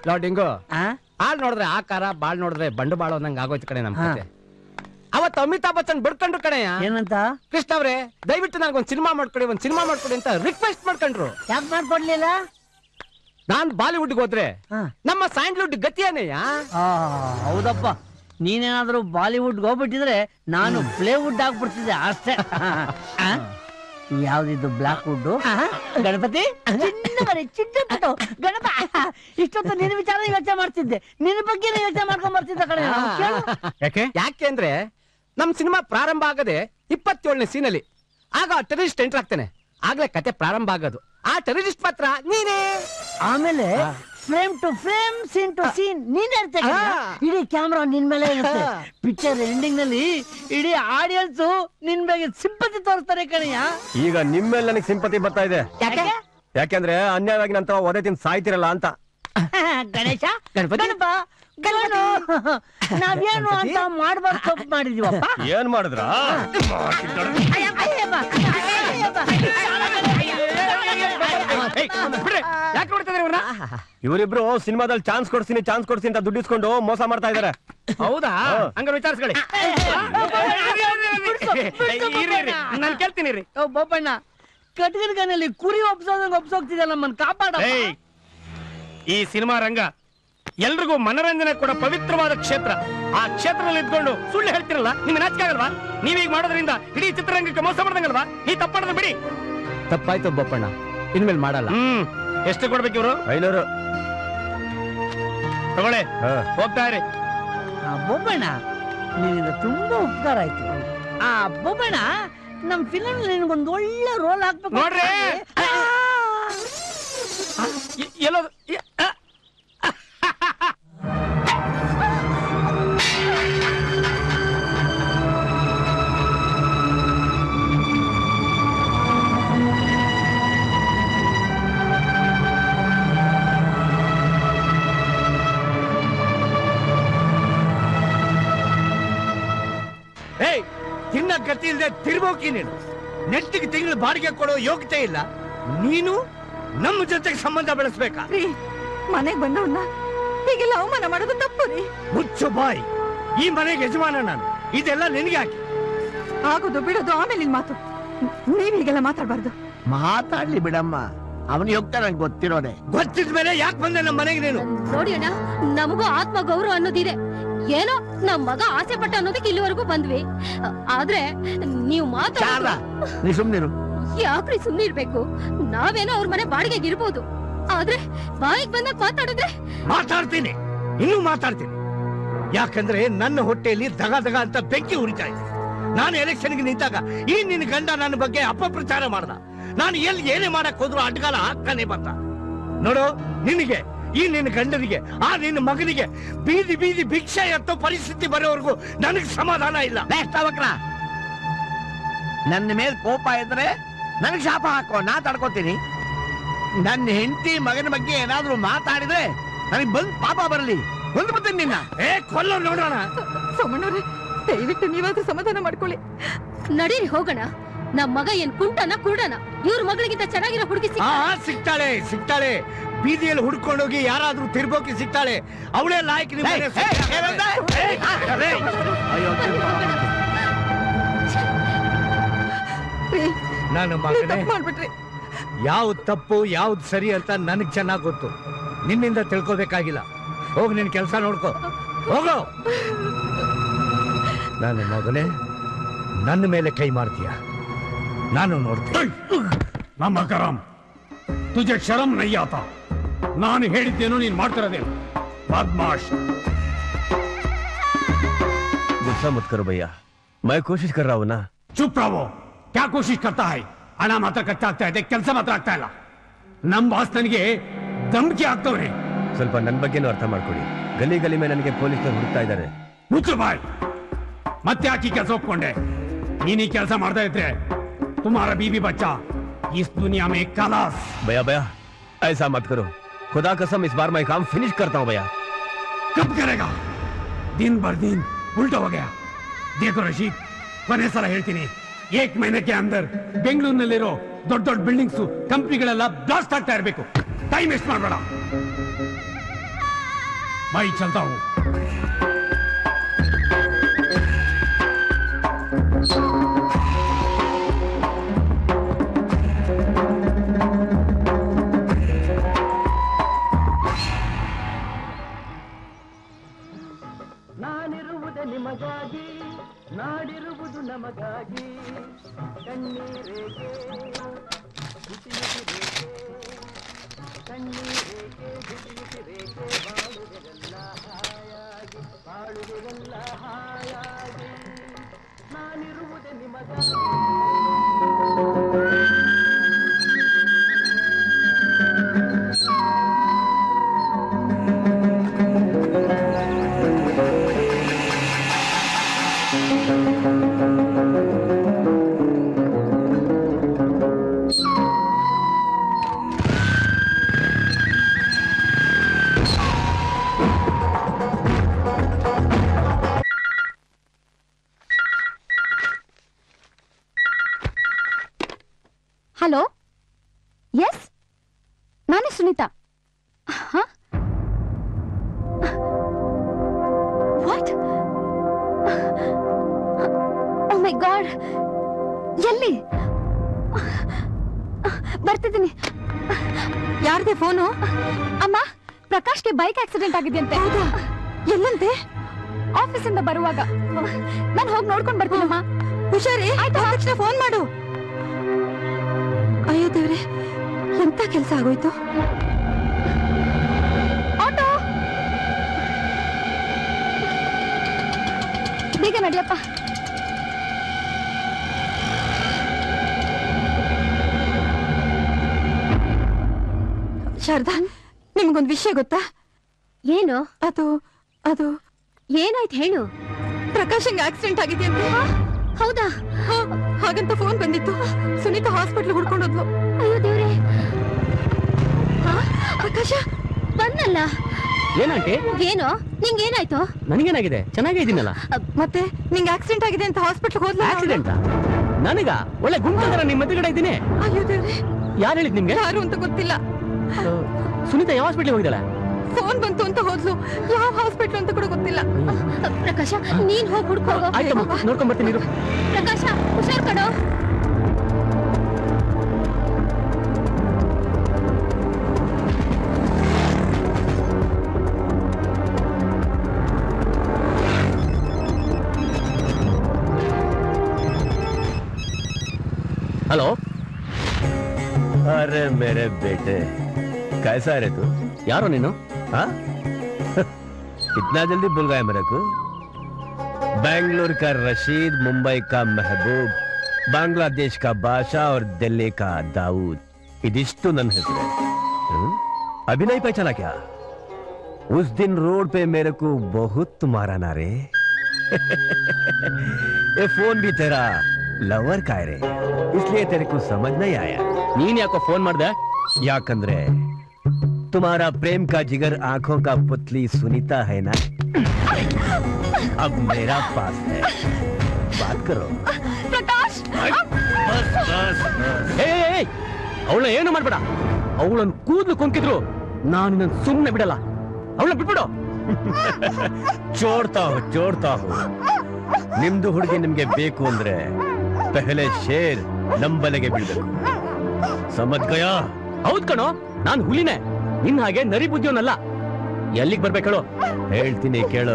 ಡಿಂಗು ಹಾಲ್ ನೋಡಿದ್ರೆ ಆಕಾರ ಬಾಳ್ ನೋಡಿದ್ರೆ ಬಂಡು ಬಾಳ ನಂಗೆ ಆಗೋಯ್ತು ಕಣೆ ನಮ್ ಕತೆ. ಅವತ್ತು ಅಮಿತಾಬ್ ಬಚ್ಚನ್ ಬಿಡ್ಕೊಂಡ್ರು ಕಣೆಯ. ಏನಂತ? ಕೃಷ್ಣ ಅವ್ರೆ ದಯವಿಟ್ಟು ನನಗೊಂದು ಸಿನಿಮಾ ಮಾಡ್ಕೊಡಿ ಅಂತ ರಿಕ್ವೆಸ್ಟ್ ಮಾಡ್ಕೊಂಡ್ರು. ಯಾಕೆ ಮಾಡ್ಕೊಡ್ಲಿಲ್ಲ? ನಾನ್ ಬಾಲಿವುಡ್ ಹೋದ್ರೆ ನಮ್ಮ ಸ್ಯಾಂಡ್ಲ್ವುಡ್ ಗತಿಯೇನೆಯ. ಹೌದಪ್ಪ, ನೀನೇನಾದ್ರೂ ಬಾಲಿವುಡ್ ಹೋಗ್ಬಿಟ್ಟಿದ್ರೆ ನಾನು ಪ್ಲೇವುಡ್ ಆಗ್ಬಿಡ್ತಿದ್ದೆ ಅಷ್ಟೇ. ಯಾವ್ದಿದ್ದು ಬ್ಲಾಕ್ ವುಡ್? ಗಣಪತಿ ಚಿಕ್ಕ ಗಣಪ ಇಷ್ಟೊತ್ತು ನಿನ್ನ ವಿಚಾರ ಯೋಚನೆ ಮಾಡ್ತಿದ್ದೆ, ನಿನ್ನ ಬಗ್ಗೆ ಯೋಚನೆ ಮಾಡ್ಕೊಂಡ್ ಬರ್ತಿದ್ದ ಕಡೆ. ಯಾಕೆ ಅಂದ್ರೆ ನಮ್ ಸಿನಿಮಾ ಪ್ರಾರಂಭ ಆಗದೆ 27ನೇ ಸೀನಲ್ಲಿ. ಆಗ ಟೆರರಿಸ್ಟ್ ಎಂಟರ್ ಆಗ್ತಾನೆ. ಆಗ್ಲೇ ಕತೆ ಪ್ರಾರಂಭ ಆಗೋದು. ಆ ಟೆರರಿಸ್ಟ್ ಮಾತ್ರ ನೀನೇ. ಆಮೇಲೆ frame to frame, scene to scene ನೀನ್ ಇರ್ತೇನೆ. ಇಡೀ ಕ್ಯಾಮ್ರಾ ನಿನ್ ಮೇಲೆ ಇರುತ್ತೆ. ಪಿಕ್ಚರ್ ಎಂಡಿಂಗ್ ನಲ್ಲಿ ಇಡೀ ಆಡಿಯನ್ಸ್ ನಿನ್ ಬಗ್ಗೆ ಸಿಂಪತಿ ತೋರಿಸ್ತಾರೆ ಕಣಯ್ಯ. ಈಗ ನಿಮ್ಮೇಲೆ ನನಗೆ ಸಿಂಪತಿ ಬರ್ತಾ ಇದೆ. ಯಾಕೆಂದ್ರೆ ಅನ್ಯಾಯವಾಗಿ ನಂತರ ಒದೆ ತಿಂದು ಸಾಯ್ತಿರಲ್ಲ ಅಂತ. ಗಣೇಶ, ಗಣಪ, ನಾವೇನು ಅಂತ ಮಾಡ್ಬಾರ್ದು ತಪ್ಪು ಮಾಡಿದೀವಪ್ಪ. ಏನ್ ಮಾಡಿದ್ರ? ಇವರಿಬ್ರು ಸಿನಿಮಾದಲ್ಲಿ ಚಾನ್ಸ್ ಕೊಡ್ತೀನಿ ಅಂತ ದುಡ್ಡಿಸ್ಕೊಂಡು ಮೋಸ ಮಾಡ್ತಾ ಇದಾರೆ. ಹೌದಾ? ಹಂಗಾರೆ ವಿಚಾರಿಸ್ಕೊಳ್ಳಿ. ನಾನು ಕೇಳ್ತೀನಿ ರೀ. ಬೋಪಣ್ಣ, ಕಟ್ಗನ್ನಲ್ಲಿ ಕುರಿ ಒಪ್ಸೋಗ್ತಿದಲ್ಲ, ನಮ್ಮನ್ನ ಕಾಪಾಡ. ಈ ಸಿನಿಮಾ ರಂಗ ಎಲ್ರಿಗೂ ಮನರಂಜನೆ ಕೊಡೋ ಪವಿತ್ರವಾದ ಕ್ಷೇತ್ರ. ಆ ಕ್ಷೇತ್ರದಲ್ಲಿ ಇದ್ಕೊಂಡು ಸುಳ್ಳು ಹೇಳ್ತಿರಲ್ಲ, ನಿಮ್ಗೆ ನಾಚಿಕೆ ಆಗಲ್ವಾ? ನೀವೀಗ ಮಾಡೋದ್ರಿಂದ ಇಡೀ ಚಿತ್ರರಂಗಕ್ಕೆ ಮೋಸ ಮಾಡ್ದಂಗಲ್ವಾ? ಈ ತಪ್ಪಾಡೋದು ಬಿಡಿ. ತಪ್ಪಾಯ್ತು ಬೋಪಣ್ಣ, ಇನ್ಮೇಲೆ ಮಾಡಲ್ಲ. ಎಷ್ಟು ಕೊಡ್ಬೇಕು ಇವರು? 500 ತಗೊಳ್ಳಿ, ಹೋಗ್ತಾ ಇರಿ. ಬೋಪಣ್ಣ, ನಿನ್ನಿಂದ ತುಂಬಾ ಉಪಕಾರ ಆಯ್ತು. ಬೋಪಣ್ಣ, ನಮ್ ಫಿಲಂ ನಿನ್ಗೊಂದು ಒಳ್ಳೆ ರೋಲ್ ಹಾಕ್ಬೇಕು ನೋಡ್ರಿ. ಎಲ್ಲೋ ತಿನ್ನ ಗತಿ ಇಲ್ಲದೆ ತಿರ್ಬೋಕಿ ನೀನು. ನೆಟ್ಟಿಗೆ ತಿಂಗಳು ಬಾಡಿಗೆ ಕೊಡೋ ಯೋಗ್ಯತೆ ಇಲ್ಲ. ನೀನು ನಮ್ಮ ಜೊತೆಗೆ ಸಂಬಂಧ ಬೆಳೆಸ್ಬೇಕಾ? ಮನೆಗೆ ಬಂದವನ್ನ ಹೀಗೆಲ್ಲ ಅವಮಾನ ಮಾಡೋದು ತಪ್ಪು ರೀ. ಮುಚ್ಚು ಬಾಯ್. ಈ ಮನೆಗೆ ಯಜಮಾನ ನಾನು. ಇದೆಲ್ಲ ನಿನಗೆ ಹಾಕಿ ಆಗೋದು ಬಿಡೋದು ಆಮೇಲೆ ಮಾತು. ನೀವ್ ಹೀಗೆಲ್ಲ ಮಾತಾಡ್ಬಾರ್ದು. ಮಾತಾಡ್ಲಿ ಬಿಡಮ್ಮ, ಅವನು ಹೋಗ್ತಾನೆ ನಂಗೆ ಗೊತ್ತಿರೋದೆ. ಗೊತ್ತಿದ್ಮೇಲೆ ಯಾಕೆ ಬಂದೆ ನಮ್ಮ ಮನೆಗೆ ನೀನು? ನೋಡಿ ಅಣ್ಣ, ನಮಗೂ ಆತ್ಮ ಗೌರವ ಅನ್ನೋದಿದೆ. ಏನೋ ನಮ್ ಮಗ ಆಸೆ ಪಟ್ಟ ಅನ್ನೋದಕ್ಕೆ ಇಲ್ಲಿವರೆಗೂ ಬಂದ್ವಿ. ಆದ್ರೆ ನೀವು ಮಾತಾಡ. ನೀ ಸುಮ್ನಿರು. ಯಾಕ್ರಿ ಸುಮ್ನೆ ಇರ್ಬೇಕು? ನಾವೇನೋ ಅವ್ರ ಮನೆ ಬಾಡಿಗೆಗೆ ಇರ್ಬೋದು, ಆದ್ರೆ ಬಾಯಿಗೆ ಬಂದಾಗ ಮಾತಾಡಿದ್ರೆ. ಮಾತಾಡ್ತೀನಿ, ಇನ್ನೂ ಮಾತಾಡ್ತೀನಿ. ಯಾಕಂದ್ರೆ ನನ್ನ ಹೊಟ್ಟೆಯಲ್ಲಿ ದಗ ದಗ ಅಂತ ಬೆಂಕಿ ಉರಿತಾ ಇದೆ. ನಾನು ಎಲೆಕ್ಷನ್ಗೆ ನಿಂತಾಗ ಈ ನಿನ್ನ ಗಂಡ ನನ್ನ ಬಗ್ಗೆ ಅಪಪ್ರಚಾರ ಮಾಡ್ದ. ನಾನು ಎಲ್ಲಿ ಏನೇ ಮಾಡಕ್ ಹೋದ್ರು ಅಡ್ಗಾಲ ಹಾಕ್ತಾನೆ ಬಂದ. ನೋಡು, ನಿನಗೆ, ಈ ನಿನ್ನ ಗಂಡನಿಗೆ, ಆ ನಿನ್ನ ಮಗನಿಗೆ ಬೀದಿ ಬೀದಿ ಭಿಕ್ಷೆ ಎತ್ತೋ ಪರಿಸ್ಥಿತಿ ಬರೋವರೆಗೂ ನನಗೆ ಸಮಾಧಾನ ಇಲ್ಲ. ನನ್ನ ಮೇಲೆ ಕೋಪ ಇದ್ರೆ ನನಗೆ ಶಾಪ ಹಾಕೋ, ನಾ ತಡ್ಕೋತೀನಿ. ನನ್ನ ಹೆಂಡತಿ ಮಗನ ಬಗ್ಗೆ ಏನಾದ್ರೂ ಮಾತಾಡಿದ್ರೆ ನನಗೆ ಬಂದ್ ಪಾಪ ಬರಲಿ, ಬಂದ್ಬಿಡ್ತೀನಿ ನಿನ್ನ. ಕೊಲ್ಲೋ ನೋಡೋಣ. ಸೋಮಣ್ಣವ್ರೆ, ದಯವಿಟ್ಟು ನೀವಾದ್ರೂ ಸಮಾಧಾನ ಮಾಡ್ಕೊಳ್ಳಿ. ನಡೀರಿ ಹೋಗೋಣ. ನಮ್ ಮಗ ಏನ್ ಕುಂಟನ ಕುರುಡನ? ಇವ್ರ ಮಗಳಿಗಿಂತ ಚೆನ್ನಾಗಿರೋ ಹುಡುಗಿ ಸಿಗ್ತಾಳೆ ಸಿಗ್ತಾಳೆ. ಬೀದಿಯಲ್ಲಿ ಹುಡ್ಕೊಂಡೋಗಿ ಯಾರಾದ್ರೂ ತಿರ್ಬೋಕಿ ಸಿಗ್ತಾಳೆ. ಅವಳೇ ಲಾಯ್ಕ್. ನನ್ನ ಮಗನೇ, ಯಾವ್ದು ತಪ್ಪು ಯಾವ್ದು ಸರಿ ಅಂತ ನನಗ್ ಚೆನ್ನಾಗ್ ಗೊತ್ತು. ನಿನ್ನಿಂದ ತಿಳ್ಕೋಬೇಕಾಗಿಲ್ಲ. ಹೋಗ್ ನಿನ್ ಕೆಲಸ ನೋಡ್ಕೋ, ಹೋಗೋ. ನನ್ನ ಮಗನೇ, ನನ್ನ ಮೇಲೆ ಕೈ ಮಾಡ್ತೀಯ, ನಾನು ನೋಡ್ತೀನಿ. ನಮ್ಮ ಕರಾಮ್, ತುಜೆ ಶರಂ ನಯ್ಯಾತ. ನಾನು ಹೇಳಿದ್ದೇನು ನೀನ್ ಮಾಡ್ತಿರೋದೇನು? बदमाश। गुस्सा मत करो भैया, मैं कोशिश कर रहा हूँ ना। चुप रहो। क्या कोशिश करता है? हण मात्र खर्च ಆಗ್ತಾ ಇದೆ, ಕೆಲಸ ಮಾತ್ರ ಆಗ್ತಾ ಇಲ್ಲ. ನಮ್ಮ ಬಾಸ್ ನನಗೆ ಧಮಕಿ ಹಾಕ್ತವ್ರೆ. ಸ್ವಲ್ಪ ನನ್ನ ಬಗ್ಗೆನೂ ಅರ್ಥ ಮಾಡ್ಕೊಳ್ಳಿ. ಗಲಿ ಗಲಿ ಮೇಲೆ ನನಗೆ ಪೊಲೀಸರು ಹುಡುಕ್ತಾ ಇದ್ದಾರೆ. ಮುಚ್ಚು ಬಾಯ್. ಮತ್ತೆ ಯಾಕೆ ಕೆಲಸ ಒಪ್ಕೊಂಡೆ? ನೀನು ಈ ಕೆಲಸ ಮಾಡ್ತಾ ಇದ್ರೆ तुम्हारा बीबी बच्चा इस दुनिया में खलास। भैया भैया ऐसा मत करो, खुदा कसम इस बार मैं काम फिनिश करता हूँ भैया। कब करेगा? दिन भर दिन उल्टा हो गया। देखो रशीद, ಕೊನೆ ಸಲ ಹೇಳ್ತೀನಿ, 1 ಮहीने के अंदर ಬೆಂಗಳೂರಿನಲ್ಲಿರೋ ದೊಡ್ಡ ದೊಡ್ಡ ಬಿಲ್ಡಿಂಗ್ಸ್ ಕಂಪನಿಗಳೆಲ್ಲ ಬ್ಲಾಸ್ಟ್ ಆಗ್ತಾ ಇರಬೇಕು. ಟೈಮ್ ವೇಸ್ಟ್ ಮಾಡಬೇಡ. भाई चलता हूँ। ನಾನಿರುವುದೇ ನಿಮಗಾಗಿ, ನಾಡಿರುವುದು ನಮಗಾಗಿ, ಕಣ್ಣೀರೇಕೆ ಬಿಸಿಯುಸಿರೇಕೆ, ಕಣ್ಣೀರೇಕೆ ಬಿಸಿಯುಸಿರೇಕೆ, ಬಾಳುವೆಲ್ಲ ಹಾಯಾಗಿ, ಬಾಳುವೆಲ್ಲ ಹಾಯಾಗಿ, ನಾನಿರುವುದೇ ನಿಮಗಾಗಿ. ಹಲೋ, ಎಸ್, ನಾನೇ Sunita. What? Oh my god, ಎಲ್ಲಿ? ಬರ್ತಿದ್ದೀನಿ. ಯಾರ್ದೆ ಫೋನು? ಅಮ್ಮ, ಪ್ರಕಾಶ್ಗೆ ಬೈಕ್ ಆಕ್ಸಿಡೆಂಟ್ ಆಗಿದೆಯಂತೆ. ಹೌದಾ? ಎಲ್ಲಂತೆ? ಆಫೀಸಿಂದ ಬರುವಾಗ. ನಾನು ಹೋಗಿ ನೋಡ್ಕೊಂಡು ಬರ್ತೀನಮ್ಮ. ಹುಷಾರಿ, ಆಯ್ತು, ತಕ್ಷಣ ಫೋನ್ ಮಾಡು. ಅಯ್ಯೋ ದೇವ್ರೆ, ಎಂತ ಕೆಲಸ ಆಗೋಯ್ತು. ಆಟೋ ಬೇಗ ನಡಿಯಪ್ಪ. ಶಾರದಾ, ನಿಮ್ಗೊಂದು ವಿಷಯ ಗೊತ್ತಾ? ಏನು? ಅದು ಅದು ಏನಾಯ್ತು ಹೇಳು. ಪ್ರಕಾಶಂಗೆ ಆಕ್ಸಿಡೆಂಟ್ ಆಗಿದೆಯಂತೆ. ಹೌದಾ? ಹಾಗಂತ ಫೋನ್ ಬಂದಿತ್ತು. ಸುನೀತಾ ಹಾಸ್ಪಿಟ್ಲ್ ಹುಡ್ಕೊಂಡು ಹೋದ್ಲು. ಅಯ್ಯೋ ದೇವ್ರೆ. ಪ್ರಕಾಶ ಬಂದಲ್ಲ. ಏನಂಟಿ? ಏನೋ, ನಿಂಗೇನಾಯ್ತು? ನನಗೇನಾಗಿದೆ? ಚೆನ್ನಾಗೇ ಇದೀನಲ್ಲ. ಮತ್ತೆ ನಿಂಗೆ ಆಕ್ಸಿಡೆಂಟ್ ಆಗಿದೆ ಅಂತ ಹಾಸ್ಪಿಟ್ಲ್ ಹೋದ್ಲು. ಆಕ್ಸಿಡೆಂಟ್? ನನಗ? ಒಳ್ಳೆ ಗುಂಪುಗಾರ ನಿಮ್ಮ ಎದುರುಗಡೆ ಇದ್ದೀನಿ. ಅಯ್ಯೋ ದೇವ್ರೆ, ಯಾರು ಹೇಳಿದ್ ನಿಮ್ಗೆ? ಯಾರು ಅಂತ ಗೊತ್ತಿಲ್ಲ. ಸುನೀತಾ ಯಾವ ಹಾಸ್ಪಿಟ್ಲಿಗೆ ಹೋಗಿದ್ದಾಳೆ? ಫೋನ್ ಬಂತು ಅಂತ ಹೋದ್ಲು. ಯಾವ ಹಾಸ್ಪಿಟ್ಲ್ ಅಂತ ಕೂಡ ಗೊತ್ತಿಲ್ಲ. ಪ್ರಕಾಶ, ನೀನ್ ಹೋಗಿ ಹುಡ್ಕೋ. ಆಯ್ತಮ್ಮ, ನೋಡ್ಕೊಂಡ್ ಬರ್ತೀನಿ ಇರು. ಪ್ರಕಾಶ, ಹುಷಾರ್ ಕಣೋ. हेलो। अरे मेरे बेटे, कैसा है तू? यारो नीनु? हाँ? इतना जल्दी भूल गया मेरे को? बेंगलुरु का रशीद, मुंबई का महबूब, बांग्लादेश का बादशाह और दिल्ली का दाऊद, इदिष्टु नन हेसरे। अभी नहीं पहचाना क्या? उस दिन रोड पे मेरे को बहुत मारा ना रे। ये फोन भी तेरा लवर का है रे, इसलिए तेरे को समझ नहीं आया। ನೀನ್ ಯಾಕೋ ಫೋನ್ ಮಾಡ್ದೆ? याकंद्रे तुम्हारा प्रेम का जिगर आंखों का पुतली सुनीता है ना, अब मेरा पास है, बात करो। ಪ್ರಕಾಶ್, बस बस ಅವಳ ಏನು ಮಾಡ್ಬೇಡ. ಅವಳನ್ನು ಕೂದಲು ಕೊಂಕಿದ್ರು ನಾನು ನನ್ನ ಸುಮ್ಮನೆ ಬಿಡಲ್ಲ. ಅವಳ ಬಿಟ್ಬಿಡು. ಚೋಡ್ತಾ ಹೋ ನಿಮ್ದು ಹುಡುಗಿ ನಿಮ್ಗೆ ಬೇಕು ಅಂದ್ರೆ ಪೆಹಲೆ ಶೇರ್ ನಂಬಲೆಗೆ ಬೀಳ್ಬೇಕು. ಸಮಜ್ ಗಯಾ? ಹೌದ್ ಕಣೋ, ನಾನು ಹುಲಿನೇ. ನಿನ್ನ ಹಾಗೆ ನರಿ ಬುದ್ಧಿಯವನಲ್ಲ. ಎಲ್ಲಿಗೆ ಬರ್ಬೇಕು ಹೇಳು? ಹೇಳ್ತೀನಿ ಕೇಳು.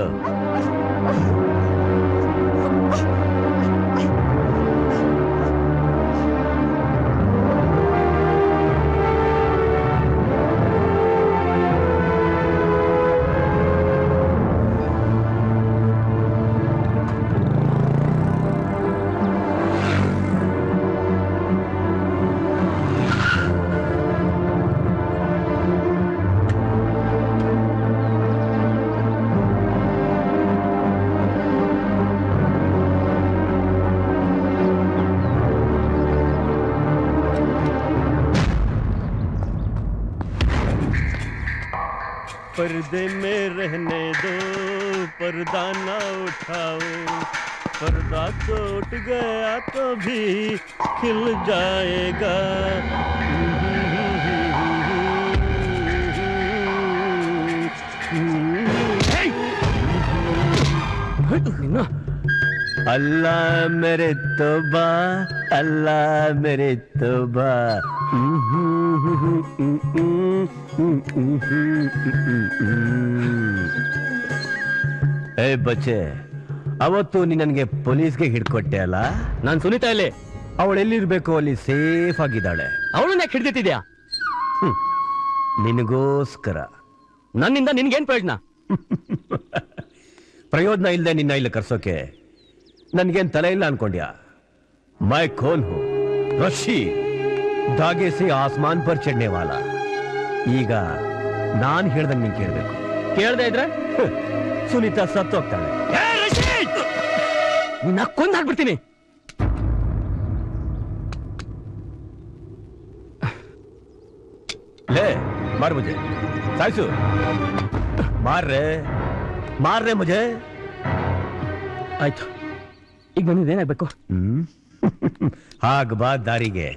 पर्दे में रहने दो, पर्दा ना उठाओ, पर्दा तो उठ गया तो भी खिल जाएगा। अल्लाह मेरे तौबा, अल्लाह मेरे तौबा। ಏ ಬಚ್ಚೆ, ಅವತ್ತು ನೀ ನನಗೆ ಪೊಲೀಸ್ಗೆ ಹಿಡ್ಕೊಟ್ಟೆ ಅಲ್ಲ? ನಾನ್ ಸುನೀತಾ ಇಲ್ಲಿ. ಅವಳು ಎಲ್ಲಿರ್ಬೇಕು ಅಲ್ಲಿ ಸೇಫ್ ಆಗಿದ್ದಾಳೆ. ಅವಳನ್ನ ಯಾಕೆ ಹಿಡ್ದಿಟ್ಟಿದ್ಯಾ? ನಿನಗೋಸ್ಕರ. ನನ್ನಿಂದ ನಿನ್ಗೇನ್ ಪ್ರಯೋಜನ? ಪ್ರಯೋಜನ ಇಲ್ಲದೆ ನಿನ್ನ ಇಲ್ಲಿ ಕರ್ಸೋಕೆ ನನ್ಗೇನ್ ತಲೆ ಇಲ್ಲ ಅನ್ಕೊಂಡ್ಯಾ? ಮೈ ಖೋನ್ ಹೂ ರಶೀದ್, ಧಾಗೆ ಸೆ ಆಸ್ಮಾನ್ ಪರ್ ಚढ़ने वाला. ಈಗ ನಾನ್ ಹೇಳ್ದಂಗೆ ನೀನ್ ಕೇಳ್ಬೇಕು. ಕೇಳ್ದೆ ಇದ್ರೆ ಸುನೀತಾ ಸತ್ತೋಗ್ತಾಳೆ. ನಿನ್ನ ಕೊಂದು ಹಾಕ್ಬಿಡ್ತೀನಿ. ಲೇ ಮಾರ್ ಮುಜೆ, ಸಾಯಿಸು. ಮಾರ್ರೆ ಮಾರ್ರೆ ಮುಜೆ. ಆಯ್ತು, ಈಗ ಬಂದಿದ್ದೇನಾಗ್ಬೇಕು? ಹಾಗ ಬಾ ದಾರಿಗೆ.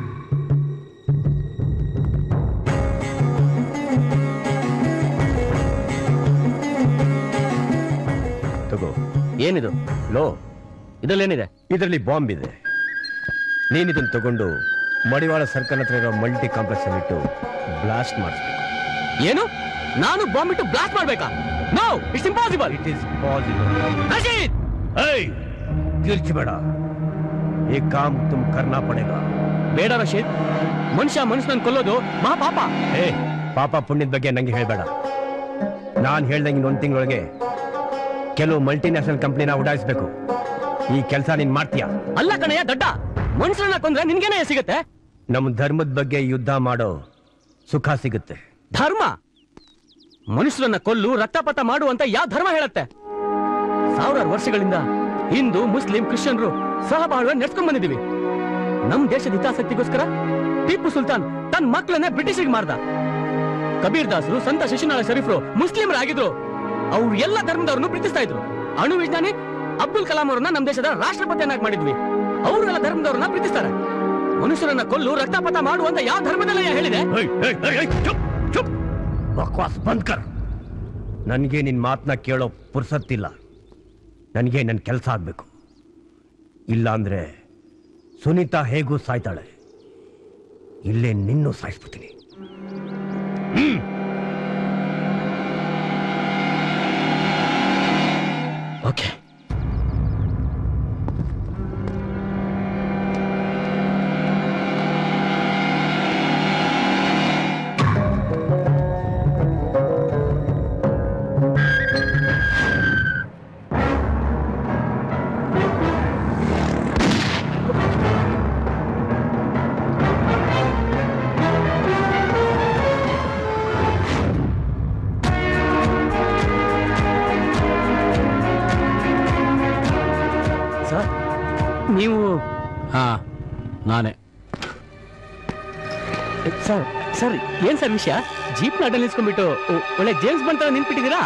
ತಗೋ. ಏನಿದು? ಲೋ, ಇದ್ರಲ್ಲೇನಿದೆ? ಇದರಲ್ಲಿ ಬಾಂಬ್ ಇದೆ. ನೀನಿದನ್ನು ತಗೊಂಡು ಮಡಿವಾಳ ಸರ್ಕಲ್ ಹತ್ರ ಇರೋ ಮಲ್ಟಿ ಕಾಂಪ್ಲೆಕ್ಸ್ ಅಲ್ಲಿ ಇಟ್ಟು ಬ್ಲಾಸ್ಟ್ ಮಾಡಿಸ್ಬೇಕು. ಏನು? ನಾನು ಬಾಂಬ್ ಇಟ್ಟು ಬ್ಲಾಸ್ಟ್ ಮಾಡ್ಬೇಕಾ? No, it's impossible. It is possible. Rashid, ಏಯ್, ಕಿರ್ಚಬೇಡ. ಈ ಕಾಮ್ ತುಮ್ ಕರ್ನಾ ಪಡೇಗಾ. ಬೇಡ ರಶೀದ್, ಮನುಷ್ಯ ಮನುಷ್ಯನನ್ನು ಕೊಲ್ಲೋದು ಮಹಾಪಾಪ. ಏ, ಪಾಪ ಪುಣ್ಯದ ಬಗ್ಗೆ ನಂಗೆ ಹೇಳ್ಬೇಡ. ನಾನು ಹೇಳ್ದಂಗೆ ಇನ್ನೊಂದು ತಿಂಗಳೊಳಗೆ ಕೆಲವು ಮಲ್ಟಿನ್ಯಾಷನಲ್ ಕಂಪ್ನಿನ ಉಡಾಯಿಸ್ಬೇಕು. ಈ ಕೆಲಸ ನೀನ್ ಮಾಡ್ತೀಯಾ? ಅಲ್ಲ ಕಣಯ್ಯ ದಡ್ಡ, ಮನುಷ್ಯರನ್ನ ಕೊಂದ್ರೆ ನಿನ್ಗೇನೆ ಸಿಗುತ್ತೆ? ನಮ್ಮ ಧರ್ಮದ ಬಗ್ಗೆ ಯುದ್ಧ ಮಾಡೋ ಸುಖ ಸಿಗುತ್ತೆ. ಧರ್ಮ? ಮನುಷ್ಯರನ್ನ ಕೊಲ್ಲು, ರಕ್ತಪಾತ ಮಾಡು ಅಂತ ಯಾವ ಧರ್ಮ ಹೇಳುತ್ತೆ? ಸಾವಿರಾರು ವರ್ಷಗಳಿಂದ ಹಿಂದೂ, ಮುಸ್ಲಿಂ, ಕ್ರಿಶ್ಚಿಯನ್ರು ಸಹಬಾಳ್ವೆ ನಡೆಸ್ಕೊಂಡ್ ಬಂದಿದೀವಿ. ನಮ್ ದೇಶದ ಹಿತಾಸಕ್ತಿಗೋಸ್ಕರ ಟಿಪ್ಪು ಸುಲ್ತಾನ್ ತನ್ನ ಮಕ್ಕಳನ್ನೇ ಬ್ರಿಟಿಷರಿಗೆ ಮಾರ್ದ. ಕಬೀರ್ ದಾಸರು, ಸಂತ ಶಿಶುನಾಳ ಶರೀಫ್ರು ಮುಸ್ಲಿಮರಾಗಿದ್ರು. ಅವ್ರು ಎಲ್ಲ ಧರ್ಮದವ್ರನ್ನು ಪ್ರೀತಿಸ್ತಾ ಇದ್ರು. ಅಣು ವಿಜ್ಞಾನಿ ಅಬ್ದುಲ್ ಕಲಾಂ ಅವ್ರನ್ನ ನಮ್ಮ ದೇಶದ ರಾಷ್ಟ್ರಪತಿಯನ್ನಾಗಿ ಮಾಡಿದ್ವಿ. ಅವರೆಲ್ಲ ಧರ್ಮದವ್ರನ್ನ ಪ್ರೀತಿಸ್ತಾರೆ. ಮನುಷ್ಯರನ್ನ ಕೊಲ್ಲು, ರಕ್ತಪಾತ ಮಾಡು ಅಂತ ಯಾವ ಧರ್ಮದಲ್ಲ ಹೇಳಿದೆ? ಬಕ್ವಾಸ್ ಬಂದ್ ಕರ್. ನನ್ಗೆ ನಿನ್ ಮಾತನ್ನ ಕೇಳೋ ಪುರ್ಸತ್ತಿಲ್ಲ. ನನಗೆ ನನ್ನ ಕೆಲಸ ಆಗ್ಬೇಕು. ಇಲ್ಲ ಅಂದ್ರೆ ಸುನೀತಾ ಹೇಗೂ ಸಾಯ್ತಾಳೆ. ಇಲ್ಲೇ ನಿನ್ನೂ ಸಾಯಿಸ್ಬಿಡ್ತೀನಿ. ಓಕೆ. ನೀವು? ಹಾ, ನಾನೇ. ಸರ್ ಸರ್, ಏನ್ ಸರ್ ವಿಷಯ? ಜೀಪ್ ಅಡ್ಡ ನಿಲ್ಸ್ಕೊಂಡ್ಬಿಟ್ಟು ಒಳ್ಳೆ ಜೇಮ್ಸ್ ಬಾಂಡ್ ತರ ನಿಂತ್ಬಿಟ್ಟಿದ್ದೀರಾ?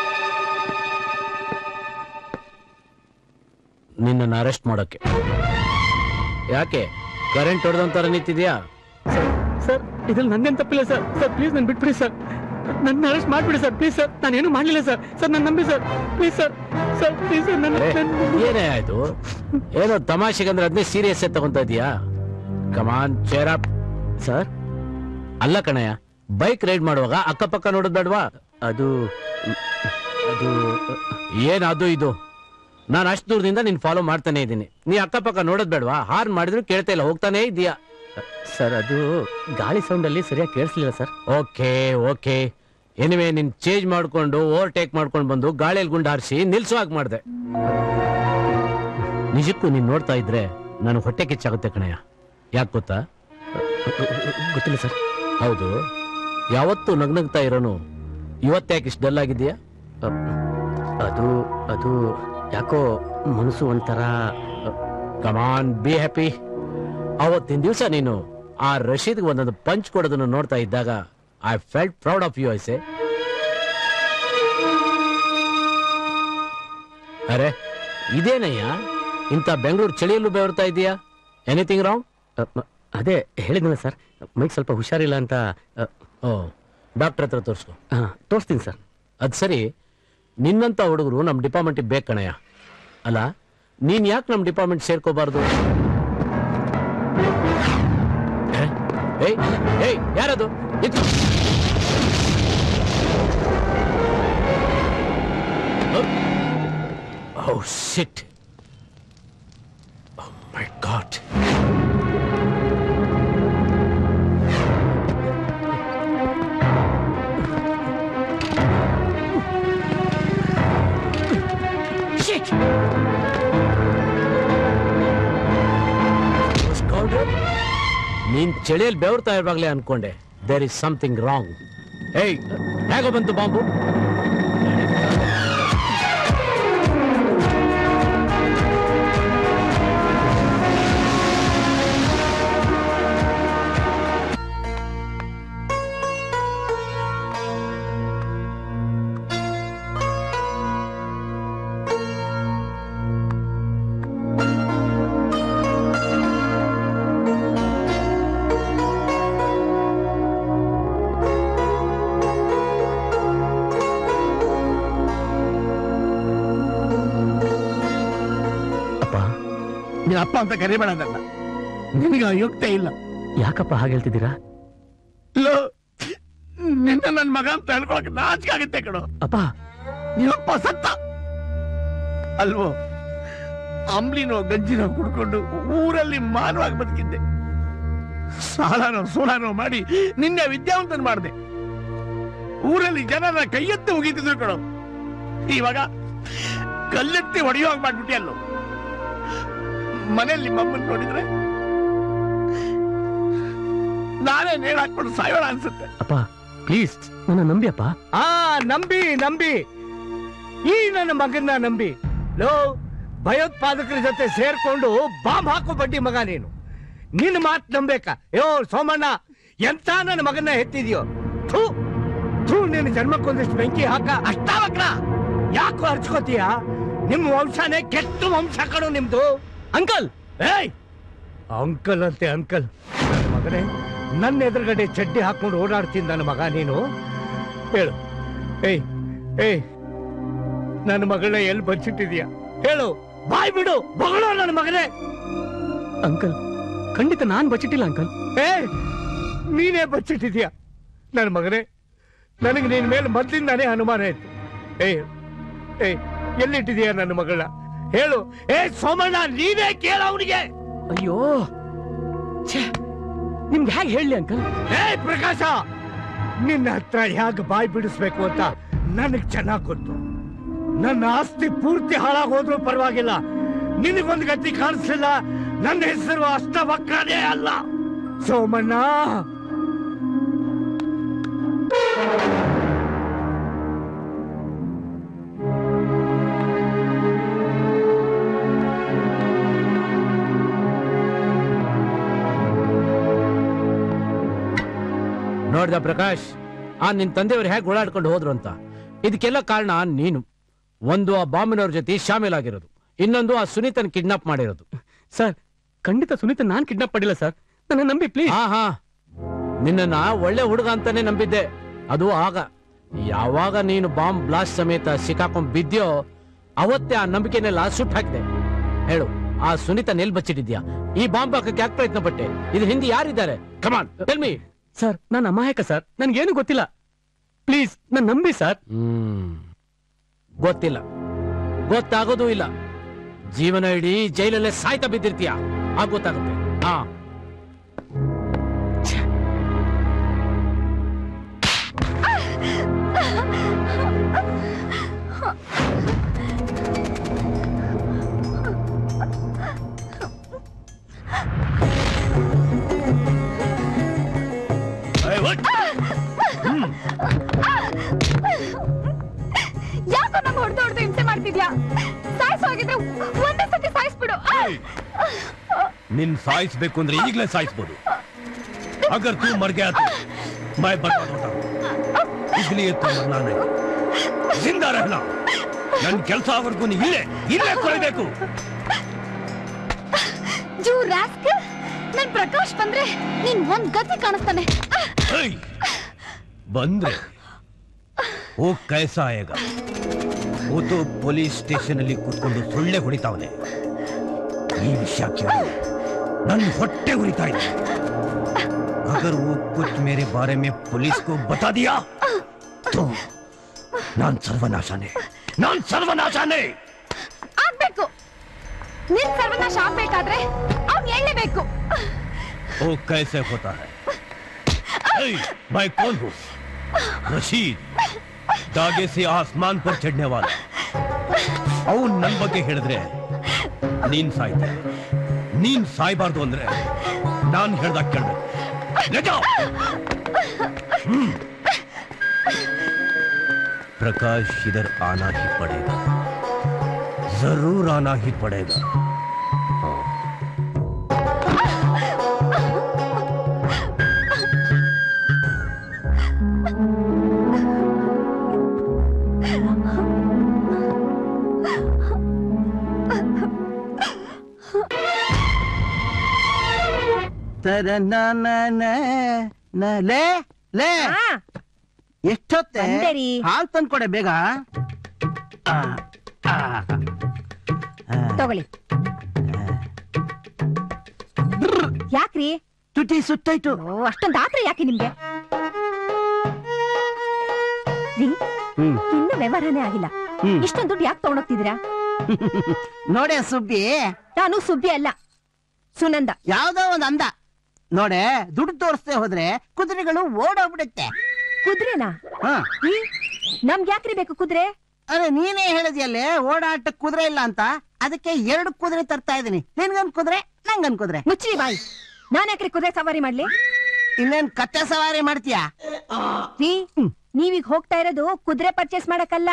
ನಿನ್ನನ್ನು ಅರೆಸ್ಟ್ ಮಾಡೋಕೆ. ಯಾಕೆ ಕರೆಂಟ್ ಹೊಡೆದಂತರ ನಿಂತಿದ್ಯಾ? ಸರ್, ಇದ್ರಲ್ಲಿ ನಂದೇನ್ ತಪ್ಪಿಲ್ಲ ಸರ್. ಸರ್ ಪ್ಲೀಸ್ ನನ್ ಬಿಟ್ಬಿಡಿ ಸರ್. ನನ್ನ ಅರೆಸ್ಟ್ ಮಾಡ್ಬಿಡಿ ಸರ್, ಪ್ಲೀಸ್ ಸರ್. ನಾನೇನು ಮಾಡ್ಲಿಲ್ಲ ಸರ್. ಸರ್ ನನ್ನ ನಂಬಿ sir, please sir. Sir please sir, ಏನೇ ಆಯ್ತು? ಏನೋ ತಮಾಷೆಗಂದ್ರೆ ಅದನ್ನೇ ಸೀರಿಯಸ್ ತಗೊಂತ ಇದೀಯಾ? ಕಮಾನ್ ಚೇರ್ ಅಪ್. ಸರ್, ಅಲ್ಲ ಕಣಯ್ಯ, ಬೈಕ್ ರೈಡ್ ಮಾಡುವಾಗ ಅಕ್ಕಪಕ್ಕ ನೋಡೋದ್ ಬೇಡವಾ? ಅದು ಅದು ಏನದು ಇದು? ನಾನು ಅಷ್ಟು ದೂರದಿಂದ ನಿನ್ ಫಾಲೋ ಮಾಡ್ತಾನೆ ಇದ್ದೀನಿ. ನೀ ಅಕ್ಕಪಕ್ಕ ನೋಡೋದ್ ಬೇಡವಾ? ಹಾರ್ನ್ ಮಾಡಿದ್ರು ಕೇಳ್ತಾ ಇಲ್ಲ, ಹೋಗ್ತಾನೆ ಇದೀಯಾ. ಸರ್, ಅದು ಗಾಳಿ ಸೌಂಡ್ ಅಲ್ಲಿ ಸರಿಯಾಗಿ ಕೇಳಿಸ್ಲಿಲ್ಲ ಸರ್. ಓಕೆ ಓಕೆ, ಎನಿವೆ ನಿನ್ ಚೇಂಜ್ ಮಾಡ್ಕೊಂಡು ಓವರ್ಟೇಕ್ ಮಾಡ್ಕೊಂಡು ಬಂದು ಗಾಳಿಯಲ್ಲಿ ಗುಂಡು ಹಾರಿಸಿ ನಿಲ್ಸೋ ಹಾಗೆ ಮಾಡಿದೆ. ನಿಜಕ್ಕೂ ನೀನ್ ನೋಡ್ತಾ ಇದ್ರೆ ನಾನು ಹೊಟ್ಟೆ ಕಿಚ್ಚಾಗುತ್ತೆ ಕಣಯ್ಯ. ಯಾಕೆ ಗೊತ್ತಾ? ಗೊತ್ತಿಲ್ಲ ಸರ್. ಹೌದು, ಯಾವತ್ತು ನಗ್ನಗ್ತಾ ಇರೋನು ಇವತ್ತ್ಯಾಕೆ ಇಷ್ಟು ಡಲ್ ಆಗಿದೆಯಾ? ಅದು ಅದು ಯಾಕೋ ಮನಸ್ಸು ಒಂಥರ. Come on, be happy. ಅವತ್ತಿನ ದಿವಸ ನೀನು ಆ ರಶೀದ್ಗೆ ಒಂದೊಂದು ಪಂಚ್ ಕೊಡೋದನ್ನು ನೋಡ್ತಾ ಇದ್ದಾಗ I felt proud of you. ಐಸೆ ಅರೆ, ಇದೇನಯ್ಯ ಇಂಥ ಬೆಂಗಳೂರು ಚಳಿಯಲ್ಲೂ ಬೆವರ್ತಾ ಇದೀಯಾ? Anything wrong? ಅದೇ ಹೇಳಿದ್ನಲ್ಲ ಸರ್, ಮೈಗೆ ಸ್ವಲ್ಪ ಹುಷಾರಿಲ್ಲ ಅಂತ. ಓ, ಡಾಕ್ಟರ್ ಹತ್ರ ತೋರಿಸ್ಕೊ. ತೋರಿಸ್ತೀನಿ ಸರ್. ಅದು ಸರಿ, ನಿನ್ನಂತ ಹುಡುಗರು ನಮ್ ಡಿಪಾರ್ಟ್ಮೆಂಟ್ ಬೇಕು ಕಣಯ್ಯ. ಅಲ್ಲ ನೀನ್ ಯಾಕೆ ನಮ್ ಡಿಪಾರ್ಟ್ಮೆಂಟ್ ಸೇರ್ಕೋಬಾರ್ದು? ಏಯ್ ಯಾರದು? Oh shit. Oh my god. Shit. ನೀನ್ ಚಳಿಯಲ್ಲಿ ಬೆವರ್ತಾ ಇರುವಾಗಲೇ ಅನ್ಕೊಂಡೆ ದೇರ್ ಇಸ್ ಸಮಥಿಂಗ್ ರಾಂಗ್. ಏಯ್ ಹೇಗೋ ಬಂತು ಬಾಂಬು? ನಿನ್ನ ಅಪ್ಪ ಅಂತ ಕರಿಬೇಡ ನನ್ನ, ನಿನಗೆ ಯೋಗ್ಯತೆ ಇಲ್ಲ. ಯಾಕಪ್ಪ ಹಾಗೆ ಹೇಳ್ತಿದ್ದೀರಾ? ನಿನ್ನ ನನ್ನ ಮಗ ಅಂತ ಹೇಳ್ಕೊಳಕ್ ನಾಚಿಕೆ ಆಗುತ್ತೆ ಕಣೋ. ಅಪ್ಪ ನೀವಪ್ಪ ಸತ್ತ ಅಲ್ವೋ? ಅಂಬ್ಲಿನೋ ಗಂಜಿನೋ ಕುಡ್ಕೊಂಡು ಊರಲ್ಲಿ ಮಾನವಾಗಿ ಬದುಕಿದ್ದೆ. ಸಾಲನೋ ಸೋಲಾನೋ ಮಾಡಿ ನಿನ್ನೆ ವಿದ್ಯಾವಂತನ ಮಾಡಿದೆ. ಊರಲ್ಲಿ ಜನರ ಕೈಯೆತ್ತಿ ಮುಗಿತಿದ್ರು ಕಣೋ. ಇವಾಗ ಕಲ್ಲೆತ್ತಿ ಹೊಡೆಯುವಾಗ ಮಾಡ್ಬಿಟ್ಟಿ ಅಲ್ಲೋ. ಮನೆಯಲ್ಲಿ ನಿಮ್ಮಮ್ಮನ್ ನೋಡಿದ್ರೆ ನಾನೇ ನೇಣು ಹಾಕ್ಕೊಂಡು ಸಾಯೋಣ ಅನ್ಸುತ್ತೆ. ಅಪ್ಪ ಪ್ಲೀಸ್ ನನ್ನ ನಂಬಿ ಅಪ್ಪ. ನಂಬಿ ಈ ನನ್ನ ಮಗನ್ನ ನಂಬಿ. ಭಯೋತ್ಪಾದಕರ ಜೊತೆ ಸೇರ್ಕೊಂಡು ಬಾಂಬ್ ಹಾಕೋ ಬಡ್ಡಿ ಮಗ ನೀನು. ನಿನ್ನ ಮಾತು ನಂಬೇಕಾ? ಸೋಮಣ್ಣ, ಎಂತ ನನ್ನ ಮಗನ್ನ ಎತ್ತಿದ್ಯೋ. ನಿನ್ನ ಜನ್ಮಕ್ಕೊಂದಿಷ್ಟು ಬೆಂಕಿ ಹಾಕ. ಅಷ್ಟಾವಕ್ರ ಯಾಕೋ ಹರ್ಚ್ಕೋತೀಯ? ನಿಮ್ ವಂಶನೇ ಕೆಟ್ಟ ವಂಶ ಕಣೋ ನಿಮ್ದು. ಅಂಕಲ್ ಅಂಕಲ್ ಅಂತೆ ಅಂಕಲ್. ನನ್ನ ಮಗನೇ, ನನ್ನ ಎದುರುಗಡೆ ಚಡ್ಡಿ ಹಾಕೊಂಡು ಓಡಾಡ್ತೀನಿ ನನ್ನ ಮಗ ನೀನು. ಹೇಳು, ನನ್ನ ಮಗಳನ್ನ ಎಲ್ಲಿ ಬಚ್ಚಿಟ್ಟಿದ್ಯಾ? ಹೇಳು, ಬಾಯ್ ಬಿಡು, ಮಗಳು ನನ್ನ ಮಗನೇ. ಅಂಕಲ್ ಖಂಡಿತ ನಾನ್ ಬಚ್ಚಿಟ್ಟಿಲ್ಲ ಅಂಕಲ್. ನೀನೇ ಬಚ್ಚಿಟ್ಟಿದ್ಯಾ ನನ್ನ ಮಗನೇ. ನನಗೆ ನಿನ್ ಮೇಲೆ ಮೊದ್ಲಿಂದಾನೇ ಅನುಮಾನ ಇತ್ತು. ಎಲ್ಲಿಟ್ಟಿದ್ಯಾ ನನ್ನ ಮಗಳನ್ನ? ಹೇಳು. ಸೋಮಣ್ಣ, ನೀನೇ ಕೇಳ ಅವನಿಗೆ. ಅಯ್ಯೋ ನಿಮ್ಗೆ ಹೇಗೆ ಹೇಳಿ ಅಂಕಲ್? ಪ್ರಕಾಶ, ನಿನ್ನ ಹತ್ರ ಹೇಗೆ ಬಾಯ್ ಬಿಡಿಸ್ಬೇಕು ಅಂತ ನನಗ್ ಚೆನ್ನಾಗ್ ಗೊತ್ತು. ನನ್ನ ಆಸ್ತಿ ಪೂರ್ತಿ ಹಾಳಾಗೋದ್ರೂ ಪರವಾಗಿಲ್ಲ, ನಿನಗೊಂದು ಗತಿ ಕಾಣಿಸ್ಲಿಲ್ಲ. ನನ್ನ ಹೆಸರು ಅಷ್ಟವಕ್ರನೇ ಅಲ್ಲ ಸೋಮಣ್ಣ. ನೋಡ್ದ ಪ್ರಕಾಶ್, ನಿನ್ ತಂದೆಯವರು ಹೇಗೆ ಓಡಾಡ್ಕೊಂಡು ಹೋದ್ರು ಅಂತ. ಇದಕ್ಕೆಲ್ಲ ಕಾರಣ ನೀನು. ಒಂದು ಆ ಬಾಂಬಿನವ್ರ ಜೊತೆ ಶಾಮೀಲಾಗಿರೋದು, ಇನ್ನೊಂದು ಆ ಸುನೀತನ್ ಕಿಡ್ನಾಪ್ ಮಾಡಿರೋದು. ಸರ್ ಖಂಡಿತ ಸುನೀತ ನಾನ್ ಕಿಡ್ನಾಪ್ ಮಾಡಿಲ್ಲ ಸರ್, ನನ್ನ ನಂಬಿ ಪ್ಲೀಸ್. ನಿನ್ನ ಒಳ್ಳೆ ಹುಡುಗ ಅಂತಾನೆ ನಂಬಿದ್ದೆ. ಅದು ಆಗ ಯಾವಾಗ ನೀನು ಬಾಂಬ್ ಬ್ಲಾಸ್ಟ್ ಸಮೇತ ಸಿಕ್ಕಾಕೊಂಡ್ ಬಿದ್ದ್ಯೋ ಅವತ್ತೇ ಆ ನಂಬಿಕೆನೆಲ್ಲ ಸುಟ್ಟು ಹಾಕಿದೆ. ಹೇಳು, ಆ ಸುನೀತ ನೆಲ್ ಬಚ್ಚಿಟ್ಟಿದ್ಯಾ? ಈ ಬಾಂಬ್ ಹಾಕಕ್ಕೆ ಯಾಕೆ ಪ್ರಯತ್ನ ಪಟ್ಟೆ? ಇದ್ರ ಹಿಂದೆ ಯಾರಿದ್ದಾರೆ? Come on tell me. ಸರ್ ನಾನು ಅಮಾಯಕ ಸರ್, ನನ್ಗೇನು ಗೊತ್ತಿಲ್ಲ. ಪ್ಲೀಸ್ ನನ್ ನಂಬಿ ಸರ್. ಗೊತ್ತಿಲ್ಲ, ಗೊತ್ತಾಗೋದು ಇಲ್ಲ. ಜೀವನ ಇಡೀ ಜೈಲಲ್ಲೇ ಸಾಯ್ತಾ ಬಿದ್ದಿರ್ತೀಯ, ಆಗ ಗೊತ್ತಾಗುತ್ತೆ. ಯಾಕೋ ನಂಗೆ ಹೊಡೆದು ಹೊಡೆದು ಹಿಂಸೆ ಮಾಡ್ತಿದ್ಯಾ? ಸಾಯಿಸೋಗಿದ್ರೆ ಒಂದೇ ಸತಿ ಸಾಯಿಸ್ಬಿಡು. ನಿನ್ ಸಾಯಿಸ್ಬೇಕು ಅಂದ್ರೆ ಈಗಲೇ ಸಾಯಿಸ್ಬೋದು. ಅಗರ್ ತೂ ಮರ್ ಗಯಾ ತೋ ಮೈ ಬರ್ಬಾದ್ ಹೋತಾ ಹೂಂ, ಇಸ್ಲಿಯೇ ತೂ ಮರ್ನಾ ನಹೀ, ಜಿಂದಾ ರಹನಾ. ನನ್ನ ಕೆಲಸ ಆಗೋವರೆಗೂ ಇಲ್ಲೇ ಕೊಡಬೇಕು. ಜೂ ರಾಸ್ಕಲ್, ನನ್ ಪ್ರಕಾಶ್ ಬಂದ್ರೆ ನೀನ್ ಒಂದ್ ಗತಿ ಕಾಣಿಸ್ತಾನೆ. ಬಂದ್ರೆ ಓ ಕೈಸಾ ಆಯೇಗಾ? वो ಪೊಲೀಸ್ ಸ್ಟೇಷನ್ ಅಲ್ಲಿ ಕೂತ್ಕೊಂಡು ಸೊಳ್ಳೆ ಹೊಡಿತಾವನೆ. ಈ ವಿಷಯ ಕೇಳಿ ನನ್ನ ಹೊಟ್ಟೆ ಉರಿತಾ ಇದೆ. अगर वो कुछ मेरे बारे में पुलिस को बता दिया तो नान सर्वनाशाने ಆಗ್ಬೇಕು. ನಿನ್ ಸರ್ವನಾಶ ಆಗ್ಬೇಕಾದ್ರೆ ಅವ್ನ್ ಹೇಳಲೇಬೇಕು. वो कैसे होता है? मैं कौन हूँ? रशीद, दागे से आसमान पर चढ़ने वाला. ಅವ್ನು ನನ್ನ ಬಗ್ಗೆ ಹೇಳಿದ್ರೆ ನೀನ್ ಸಾಯ್ತೀಯ. ನೀನ್ ಸಾಯ್ಬಾರ್ದು ಅಂದ್ರೆ ನಾನ್ ಹೇಳ್ದಾಗ ಕೇಳ್ಬೇಕು. प्रकाश इधर आना ही पड़ेगा, जरूर आना ही पड़ेगा. ಲೇ ಲೇ ಎಷ್ಟೊತ್ತೆ ಬಂದೇರಿ. ಹಾಲು ತಂದ್ಕೊಡೆ ಬೇಗ. ತಗೊಳ್ಳಿ. ಯಾಕ್ರಿ ತುಟಿ ಸುತ್ತಾಯ್ತು. ಅಷ್ಟೊಂದು ಆತ್ರ ಯಾಕೆ ನಿಮ್ಗೆ? ಇನ್ನು ವ್ಯವಹಾರನೇ ಆಗಿಲ್ಲ. ಇಷ್ಟೊಂದು ದುಡ್ಡು ಯಾಕೆ ತಗೊಂಡೋಗ್ತಿದ್ದೀರಾ? ನೋಡೆ ಸುಬ್ಬಿ, ನಾನು ಸುಬ್ಬಿ ಅಲ್ಲ, ಸುನಂದ. ಯಾವ್ದೋ ಒಂದ್ ಅಂದ ನೋಡೆ. ದುಡ್ಡು ತೋರಿಸ್ದೆ ಹೋದ್ರೆ ಕುದುರೆಗಳು ಓಡೋಗ್ಬಿಡುತ್ತೆ. ಕುದುರೆನಾ? ನಮ್ಗೆ ಯಾಕ್ರಿ ಬೇಕು ಕುದುರೆ? ಅರೆ ನೀನೇ ಹೇಳಿದ್ಯಲ್ಲೇ ಓಡಾಟಕ್ಕೆ ಕುದುರೆ ಇಲ್ಲ ಅಂತ. ಅದಕ್ಕೆ 2 ಕುದುರೆ ತರ್ತಾ ಇದೀನಿ. ನಿನ್ಗನ್ ಕುದುರೆ, ನಂಗನ್ ಕುದುರೆ. ಮುಚ್ಚಿ ಬಾಯಿ. ನಾನ್ ಯಾಕ್ರಿ ಕುದುರೆ ಸವಾರಿ ಮಾಡ್ಲಿ? ಇನ್ನೇನ್ ಕತ್ತೆ ಸವಾರಿ ಮಾಡ್ತೀಯಾ? ನೀವೀಗ ಹೋಗ್ತಾ ಇರೋದು ಕುದುರೆ ಪರ್ಚೇಸ್ ಮಾಡಕ್ಕಲ್ಲ,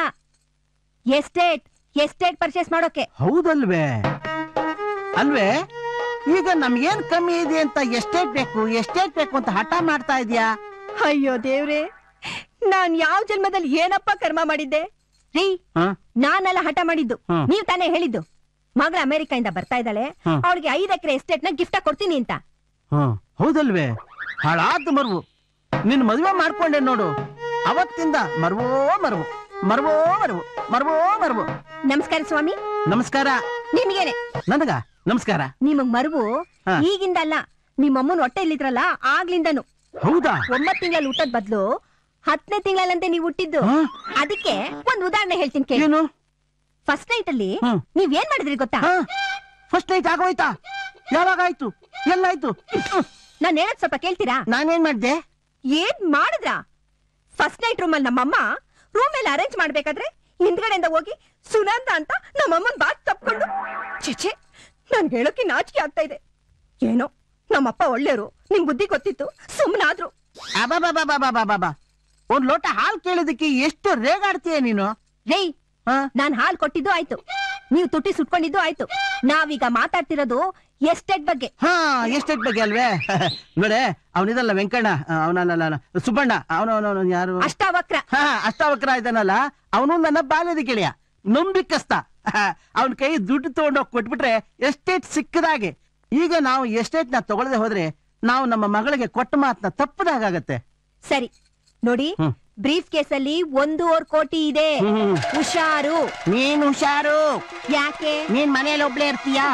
ಎಸ್ಟೇಟ್ ಪರ್ಚೇಸ್ ಮಾಡೋಕೆ. ಹೌದಲ್ವೇ? ಅಲ್ವೇ? ಈಗ ನಮ್ಗೇನ್ ಕಮ್ಮಿ ಇದೆ ಅಂತ ಎಸ್ಟೇಟ್ ಬೇಕು ಅಂತ ಹಠ ಮಾಡ್ತಾ ಇದೀಯಾ? ಅಯ್ಯೋ ದೇವ್ರೆ, ನಾನ್ ಯಾವ ಜನ್ಮದಲ್ಲಿ ಏನಪ್ಪ ಕರ್ಮ ಮಾಡಿದ್ದೆ ರೀ? ನಾನೆಲ್ಲ ಹಠ ಮಾಡಿದ್ದು. ನೀವ್ ತಾನೇ ಹೇಳಿದ್ದು ಮಗಳ ಅಮೆರಿಕದಿಂದ ಬರ್ತಾ ಇದ್ದಾಳೆ, ಅವಳಿಗೆ 5 ಎಕರೆ ಎಸ್ಟೇಟ್ ನ ಗಿಫ್ಟ್ ಕೊಡ್ತೀನಿ ಅಂತ. ಹೌದಲ್ವೇ? ಹಾಳಾದ ಮರ್ವು. ನಿನ್ ಮದುವೆ ಮಾಡ್ಕೊಂಡೆ ನೋಡು, ಅವತ್ತಿಂದ ಮರ್ವೋ ಮರ್ವು ಮರ್ವೋ ಮರ್ವು ಮರ್ವೋ ಮರ್ವು. ನಮಸ್ಕಾರ ಸ್ವಾಮಿ. ನಮಸ್ಕಾರ. ನಿಮ್ಗೇನೆ. ನನಗ ನಮಸ್ಕಾರ. ನಿಮಗ್ ಮರ್ವು ಈಗಿಂದ ಅಲ್ಲ, ನಿಮ್ಮಮ್ಮನ ಹೊಟ್ಟೆ ಇಲ್ಲಿದ್ರಲ್ಲ ಆಗ್ಲಿಂದನು. ಹೌದಾ? 9 ತಿಂಗಳಲ್ಲಿ ಹುಟ್ಟದ್ ಬದ್ಲು 10ನೇ ತಿಂಗಳಲ್ಲಂತೆ ನೀವು ಹುಟ್ಟಿದ್ದು. ಅದಕ್ಕೆ ಒಂದ್ ಉದಾಹರಣೆ ಹೇಳ್ತೀನಿ ಕೇಳಿ. ಏನು? ಫಸ್ಟ್ ನೈಟ್ ಅಲ್ಲಿ ನೀವ್ ಏನ್ ಮಾಡಿದ್ರಿ ಗೊತ್ತಾ? ಫಸ್ಟ್ ನೈಟ್ ಆಗೋಯ್ತಾ? ಯಾವಾಗ ಆಯ್ತು? ಎಲ್ಲಾಯ್ತು? ನಾನ್ ಹೇಳದ್ ಸ್ವಲ್ಪ ಕೇಳ್ತೀರಾ? ನಾನೇನ್ ಮಾಡ್ದೆ? ಏನ್ ಮಾಡಿದ್ರ? ಫಸ್ಟ್ ನೈಟ್ ರೂಮ್ ಅಲ್ಲಿ ನಮ್ಮಮ್ಮ ರೂಮ್ ಎಲ್ಲ ಅರೇಂಜ್ ಮಾಡ್ಬೇಕಾದ್ರೆ ಹಿಂದ್ಗಡೆಯಿಂದ ಹೋಗಿ ಸುನಂದ ಅಂತ ನಮ್ಮಮ್ಮನ್ ಬಾತ್ ತಪ್ಕೊಂಡು. ಚೇಚೆ, ನಾನ್ ಹೇಳೋಕೆ ನಾಚಿಕೆ ಆಗ್ತಾ ಇದೆ. ಏನೋ ನಮ್ಮಪ್ಪ ಒಳ್ಳೆಯವರು, ನಿಮ್ ಬುದ್ಧಿ ಗೊತ್ತಿತ್ತು, ಸುಮ್ಮನಾದ್ರು. ಅಬಾಬಾಬಾಬಾಬಾಬಾ, ಒಂದ್ ಲೋಟ ಹಾಲ್ ಕೇಳಿದಕ್ಕೆ ಎಷ್ಟು ರೇಗಾಡ್ತೀಯ ನೀನು? ರೇ, ನಾನ್ ಹಾಲ್ ಕೊಟ್ಟಿದ್ದು ಆಯ್ತು, ನೀವು ತುಟಿ ಸುಟ್ಕೊಂಡಿದ್ದು ಆಯ್ತು. ನಾವೀಗ ಮಾತಾಡ್ತಿರೋದು ಎಸ್ಟೇಟ್ ಬಗ್ಗೆ. ಎಸ್ಟೇಟ್ ಬಗ್ಗೆ ಅಲ್ವೇ? ನೋಡೆ, ಅವನಿದಲ್ಲ ವೆಂಕಣ್ಣ, ಅವನಲ್ಲ ಸುಬ್ಬಣ್ಣ, ಅವನು ಯಾರು? ಅಷ್ಟಾವಕ್ರ. ಅಷ್ಟಾವಕ್ರ ಇದ್ದಾನಲ್ಲ, ಅವನು ನನ್ನ ಬಾಲ್ಯದ ಗೆಳೆಯ, ನಂಬಿಕಸ್ತ. ಅವನ್ ಕೈ ದುಡ್ಡು ತಗೊಂಡೋಗಿ ಕೊಟ್ಬಿಟ್ರೆ ಎಸ್ಟೇಟ್ ಸಿಕ್ಕದಾಗೆ. ಈಗ ನಾವು ಎಸ್ಟೇಟ್ ನ ತಗೊಳ್ಳದೆ ಹೋದ್ರೆ ನಾವು ನಮ್ಮ ಮಗಳಿಗೆ ಕೊಟ್ಟ ಮಾತನ್ನ ತಪ್ಪದಾಗತ್ತೆ. ಸರಿ ನೋಡಿ, ಬ್ರೀಫ್ ಕೇಸ್ ಅಲ್ಲಿ 1.25 ಕೋಟಿ ಇದೆ. ಹುಷಾರು. ನೀನ್ ಹುಷಾರು. ಯಾಕೆ? ನೀನ್ ಮನೇಲಿ ಒಬ್ಳೇ ಇರ್ತೀಯಾ?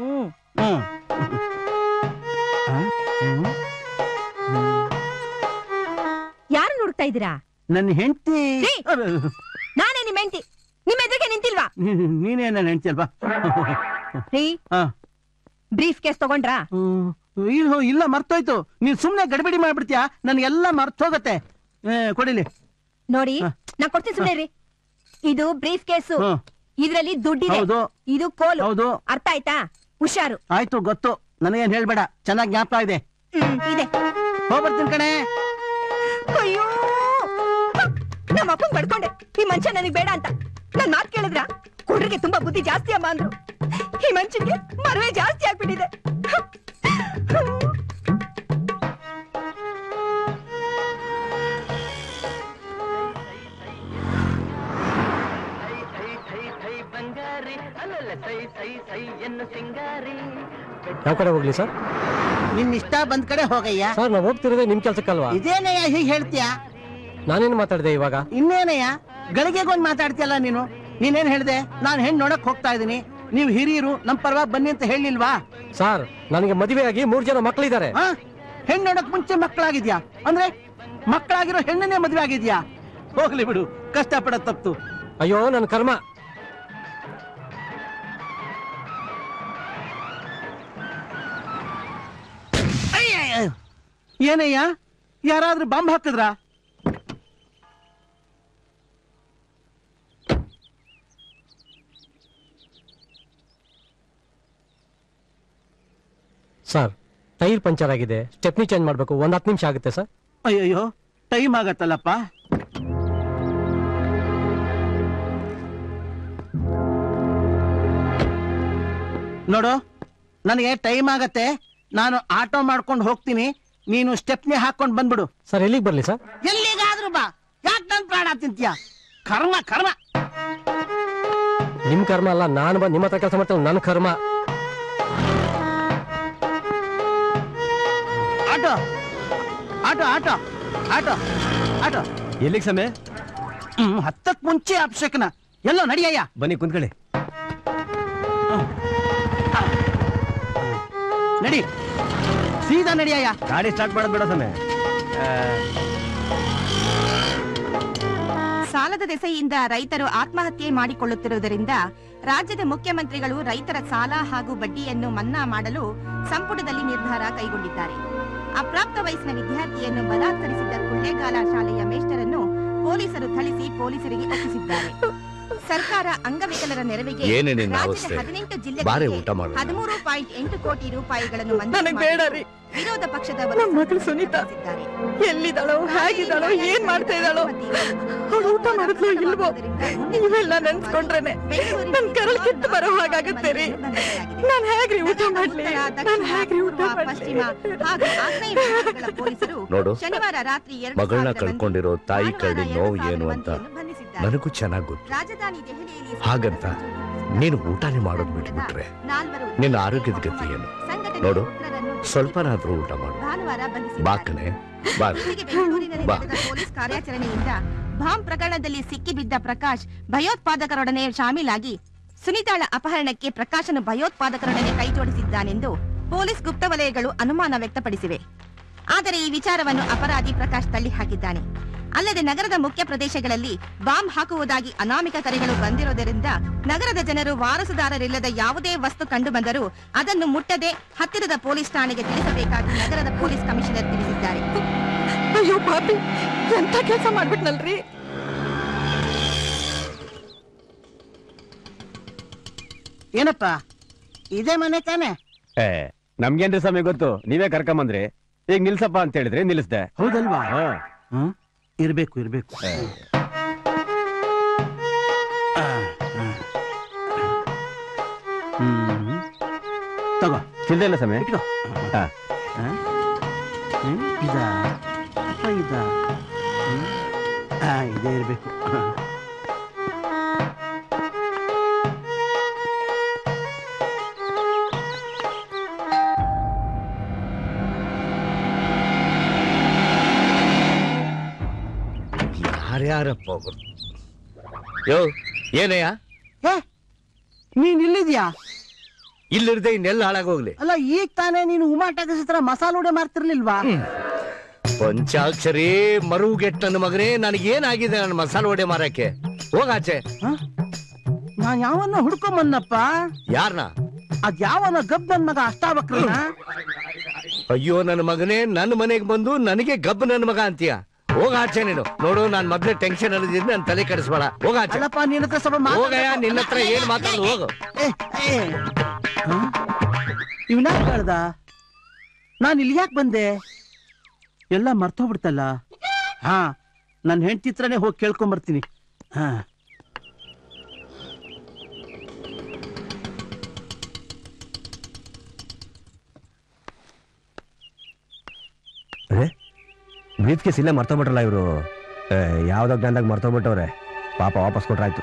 ಯಾರು ನೋಡ್ತಾ ಇದ್ದೀರಾ? ನನ್ನ ಹೆಂಡತಿ. ನಾನೇ ನಿಮ್ ಹೆಂಡತಿ. ನಿಮ್ ಎದುರಿಗೆ ನಿಂತಿಲ್ವಾ? ನೀನೇ ನನ್ನ ಹೆಂಡತಿ ಅಲ್ವಾ? ಬ್ರೀಫ್ ಕೇಸ್ ತಗೊಂಡ್ರಾ? ಇಲ್ಲ, ಮರ್ತೋಯ್ತು. ನೀನ್ ಸುಮ್ನೆ ಗಡಿಬಿಡಿ ಮಾಡ್ಬಿಡ್ತೀಯಾ, ನನ್ಗೆಲ್ಲ ಮರ್ತೋಗತ್ತೆ. ಕೊಡಿಲಿ. ನೋಡಿ, ನಾ ಕೊಡ್ತೀನಿ, ಸುಮ್ನೆ ರೀ. ಇದು ಬ್ರೀಫ್ ಕೇಸು, ಇದ್ರಲ್ಲಿ ದುಡ್ಡಿದೆ, ಇದು ಕೋಲು. ಹೌದು. ಅರ್ಥ ಆಯ್ತಾ? ಹುಷಾರು. ಆಯ್ತು, ಗೊತ್ತು. ನನಗೇನ್ ಹೇಳ್ಬೇಡ, ಚೆನ್ನಾಗಿ ಜ್ಞಾಪಕ ಇದೆ. ಇದೆ. ಹೋಗ್ಬರ್ತೀನಿ ಕಣೆ. ಅಯ್ಯೋ, ನಮ್ಮ ಅಪ್ಪನ್ ಬಡ್ಕೊಂಡೆ, ಈ ಮನುಷ್ಯ ನನಗ್ ಬೇಡ ಅಂತ. ನನ್ ಮಾತ್ ಕೇಳಿದ್ರ? ಕುಡ್ರಿಗೆ ತುಂಬಾ ಬುದ್ಧಿ ಜಾಸ್ತಿ ಅಮ್ಮ ಅಂದ್ರು. ಈ ಮನುಷ್ಯನ್ಗೆ ಮರವೇ ಜಾಸ್ತಿ ಆಗ್ಬಿಟ್ಟಿದೆ. ಯಾವ ಕಡೆ ಹೋಗ್ಲಿ ಸರ್? ನಿನ್ ಇಷ್ಟ ಬಂದ್ ಕಡೆ ಹೋಗಯ್ಯ. ಸರ್, ನಾವ್ ಹೋಗ್ತಿರೋದೇ ನಿಮ್ ಕೆಲ್ಸಕ್ಕಲ್ವಾ? ಇದೇನಯ್ಯ ಹೀಗೆ ಹೇಳ್ತೀಯಾ? ನಾನೇನು ಮಾತಾಡ್ದೆ ಇವಾಗ? ಇನ್ನೇನಯ್ಯ, ಗಳಿಗೆಗೊಂದ್ ಮಾತಾಡ್ತೀಯಲ್ಲ ನೀನು. ನೀನೇನ್ ಹೇಳ್ದೆ? ನಾನು ಹೆಣ್ಣು ನೋಡಕ್ ಹೋಗ್ತಾ ಇದೀನಿ, ನೀವು ಹಿರಿಯರು ನಮ್ ಪರವಾಗಿ ಬನ್ನಿ ಅಂತ ಹೇಳಿಲ್ವಾ? ಸರ್ ನನಗೆ ಮದುವೆ ಆಗಿ 3 ಜನ ಮಕ್ಕಳಿದ್ದಾರೆ. ಹೆಣ್ಣು ನೋಡಕ್ ಮುಂಚೆ ಮಕ್ಕಳಾಗಿದ್ಯಾ ಅಂದ್ರೆ ಮಕ್ಕಳಾಗಿರೋ ಹೆಣ್ಣನ್ನೇ ಮದುವೆ ಆಗಿದ್ಯಾ? ಹೋಗ್ಲಿ ಬಿಡು, ಕಷ್ಟಪಡ ತಪ್ಪು. ಅಯ್ಯೋ ನನ್ನ ಕರ್ಮ. ಏನಯ್ಯ, ಯಾರಾದ್ರೂ ಬಾಂಬ್ ಹಾಕಿದ್ರ? ಸರ್ ಟೈರ್ ಪಂಚರ್ ಆಗಿದೆ, ಸ್ಟೆಪ್ನಿ ಚೇಂಜ್ ಮಾಡಬೇಕು. 10 ನಿಮಿಷ ಆಗುತ್ತೆ ಸರ್. ಅಯ್ಯಯ್ಯೋ, ಟೈಮ್ ಆಗತ್ತಲ್ಲಪ್ಪ. ನೋಡು, ನನಗೆ ಟೈಮ್ ಆಗತ್ತೆ, ನಾನು ಆಟೋ ಮಾಡ್ಕೊಂಡು ಹೋಗ್ತೀನಿ, ನೀನು ಸ್ಟೆಪ್ನಿ ಹಾಕೊಂಡು ಬಂದ್ಬಿಡು. ಸರ್ ಎಲ್ಲಿಗೆ ಬರ್ಲಿ ಸರ್? ಎಲ್ಲಿಗಾದ್ರೂ ಬಾ, ಯಾಕೆ ನನ್ ಪ್ರಾಣ ತಿಂತೀಯ? ಕರ್ಮ ಕರ್ಮ. ನಿಮ್ ಕರ್ಮ ಅಲ್ಲ, ನಾನು ಬಂದು ನಿಮ್ಮ ಹತ್ರ ಕೆಲಸ ಮಾಡ್ತೇನೆ, ನನ್ನ ಕರ್ಮ. Auto auto auto auto auto ಎಲ್ಲಿಗೆ ಸಮಯ? 10ಕ್ಕೆ ಮುಂಚೆ ಅಭಿಷೇಕನ. ಎಲ್ಲೋ ನಡಿಯಯ್ಯ. ಬನ್ನಿ ಕುಂತ್ಕೊಳ್ಳಿ. ನಡಿ, ಸೀದಾ ನಡಿಯಯ್ಯ. ಗಾಡಿ ಸ್ಟಾರ್ಟ್ ಮಾಡೋದು ಬೇಡ ಸಮಯ. ಸಾಲದ ದೆಸೆಯಿಂದ ರೈತರು ಆತ್ಮಹತ್ಯೆ ಮಾಡಿಕೊಳ್ಳುತ್ತಿರುವುದರಿಂದ ರಾಜ್ಯದ ಮುಖ್ಯಮಂತ್ರಿಗಳು ರೈತರ ಸಾಲ ಹಾಗೂ ಬಡ್ಡಿಯನ್ನು ಮನ್ನಾ ಮಾಡಲು ಸಂಪುಟದಲ್ಲಿ ನಿರ್ಧಾರ ಕೈಗೊಂಡಿದ್ದಾರೆ. ಅಪ್ರಾಪ್ತ ವಯಸ್ಸಿನ ವಿದ್ಯಾರ್ಥಿಯನ್ನು ಬಲಾತ್ಕರಿಸಿದ್ದ ಕೊಳ್ಳೇಗಾಲ ಶಾಲೆಯ ಮೇಷ್ಟರನ್ನು ಪೊಲೀಸರು ಥಳಿಸಿ ಪೊಲೀಸರಿಗೆ ಒಪ್ಪಿಸಿದ್ದಾರೆ. ಸರ್ಕಾರ ಅಂಗವಿಕಲರ ನೆರವಿಗೆ ರಾಜ್ಯದ 18 ಜಿಲ್ಲೆಗಳಿಗೆ 13.8 ಕೋಟಿ ರೂಪಾಯಿಗಳನ್ನು ಮಂಜೂರು ಮಾಡಿ ವಿರೋಧ ಪಕ್ಷದವರು ಮಗಳು ಸುನೀತಾ ಎಲ್ಲಿದ್ದಾಳೋ, ಹೇಗಿದ್ದಾಳೋ, ಏನ್ ಮಾಡ್ತಾ ಇದ್ದಾಳೋ, ಅವಳು ಊಟ ಮಾಡಿದ್ಲೋ ಇಲ್ವೋ, ಇವೆಲ್ಲ ನೆನ್ಸ್ಕೊಂಡ್ರೇನೆ ನನ್ ಕರಳು ಕಿತ್ತು ಬರೋ ಹಾಗಾಗುತ್ತೆ ರೀ. ನಾನ್ ಹೇಗ್ರಿ ಊಟ ಮಾಡ್ಲಿ? ಪಶ್ಚಿಮ ಹಾಗೂ ಆಗ್ನೇಯ ವಿಭಾಗಗಳ ಪೊಲೀಸರು ನೋಡು, ಶನಿವಾರ ರಾತ್ರಿ ಮಗಳನ್ನ ಕಳ್ಕೊಂಡಿರೋ ತಾಯಿ ಕರಡಿ ನೋವು ಏನು ಅಂತ ನನಗೂ ಚೆನ್ನಾಗಿ ಗೊತ್ತು. ರಾಜಧಾನಿ ದೆಹಲಿಯಲ್ಲಿ ಹಾಗಂತ ನೀನು ಊಟನೇ ಮಾಡೋದು ಬಿಟ್ಬಿಟ್ರೆ ನಿನ್ನ ಆರೋಗ್ಯದ ಗತಿ ಏನು? ನೋಡು, ಸ್ವಲ್ಪನಾದ್ರೂ ಊಟ ಮಾಡು. ಭಾನುವಾರ ಬಾಕನೆ ಬೆಂಗಳೂರಿನಲ್ಲಿ ನಡೆದ ಪೊಲೀಸ್ ಕಾರ್ಯಾಚರಣೆಯಿಂದ ಬಾಂಬ್ ಪ್ರಕರಣದಲ್ಲಿ ಸಿಕ್ಕಿಬಿದ್ದ ಪ್ರಕಾಶ್ ಭಯೋತ್ಪಾದಕರೊಡನೆ ಶಾಮೀಲಾಗಿ ಸುನೀತಾಳ ಅಪಹರಣಕ್ಕೆ ಪ್ರಕಾಶನು ಭಯೋತ್ಪಾದಕರೊಡನೆ ಕೈಜೋಡಿಸಿದ್ದಾನೆಂದು ಪೊಲೀಸ್ ಗುಪ್ತ ವಲಯಗಳು ಅನುಮಾನ ವ್ಯಕ್ತಪಡಿಸಿವೆ. ಆದರೆ ಈ ವಿಚಾರವನ್ನು ಅಪರಾಧಿ ಪ್ರಕಾಶ್ ತಳ್ಳಿ ಹಾಕಿದ್ದಾನೆ. ಅಲ್ಲದೆ ನಗರದ ಮುಖ್ಯ ಪ್ರದೇಶಗಳಲ್ಲಿ ಬಾಂಬ್ ಹಾಕುವುದಾಗಿ ಅನಾಮಿಕ ಕರೆಗಳು ಬಂದಿರುವುದರಿಂದ ನಗರದ ಜನರು ವಾರಸುದಾರರಿಲ್ಲದ ಯಾವುದೇ ವಸ್ತು ಕಂಡು ಬಂದರೂ ಅದನ್ನು ಮುಟ್ಟದೆ ಹತ್ತಿರದ ಪೊಲೀಸ್ ಠಾಣೆಗೆ ತಿಳಿಸಬೇಕಾಗಿ ನಗರದ ಪೊಲೀಸ್ ಕಮಿಷನರ್ ತಿಳಿಸಿದ್ದಾರೆ. ಅಯ್ಯೋ ಪಾಪಿ, ಎಂತ ಕೆಲಸ ಮಾಡ್ಬಿಟ್ನಲ್ರಿ. ಏನಪ್ಪ, ಇದೇ ಮನೆ ತಾನೆ? ನಮ್ಗೇನ್ರಿ ಸಮಯ ಗೊತ್ತು, ನೀವೇ ಕರ್ಕೊಂಬಂದ್ರಿ. ಈಗ ನಿಲ್ಸಪ್ಪ ಅಂತ ಹೇಳಿದ್ರೆ ನಿಲ್ಲಿಸ್ದೆ. ಹೌದಲ್ವಾ? ಇರ್ಬೇಕು ಇರ್ಬೇಕು. ತಗೋ, ಚಿಲ್ದೆ ಇಲ್ಲ ಸಮಯ. ಇಟ್ಕೋ. ಇದೇ ಇರ್ಬೇಕು. ಯಾರ್ಯಾರಪ್ಪ ಹೋಗೋದು? ಯೋ ಏನಯ್ಯ, ನೀನ್ ಇಲ್ಲಿದ್ಯಾ? ಇಲ್ಲಿರ್ದೆ ಇನ್ನೆಲ್ಲ ಹಾಳಾಗೋಗ್ಲಿ. ಅಲ್ಲ, ಈಗ ತಾನೇ ನೀನು ಉಮಾಟಾಕಿಸ್ ಹತ್ರ ಮಸಾಲೋಡೆ ಮಾಡ್ತಿರ್ಲಿಲ್ವಾ? ಪಂಚಾಕ್ಷರಿ ಮರುಗೆಟ್ ನನ್ನ ಮಗನೇ, ನನಗೇನಾಗಿದೆ ನನ್ನ ಮಸಾಲೆ ವಡೆ ಮಾರಕ್ಕೆ? ಹೋಗಾಚೆ. ನಾನ್ ಯಾವನ್ನ ಹುಡ್ಕೊಂಬನ್ನಪ್ಪ. ಯಾರನ್ನ? ಅದ್ ಯಾವನ ಗಬ್ ನನ್ ಮಗ ಅಷ್ಟಾವಕ್ರನ? ಅಯ್ಯೋ ನನ್ನ ಮಗನೇ, ನನ್ನ ಮನೆಗೆ ಬಂದು ನನಗೆ ಗಬ್ ನನ್ನ ಮಗ ಅಂತೀಯ? ಹೋಗಾಚೆ ನೀನು. ನೋಡು, ನಾನ್ ಮೊದ್ಲೇ ಟೆನ್ಷನ್ ಅನ್ನೋದ್ರಿಂದ ನನ್ ತಲೆ ಕೆಡಿಸ್ಬೇಡ. ಹೋಗಾಚೆ. ಅಲ್ಲಪ್ಪ, ನಿನ್ನ ಹತ್ರ ಸ್ವಲ್ಪ ಹೋಗಯ್ಯ, ನಿನ್ನ ಹತ್ರ ಏನ್ ಮಾತಾಡೋದು, ಹೋಗು. ಇವನ ಹೇಳ್ದ, ನಾನು ಇಲ್ಲಿ ಯಾಕೆ ಬಂದೆ? ಎಲ್ಲ ಮರ್ತೋಗ್ಬಿಡ್ತಲ್ಲ. ಹಾ, ನನ್ನ ಹೆಂಡತಿ ಹತ್ರನೇ ಹೋಗಿ ಕೇಳ್ಕೊಂಬರ್ತೀನಿ. ಹಾ, ಬ್ರೀಫ್ ಕೇಸ್ ಇಲ್ಲೇ ಮರ್ತೋಗ್ಬಿಟ್ರಲ್ಲ ಇವರು. ಯಾವ್ದೋ ಜ್ಞಾನದಾಗ ಮರ್ತೋಗ್ಬಿಟ್ಟವ್ರೆ. ಪಾಪ, ವಾಪಸ್ ಕೊಟ್ರಾಯ್ತು.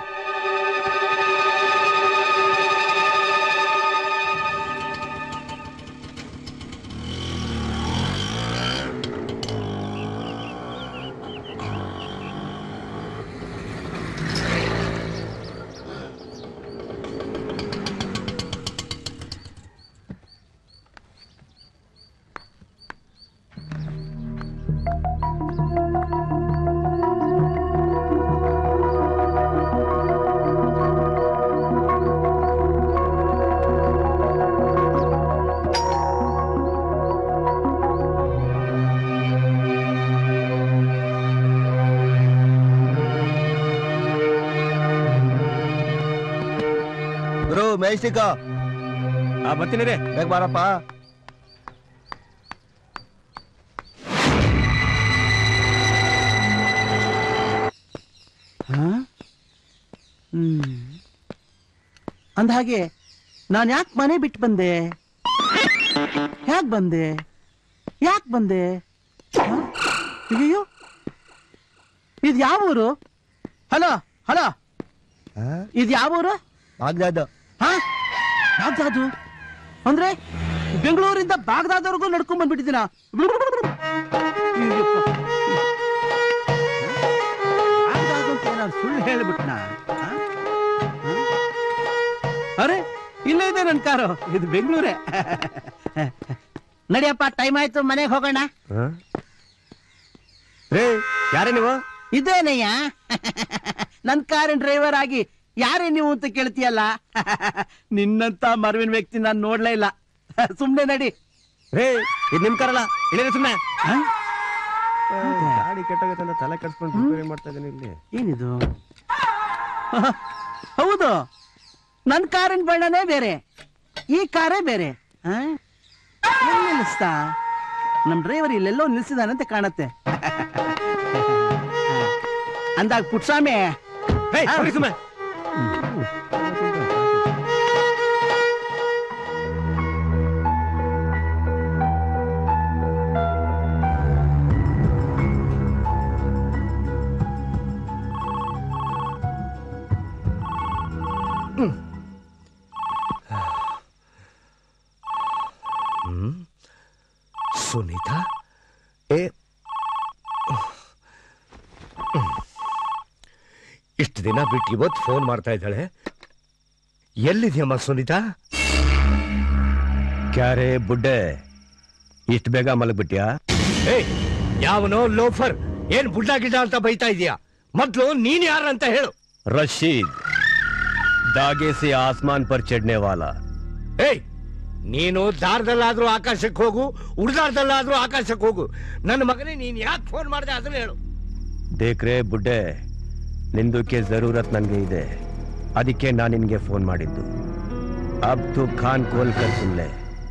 ಗುರು ಮೇಸ್ಟಿಕ ಬರ್ತೀನಿ ರೇ, ಬೇಗ ಬಾರಪ್ಪ. ಅಂದಹಾಗೆ ನಾನು ಯಾಕೆ ಮನೆ ಬಿಟ್ಟು ಬಂದೆ? ಯಾಕೆ ಬಂದೆ? ಅಯ್ಯೋ, ಇದು ಯಾವ ಊರು? ಹಲೋ ಇದು ಯಾವ ಊರು? ಬಾಗ್ದಾದ್. ಬಾಗ್ದಾದು ಅಂದ್ರೆ ಬೆಂಗಳೂರಿಂದ ಬಾಗ್ದಾದವರೆಗೂ ನಡ್ಕೊಂಡ್ ಬಂದ್ಬಿಟ್ಟಿದ್ದೀನ. ಬಾಗ್ದಾದು ಅಂತ ನಾನು ಸುಳ್ಳು ಹೇಳ್ಬಿಟ್ನ? ಅರೆ ಇಲ್ಲೇ ಇದೆ ನನ್ ಕಾರು. ಇದು ಬೆಂಗಳೂರೇ. ನಡಿಯಪ್ಪ, ಟೈಮ್ ಆಯ್ತು, ಮನೆಗೆ ಹೋಗೋಣ. ರೇ, ಯಾರೇ ನೀವು? ಇದೇನಯ್ಯ ನನ್ ಕಾರಿನ ಡ್ರೈವರ್ ಆಗಿ ಯಾರೇ ನೀವು ಅಂತ ಕೇಳ್ತೀಯಲ್ಲ. ನಿನ್ನಂತ ಮರವಿನ ವ್ಯಕ್ತಿ ನಾನು ನೋಡ್ಲೇ ಇಲ್ಲ. ಸುಮ್ನೆ ನಡಿ. ರೇ, ಇದು ನಿಮ್ ಕಾರಲ್ಲ, ಇಳಿರಿ ಸುಮ್ನೆ. ಗಾಡಿ ಕೆಟ್ಟೋಗತ್ತೆ ಅಂತ ತಲೆ ಕೆಡ್ಸ್ಕೊಂಡು ರಿಪೇರಿ ಮಾಡ್ತಾ ಇದ್ದೀನಿ ಇಲ್ಲಿ. ಏನಿದು? ಹೌದು, ನನ್ ಕಾರಿನ ಬಣ್ಣನೇ ಬೇರೆ, ಈ ಕಾರೇ ಬೇರೆ. ಎಲ್ಲಿ ನಿಲ್ಲಿಸ್ತಾ? ನಮ್ ಡ್ರೈವರ್ ಇಲ್ಲೆಲ್ಲೋ ನಿಲ್ಸಿದಾನಂತೆ ಕಾಣತ್ತೆ. ಅಂದಾಗ ಪುಟ್ಸ್ವಾಮಿ, ಸುಮ್ಮನೆ ಸುನೀತಾ, ಇಷ್ಟು ದಿನ ಬಿಟ್ಟು ಇವತ್ತು ಫೋನ್ ಮಾಡ್ತಾ ಇದ್ದಾಳೆ. ಎಲ್ಲಿದ್ಯಮ್ಮ ಸುನೀತಾ? ಕ್ಯಾರೇ ಬುಡ್ಡೆ, ಇಷ್ಟು ಬೇಗ ಮಲಗ್ಬಿಟ್ಯಾ? ಯಾವನೋ ಲೋಫರ್ ಏನ್ ಬುಡ್ಡ ಗಿಡ್ಡ ಅಂತ ಬೈತಾ ಇದೀಯಾ? ಮೊದ್ಲು ನೀನ್ ಯಾರಂತ ಹೇಳು. रशीद, दागे से आसमान पर चढ़ने वाला. ನೀನು ದಾರದಲ್ಲಾದ್ರೂ ಆಕಾಶಕ್ಕೆ ಹೋಗು, ಉಡ್ದಾರದಲ್ಲಾದ್ರೂ ಆಕಾಶಕ್ಕೆ ಹೋಗು. ನನ್ನ ಮಗನೇ, ನೀನ್ ಯಾಕೆ ಫೋನ್ ಮಾಡಿದೆ ಅದನ್ನ ಹೇಳು. ದೇಖ್ ರೇ ಬುಡ್ಡೆ, ನಿಂದಕ್ಕೆ ಜರೂರತ್ ನನಗೆ ಇದೆ, ಅದಕ್ಕೆ ನಾನು ನಿನಗೆ ಫೋನ್ ಮಾಡಿದ್ದು. ಅಬ್ ತು ಖಾನ್ ಕೋಲ್ ಕರ್ ಸುನ್ಲೆ.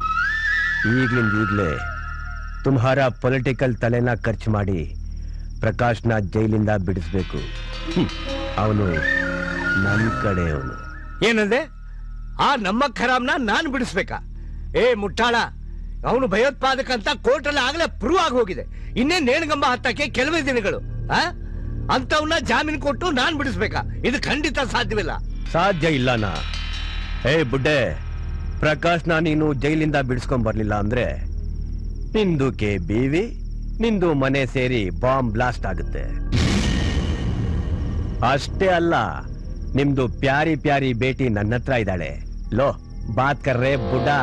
ಈಗಲೇ ತುಮ್ಹಾರ ಪೊಲಿಟಿಕಲ್ ತಲೆನ ಖರ್ಚು ಮಾಡಿ ಪ್ರಕಾಶ್ನ ಜೈಲಿಂದ ಬಿಡಿಸ್ಬೇಕು. ಅವನು ನನ್ನ ಕಡೆ. ಅವನು ಏನಂದೆ? ಆ ನಮ್ಮ ಖರಾಮ್ನ ನಾನು ಬಿಡಿಸ್ಬೇಕಾ? ಮುಟ್ಟಾಳ, ಅವನು ಭಯೋತ್ಪಾದಕ ಅಂತ ಕೋರ್ಟಲ್ಲಿ ಆಗ್ಲೇ ಪ್ರೂವ್ ಆಗಿ ಹೋಗಿದೆ. ಇನ್ನೇ ನೇಣಗಂಬ ಹತ್ತಕ್ಕೆ ಕೆಲವೇ ದಿನಗಳು. ಅಂತವನ್ನ ಜಾಮೀನು ಕೊಟ್ಟು ನಾನ್ ಬಿಡಿಸ್ಬೇಕಾ? ಇದು ಖಂಡಿತ ಸಾಧ್ಯವಿಲ್ಲ. ಸಾಧ್ಯ ಇಲ್ಲನಾ? ಬುಡ್ಡೆ, ಪ್ರಕಾಶ್ನ ನೀನು ಜೈಲಿಂದ ಬಿಡಿಸ್ಕೊಂಡ್ ಬರ್ಲಿಲ್ಲ ಅಂದ್ರೆ ನಿಂದುಕೆ ಬೀವಿ, ನಿಂದು ಮನೆ ಸೇರಿ ಬಾಂಬ್ ಬ್ಲಾಸ್ಟ್ ಆಗುತ್ತೆ. ಅಷ್ಟೇ ಅಲ್ಲ, ನಿಮ್ದು ಪ್ಯಾರಿ ಪ್ಯಾರಿ ಬೇಟಿ ನನ್ನ ಹತ್ರ ಇದ್ದಾಳೆ. ಲೋ, ಬಾತ್ ಕರ್ರೆ ಬುಡ್ಡಾ.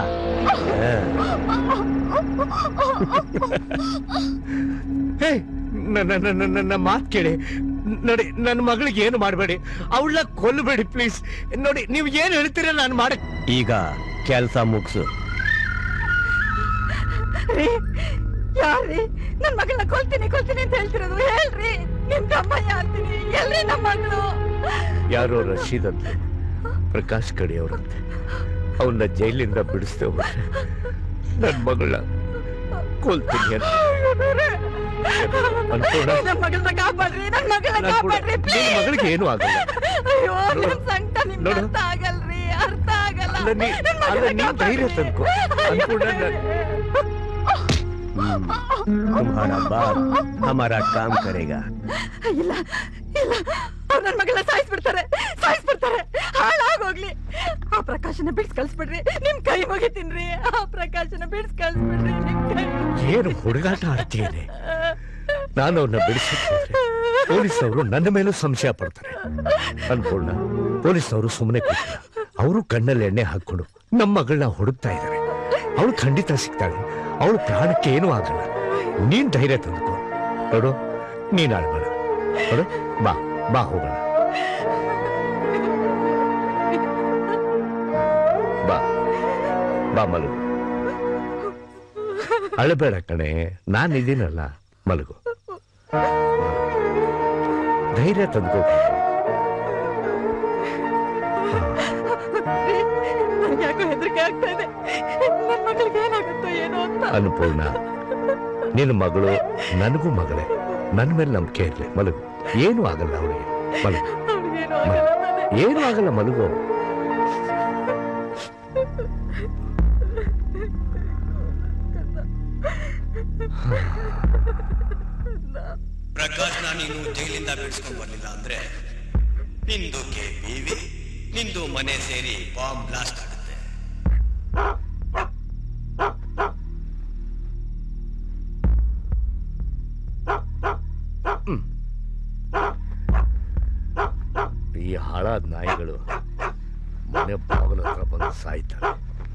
ನನ್ನ ಮಾತ್ ಕೇಳಿ. ನೋಡಿ, ನನ್ನ ಮಗಳಿಗೆ ಏನು ಮಾಡಬೇಡಿ, ಅವಳ ಕೊಲ್ಲಬೇಡಿ ಪ್ಲೀಸ್. ನೋಡಿ, ನೀವು ಏನ್ ಹೇಳ್ತೀರ ನಾನು ಮಾಡ. ಈಗ ಕೆಲ್ಸ ಮುಗ್ಸು. ಯಾರ್ರಿ ನನ್ ಮಗಳನ್ನ ಕೊಲ್ತೀನಿ ಅಂತ ಹೇಳ್ತಿರೋದು? ಹೇಳ್ರಿ, ನಿಮ್ ತಮ್ಮ ಯಾರ್ತೀನಿ? ಎಲ್ರಿ ನಮ್ಮ ಮಗಳು? ಯಾರೋ ರಶೀದ್ ಅಂತ, ಪ್ರಕಾಶ್ ಕಡೆಯವ್ರಂತೆ. ಅವನ್ನ ಜೈಲಿಂದ ಬಿಡಿಸ್ತೇ ಹೋಗ್ರೆ ನನ್ ಮಗಳನ್ನ ಕೊಲ್ತೀನಿ ಅಂತ. ನನ್ ಮಗಳನ್ನ ಕಾಪಾಡ್ರಿ, ನನ್ ಮಗಳನ್ನ ಕಾಪಾಡ್ರಿ ಪ್ಲೀಸ್. ಮಗಳಿಗೆ ಏನು ಆಗಲ್ಲ. ಅಯ್ಯೋ, ನನ್ ಸಂಕಟ ನಿಮ್ಗೆ ಅರ್ಥ ಆಗಲ್ರಿ, ಅರ್ಥ ಆಗಲ್ಲ. ನೀನ್ ಧೈರ್ಯ ತಂದ್ಕೋ. तुम्हारा बाप हमारा काम करेगा. ಇಲ್ಲ ಇಲ್ಲ, ಅವ್ರು ನನ್ ಮಗಳನ್ನ ಸಾಯಿಸ್ಬಿಡ್ತಾರೆ, ಹಾಳಾಗೋಗ್ಲಿ. ಆ ಪ್ರಕಾಶನ ಬಿಡ್ಸ್ ಕಳ್ಸ್ಬಿಡ್ರಿ, ನಿಮ್ ಕೈ ಮುಗಿತೀನ್ರಿ. ಆ ಪ್ರಕಾಶನ ಬಿಡ್ಸ್ ಕಳ್ಸ್ಬಿಡ್ರಿ, ನಿಮ್ ಕೈ. ಏನು ಹುಡುಗಾಟ ಆಡ್ತೀನಿ? ನಾನು ಅವ್ರನ್ನ ಬಿಡಿಸಿದ್ರೆ ಪೊಲೀಸವರು ನನ್ನ ಮೇಲೂ ಸಂಶಯ ಪಡ್ತಾರೆ. ಅನ್ಪೂರ್ಣ, ಪೊಲೀಸವರು ಸುಮ್ಮನೆ ಕೂತಿಲ್ಲ. ಅವರು ಕಣ್ಣಲ್ಲಿ ಎಣ್ಣೆ ಹಾಕೊಂಡು ನಮ್ಮ ಮಗಳನ್ನ ಹುಡುಕ್ತಾ ಇದ್ದಾರೆ. ಅವಳು ಖಂಡಿತ ಸಿಗ್ತಾಳೆ. ಅವಳು ಪ್ರಾಣಕ್ಕೆ ಏನೂ ಆಗಲ್ಲ. ನೀನ್ ಧೈರ್ಯ ತಂದ್ಕೋ. ನೋಡು, ನೀನ್ ಆಡ್ಬೇಡ. ನೋಡು, ಬಾ ಬಾ ಹೋಗೋಣ. ಬಾ ಬಾ ಮಲಗು. ಅಳಬೇಡ ಕಣೆ, ನಾನಿದ್ದೀನಲ್ಲ. ಮಲಗು, ಧೈರ್ಯ ತಂದ್ಕೋ. ಹೆದರಿಕೆ ಆಗ್ತಾ ಇದೆ. ನನ್ ಮಗಳಿಗೆ ಏನಾಗುತ್ತೋ ಏನೋ ಅಂತ. ಅನ್ನಪೂರ್ಣ, ನಿನ್ನ ಮಗಳು ನನಗೂ ಮಗಳೇ. ನನ್ನ ಮೇಲೆ ನಂಬಿಕೆ ಇರ್ಲಿ. ಮಲಗು, ಏನು ಆಗಲ್ಲ ಅವಳಿಗೆ. ಮಲಗು, ಏನು ಆಗಲ್ಲ, ಮಲಗು. ಪ್ರಕಾಶ್ನ ನೀನು ಜೈಲಿಂದ ಬಿಡಿಸ್ಕೊಂಡು ಬರ್ಲಿಲ್ಲ ಅಂದ್ರೆ ನಿಂದು KBV, ನಿಂದು ಮನೆ ಸೇರಿ ಬಾಂಬ್ ಬ್ಲಾಸ್ಟ್ ಆಗುತ್ತೆ. ಈ ಹಾಳಾದ ನಾಯಿಗಳು ಮನೆ ಬಾಗಿಲ ಹತ್ರ ಬಂದು ಸಾಯ್ತಾರೆ.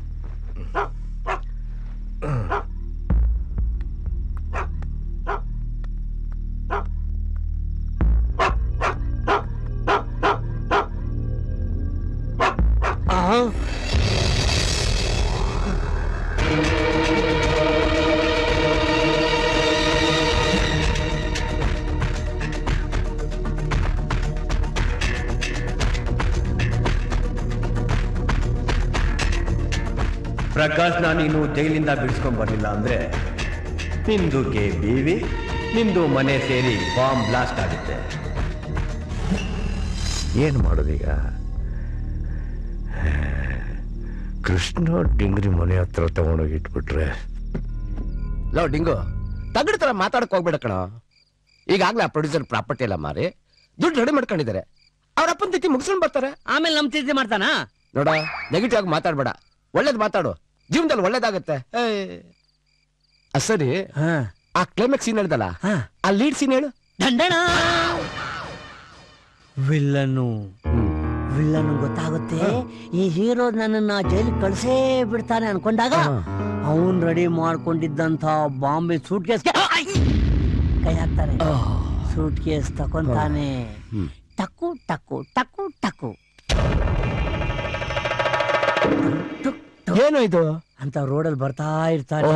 ಪ್ರಕಾಶ್ನ ನೀನು ಜೈಲಿಂದ ಬಿಡಿಸ್ಕೊಂಡ್ ಬರ್ಲಿಲ್ಲ ಅಂದ್ರೆ ನಿಂದು KBV, ನಿಂದು ಮನೆ ಸೇರಿ ಬಾಂಬ್ ಬ್ಲಾಸ್ಟ್ ಆಗುತ್ತೆ. ಏನು ಮಾಡೋದೀಗ? ಕೃಷ್ಣ ಡಿಂಗ್ರಿ ಮನೆ ಹತ್ರ ತಗೊಂಡೋಗಿ ಇಟ್ಬಿಟ್ರೆ. ಲೋ ಡಿಂಗು, ತಗಡ್ ತರ ಮಾತಾಡಕ್ ಹೋಗ್ಬೇಡ ಕಣ. ಈಗಾಗ್ಲೇ ಆ ಪ್ರೊಡ್ಯೂಸರ್ ಪ್ರಾಪರ್ಟಿ ಎಲ್ಲ ಮಾರಿ ದುಡ್ಡು ರೆಡಿ ಮಾಡ್ಕೊಂಡಿದ್ದಾರೆ. ಅವ್ರ ಅಪ್ಪನ ತಿಥಿ ಮುಗಿಸ್ಕೊಂಡ್ ಬರ್ತಾರೆ. ಆಮೇಲೆ ನಮ್ ತಿಥಿ ಮಾಡ್ತಾನ. ನೋಡ, ನೆಗೆಟಿವ್ ಆಗಿ ಮಾತಾಡ್ಬೇಡ, ಒಳ್ಳೇದ್ ಮಾತಾಡು. ಜೀವನದಲ್ಲಿ ಒಳ್ಳೇದಾಗತ್ತೆ. ಸರಿ, ಆ ಕ್ಲೈಮ್ಯಾಕ್ಸ್ ಸೀನ್ ಹೇಳ್ದಲ್ಲ, ಆ ಲೀಡ್ ಸೀನ್ ಹೇಳು. ದಂಡಣ ವಿಲ್ಲನು ಗೊತ್ತಾಗುತ್ತೆ. ಈ ಹೀರೋ ನನ್ನನ್ನ ಜೈಲಿಗೆ ಕಳ್ಸೇ ಬಿಡ್ತಾನೆ ಅನ್ಕೊಂಡಾಗ ಅವನ್ ರೆಡಿ ಮಾಡ್ಕೊಂಡಿದ್ದಂತ ಬಾಂಬೆ ಸೂಟ್ ಕೇಸ್ ಕೈ ಹಾಕ್ತಾನೆ. ಸೂಟ್ ಕೇಸ್ ತಕೊಂತಾನೆ. ಟಕ್ಕು ಟಕ್ಕು ಟಕ್ಕು ಟಕ್ಕು. ಏನು ಇದು ಅಂತ ರೋಡಲ್ಲಿ ಬರ್ತಾ ಇರ್ತಾನೆ.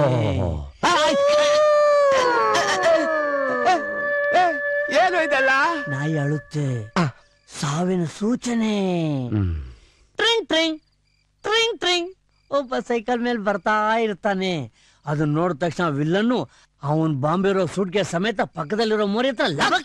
ಏನು ಇದೆಲ್ಲ? ನಾಯಿ ಅಳುತ್ತೆ. ಸಾವಿನ ಸೂಚನೆ. ಟ್ರಿಂಗ್ ಟ್ರಿಂಗ್ ಟ್ರಿಂಗ್ ಟ್ರಿಂಗ್. ಒಬ್ಬ ಸೈಕಲ್ ಮೇಲೆ ಬರ್ತಾ ಇರ್ತಾನೆ. ಅದನ್ನ ನೋಡಿದ ತಕ್ಷಣ ವಿಲ್ಲನ್ನು ಅವನ್ ಬಾಂಬೆ ಸೂಟ್ಗೆ ಸಮೇತ ಪಕ್ಕದಲ್ಲಿರೋ ಮೋರಿ ಹತ್ರ ಲಬಕ್.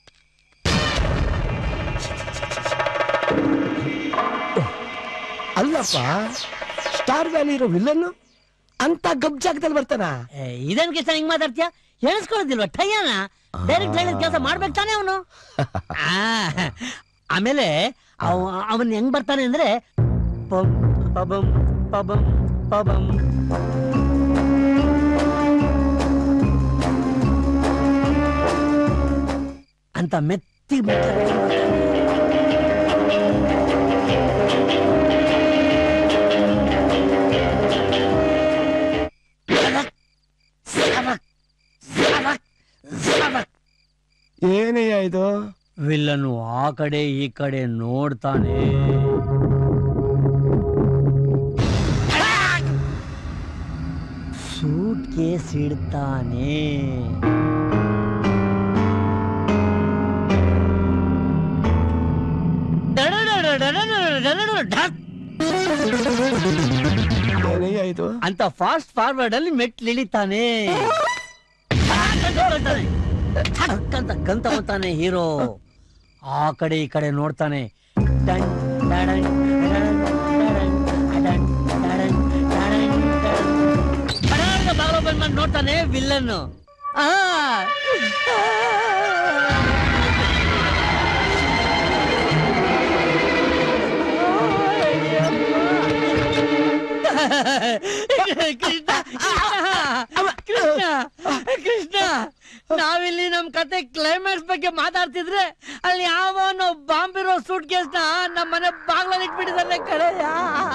ಅಲ್ಲಪ್ಪ, ಸ್ಟಾರ್ ವ್ಯಾಲಿ ಇರೋ ವಿಲ್ಲನ್ನು ಅಂತ ಗಬ್ ಜಾಗದಲ್ಲಿ ಬರ್ತಾನ. ಇದನ್ ಕೆಲಸ ಹಿಂಗ್ ಮಾತಾಡ್ತೀಯ? ಹೇಳಿಸ್ಕೊಳ್ಳೋದಿಲ್ವ ಟಯ್ಯನ? ಡೈರೆಕ್ಟ್ ಹೇಳಿದ ಕೆಲಸ ಮಾಡ್ಬೇಕು ತಾನೆ ಅವನು. ಆಮೇಲೆ ಅವನ್ ಹೆಂಗ್ ಬರ್ತಾನೆ ಅಂದ್ರೆ ಪಬಂ ಪಬಂ ಪಬಂ ಪಬಂ ಅಂತ ಮೆತ್ತಿ ಏನಯ್ಯ ಇದು? ವಿಲ್ಲನು ಆ ಕಡೆ ಈ ಕಡೆ ನೋಡ್ತಾನೆ. ಸೂಟ್ ಕೇಸ್ ಇಡ್ತಾನೆ. ಇದು ಅಂತ ಫಾಸ್ಟ್ ಫಾರ್ವರ್ಡ್ ಅಲ್ಲಿ ಮೆಟ್ಲಿಳಿತಾನೆ. ಅಂತ ಗಂತ ಹೋಗ್ತಾನೆ ಹೀರೋ. ಆ ಕಡೆ ಈ ಕಡೆ ನೋಡ್ತಾನೆ. ಬಾಗಿಲು ಬಂದ್ ನೋಡ್ತಾನೆ ವಿಲ್ಲನ್. ಕೃಷ್ಣ, ನಾವಿಲ್ಲಿ ನಮ್ ಕತೆ ಕ್ಲೈಮ್ಯಾಕ್ಸ್ ಬಗ್ಗೆ ಮಾತಾಡ್ತಿದ್ರೆ ಅಲ್ಲಿ ಯಾವನು ಬಾಂಬಿರೋ ಸೂಟ್ ಕೇಸ್ ನ ನಮ್ಮ ಮನೆ ಬಾಗ್ಲಲ್ಲಿ ಇಟ್ಬಿಟ್ಟಿದ್ದಾನೆ ಕಡೆಯ.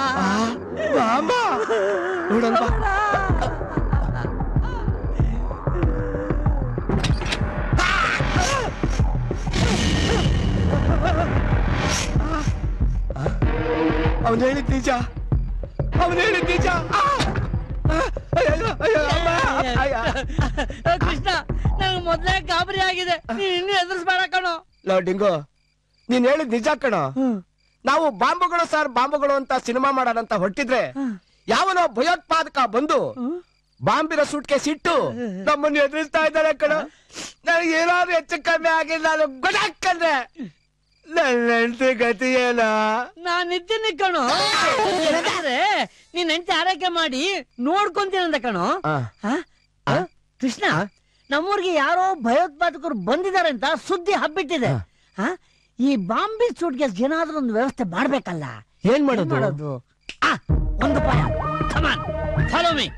ಅವನು ಹೇಳಿದ್ ನಿಜ. ಕೃಷ್ಣ, ನಂಗೆ ಮೊದ್ಲೇ ಗಾಬರಿ ಆಗಿದೆ. ನೀನ್ ಇನ್ನೂ ಎದುರಿಸ್ಬೇಡ ಕಣೋ. ಲೋ ಡಿಂಗು, ನೀನ್ ಹೇಳಿದ್ ನಿಜ ಕಣೋ. ನಾವು ಬಾಂಬುಗಳು ಅಂತ ಸಿನಿಮಾ ಮಾಡೋಣಂತ ಹೊಟ್ಟಿದ್ರೆ ಯಾವನೋ ಭಯೋತ್ಪಾದಕ ಬಂದು ಬಾಂಬಿನ ಸೂಟ್ಕೇಸ್ ಇಟ್ಟು ನಮ್ಮನ್ನು ಎದುರಿಸ್ತಾ ಇದ್ದಾರೆ ಕಣ. ನನಗೆ ಏನಾದ್ರು ಹೆಚ್ಚು ಕಮ್ಮಿ ಆಗಿಲ್ಲ ನಾನು ಗೊತ್ತಾಕಂದ್ರೆ ನನ್ನ ಹೆಂಡತಿ ಗತಿ ಏನ? ನಾನಿದ್ದೀನಿ ಕಣೋ. ನೀನ್ ಹೆಂಡತಿ ಆರೈಕೆ ಮಾಡಿ ನೋಡ್ಕೊಂತೀನಂದ ಕಣೋ. ಕೃಷ್ಣ, ನಮ್ಮೂರ್ಗೆ ಯಾರೋ ಭಯೋತ್ಪಾದಕರು ಬಂದಿದ್ದಾರೆ ಅಂತ ಸುದ್ದಿ ಹಬ್ಬಿಟ್ಟಿದೆ. ಈ ಬಾಂಬೆ ಸೂಟ್ಕೇಸ್ ಏನಾದ್ರೂ ಒಂದು ವ್ಯವಸ್ಥೆ ಮಾಡ್ಬೇಕಲ್ಲ. ಏನ್ ಮಾಡೋದು? ಒಂದು ಉಪಾಯ. Come on, follow me.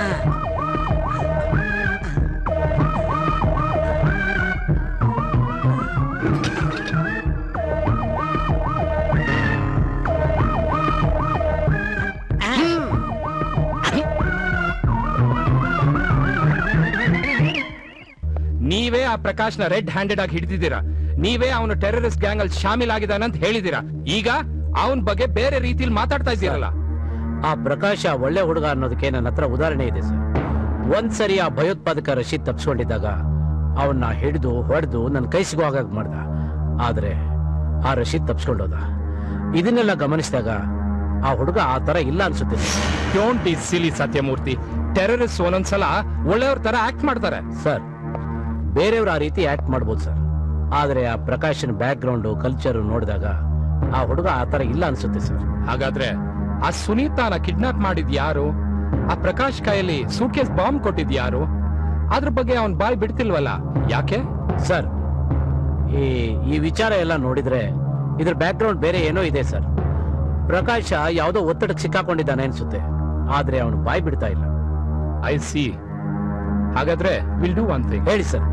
ನೀವೇ ಆ ಪ್ರಕಾಶ್ನ ರೆಡ್ ಹ್ಯಾಂಡೆಡ್ ಆಗಿ ಹಿಡಿದಿದ್ದೀರಾ. ನೀವೇ ಅವನು ಟೆರರಿಸ್ಟ್ ಗ್ಯಾಂಗ್ ಅಲ್ಲಿ ಶಾಮಿಲ್ ಆಗಿದ್ದಾನಂತ ಹೇಳಿದೀರಾ. ಈಗ ಅವನ ಬಗ್ಗೆ ಬೇರೆ ರೀತಿಯಲ್ಲಿ ಮಾತಾಡ್ತಾ ಇದ್ದೀರಲ್ಲ. ಆ ಪ್ರಕಾಶ ಒಳ್ಳೆ ಹುಡುಗ ಅನ್ನೋದಕ್ಕೆ ನನ್ನ ಹತ್ರ ಉದಾಹರಣೆ ಇದೆ ಸರ್. ಒಂದ್ಸರಿ ಆ ಭಯೋತ್ಪಾದಕ ರಶೀದ್ ತಪ್ಪಿಸ್ಕೊಂಡಿದ್ದಾಗ ಅವನ್ನ ಹಿಡಿದು ಹೊಡೆದು ನನ್ನ ಕೈ ಸಿಗೋ ಹಾಗೆ ಮಾಡ್ದ. ಆದ್ರೆ ಆ ರಶೀದ್ ತಪ್ಪಿಸ್ಕೊಂಡೋದ. ಇದನ್ನೆಲ್ಲ ಗಮನಿಸಿದಾಗ ಆ ಹುಡುಗ ಆ ತರ ಇಲ್ಲ ಅನ್ಸುತ್ತೆ. Don't be silly Satyamurthy. Terrorist ಒಂದೊಂದ್ಸಲ ಒಳ್ಳೆಯವ್ರ ತರ ಆಕ್ಟ್ ಮಾಡ್ತಾರೆ ಸರ್. ಬೇರೆಯವ್ರು ಆ ರೀತಿ ಆಕ್ಟ್ ಮಾಡ್ಬೋದು ಸರ್. ಆದ್ರೆ ಆ ಪ್ರಕಾಶನ್ ಬ್ಯಾಕ್ ಗ್ರೌಂಡ್ ಕಲ್ಚರ್ ನೋಡಿದಾಗ ಆ ಹುಡುಗ ಆ ತರ ಇಲ್ಲ ಅನ್ಸುತ್ತೆ ಸರ್. ಹಾಗಾದ್ರೆ ಆ ಸುನೀತಾನ ಕಿಡ್ನಾಪ್ ಮಾಡಿದ್ ಯಾರು? ಆ ಪ್ರಕಾಶ್ ಕೈಯಲ್ಲಿ ಸೂಟ್ಕೇಸ್ ಬಾಂಬ್ ಕೊಟ್ಟಿದ್ ಯಾರು? ಅದ್ರ ಬಗ್ಗೆ ಅವನ್ ಬಾಯ್ ಬಿಡ್ತಿಲ್ವಲ್ಲ, ಯಾಕೆ ಸರ್? ಈ ವಿಚಾರ ಎಲ್ಲ ನೋಡಿದ್ರೆ ಇದ್ರ ಬ್ಯಾಕ್ ಗ್ರೌಂಡ್ ಬೇರೆ ಏನೋ ಇದೆ ಸರ್. ಪ್ರಕಾಶ ಯಾವುದೋ ಒತ್ತಡಕ್ಕೆ ಸಿಕ್ಕಾಕೊಂಡಿದ್ದಾನೆ ಅನ್ಸುತ್ತೆ. ಆದ್ರೆ ಅವನು ಬಾಯ್ ಬಿಡ್ತಾ ಇಲ್ಲ. I see. ಹಾಗಾದ್ರೆ ವಿಲ್ ಡೂ ಒನ್ ಥಿಂಗ್. ಹೇಳಿ ಸರ್.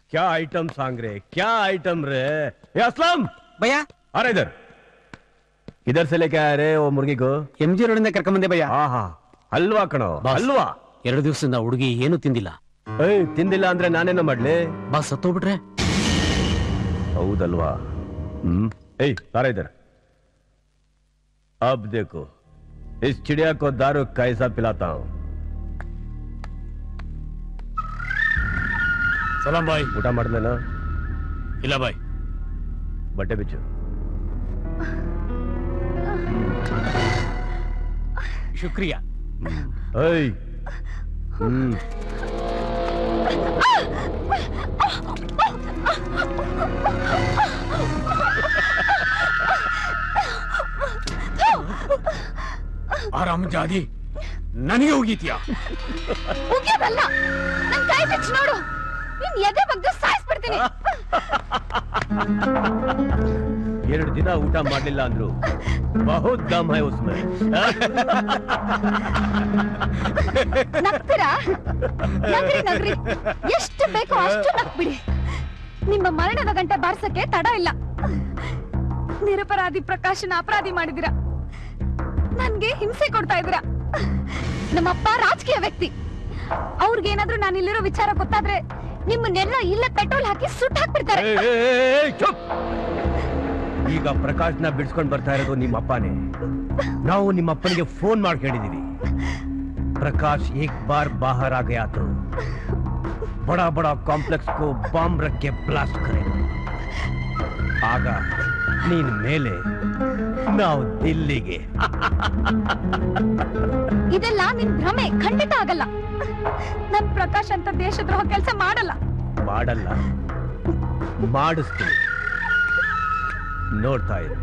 क्या आइटम सांग रे, क्या आइटम रे। ए असलम भैया आ रहा इधर। किधर से लेके आया रे वो मुर्गी को? MG ರೋಡಿಂದ ಕರ್ಕೊಂಡ್ ಬಂದೆ ಭಯ್ಯ. ಹಾ ಹಲ್ವಾ ಕಣೋ, ಹಲ್ವಾ. 2 ದಿವಸದಿಂದ ಹುಡುಗಿ ಏನು ತಿಂದಿಲ್ಲ. ತಿಂದಿಲ್ಲ ಅಂದ್ರೆ ನಾನೇನೋ ಮಾಡ್ಲಿ? ಬಾಸ್ ಸತ್ತೋಗ್ಬಿಟ್ರೆ? ಹೌದಲ್ವಾ? तारा इधर। अब देखो इस चिड़िया को दारू कैसा पिलाता हूं। ಸಲಾಂ ಬಾಯ್. ಊಟ ಮಾಡ್ದೇನೋ? ಇಲ್ಲ ಬಾಯ್. ಬಟ್ಟೆ ಬಿಚ್ಚು. ಶುಕ್ರಿಯಾ. ಆರಾಮ್ ಜಾದಿ ನನಗೆ ಹೋಗಿದ್ಯಾ? ಉಗಿಯೋದಲ್ಲ, ನನ್ ಕೈ ಬಿಚ್ಚು ನೋಡು, ನಿನ್ ಎದೆ ಬಗ್ಗೆ ಸಾಯಿಸ್ಬಿಡ್ತೀನಿ. 2 ದಿನ ಊಟ ಮಾಡ್ಲಿಲ್ಲ ಅಂದ್ರು ಬಹುತ್ ದಮ್ ಹೈ ಉಸ್ಮೆ. ನಗ್ತೀರಾ? ನಗ್ರಿ ನಗ್ರಿ, ಎಷ್ಟು ಬೇಕೋ ಅಷ್ಟು ನಗ್ಬಿಡಿ. ನಿಮ್ಮ ಮರಣದ ಗಂಟೆ ಬಾರ್ಸಕ್ಕೆ ತಡ ಇಲ್ಲ. ನಿರಪರಾಧಿ ಪ್ರಕಾಶನ ಅಪರಾಧಿ ಮಾಡಿದಿರ, ನನ್ಗೆ ಹಿಂಸೆ ಕೊಡ್ತಾ ಇದ್ದೀರಾ. ನಮ್ಮಪ್ಪ ರಾಜಕೀಯ ವ್ಯಕ್ತಿ, ಅವ್ರಿಗೇನಾದ್ರೂ ನಾನು ಇಲ್ಲಿರೋ ವಿಚಾರ ಗೊತ್ತಾದ್ರೆ ನಿಮ್ಮನ್ನೆಲ್ಲ ಇಲ್ಲೇ ಪೆಟ್ರೋಲ್ ಹಾಕಿ ಸುಟ್ಟು ಹಾಕ್ಬಿಡ್ತಾರೆ. ಈಗ ಪ್ರಕಾಶ್ನ ಬಿಡ್ಸ್ಕೊಂಡ್ ಬರ್ತಾ ಇರೋದು ನಿಮ್ಮಪ್ಪನೇ. ನಾವು ನಿಮ್ಮಪ್ಪನಿಗೆ ಫೋನ್ ಮಾಡಿ ಹೇಳಿದೀವಿ, प्रकाश एक बार बाहर आ गया तो बड़ा बड़ा कॉम्प्लेक्स को बम रख के ब्लास्ट करेगा. ಆಗ ನೀನ್ ಮೇಲೆ ನಾವು ದಿಲ್ಲಿಗೆ. ಇದೆಲ್ಲ ನಿನ್ ಭ್ರಮೆ, ಖಂಡಿತ ಆಗಲ್ಲ. ನನ್ ಪ್ರಕಾಶ್ ಅಂತ ದೇಶದ್ರೋಹ ಕೆಲಸ ಮಾಡಲ್ಲ. ಮಾಡಿಸ್ತೀನಿ, ನೋಡ್ತಾ ಇರು.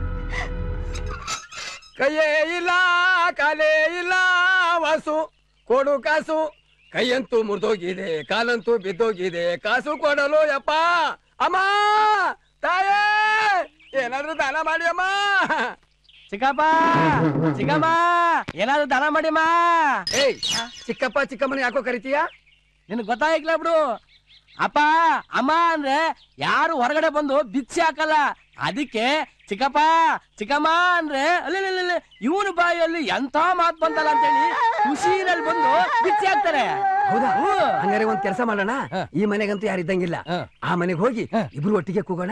ಕೈಯೇ ಇಲ್ಲ ಕಾಲೇ ಇಲ್ಲ ವಾಸು ಕೊಡು ಕಾಸು, ಕೈಯಂತೂ ಮುರಿದೋಗಿದೆ ಕಾಲಂತೂ ಬಿದ್ದೋಗಿದೆ, ಕಾಸು ಕೊಡಲು ಯಪ್ಪ. ಅಮ್ಮ ತಾಯೇ ಏನಾದ್ರೂ ದಾನ ಮಾಡಿ ಅಮ್ಮ. ಚಿಕ್ಕಪ್ಪ ಚಿಕ್ಕಮ್ಮ ಏನಾದ್ರು ದಾನ ಮಾಡಿಮ್ಮ. ಏಯ್ ಚಿಕ್ಕಪ್ಪ ಚಿಕ್ಕಮ್ಮನ ಯಾಕೋ ಕರಿತೀಯ? ನಿನಗೆ ಗೊತ್ತಾಗಿಲ್ಲ ಬಿಡು. ಅಪ್ಪ ಅಮ್ಮ ಅಂದ್ರೆ ಯಾರು ಹೊರಗಡೆ ಬಂದು ಬಿಚ್ಚಿ ಹಾಕಲ್ಲ, ಅದಕ್ಕೆ ಚಿಕ್ಕಪ್ಪ ಚಿಕ್ಕಮ್ಮ ಅಂದ್ರೆ ಅಲ್ಲಿ ಇವನು ಬಾಯಲ್ಲಿ ಎಂತ ಮಾತು ಬಂತಲ್ಲ ಅಂತೇಳಿ ಖುಷಿನಲ್ಲಿ ಬಂದು ಬಿಚ್ಚಿ ಹಾಕ್ತಾರೆ. ಹೌದಾ? ಹಂಗಾರೆ ಒಂದ್ ಕೆಲಸ ಮಾಡೋಣ, ಈ ಮನೆಗಂತೂ ಯಾರಿದ್ದಂಗಿಲ್ಲ, ಆ ಮನೆಗೆ ಹೋಗಿ ಇಬ್ರು ಒಟ್ಟಿಗೆ ಕೂಗೋಣ.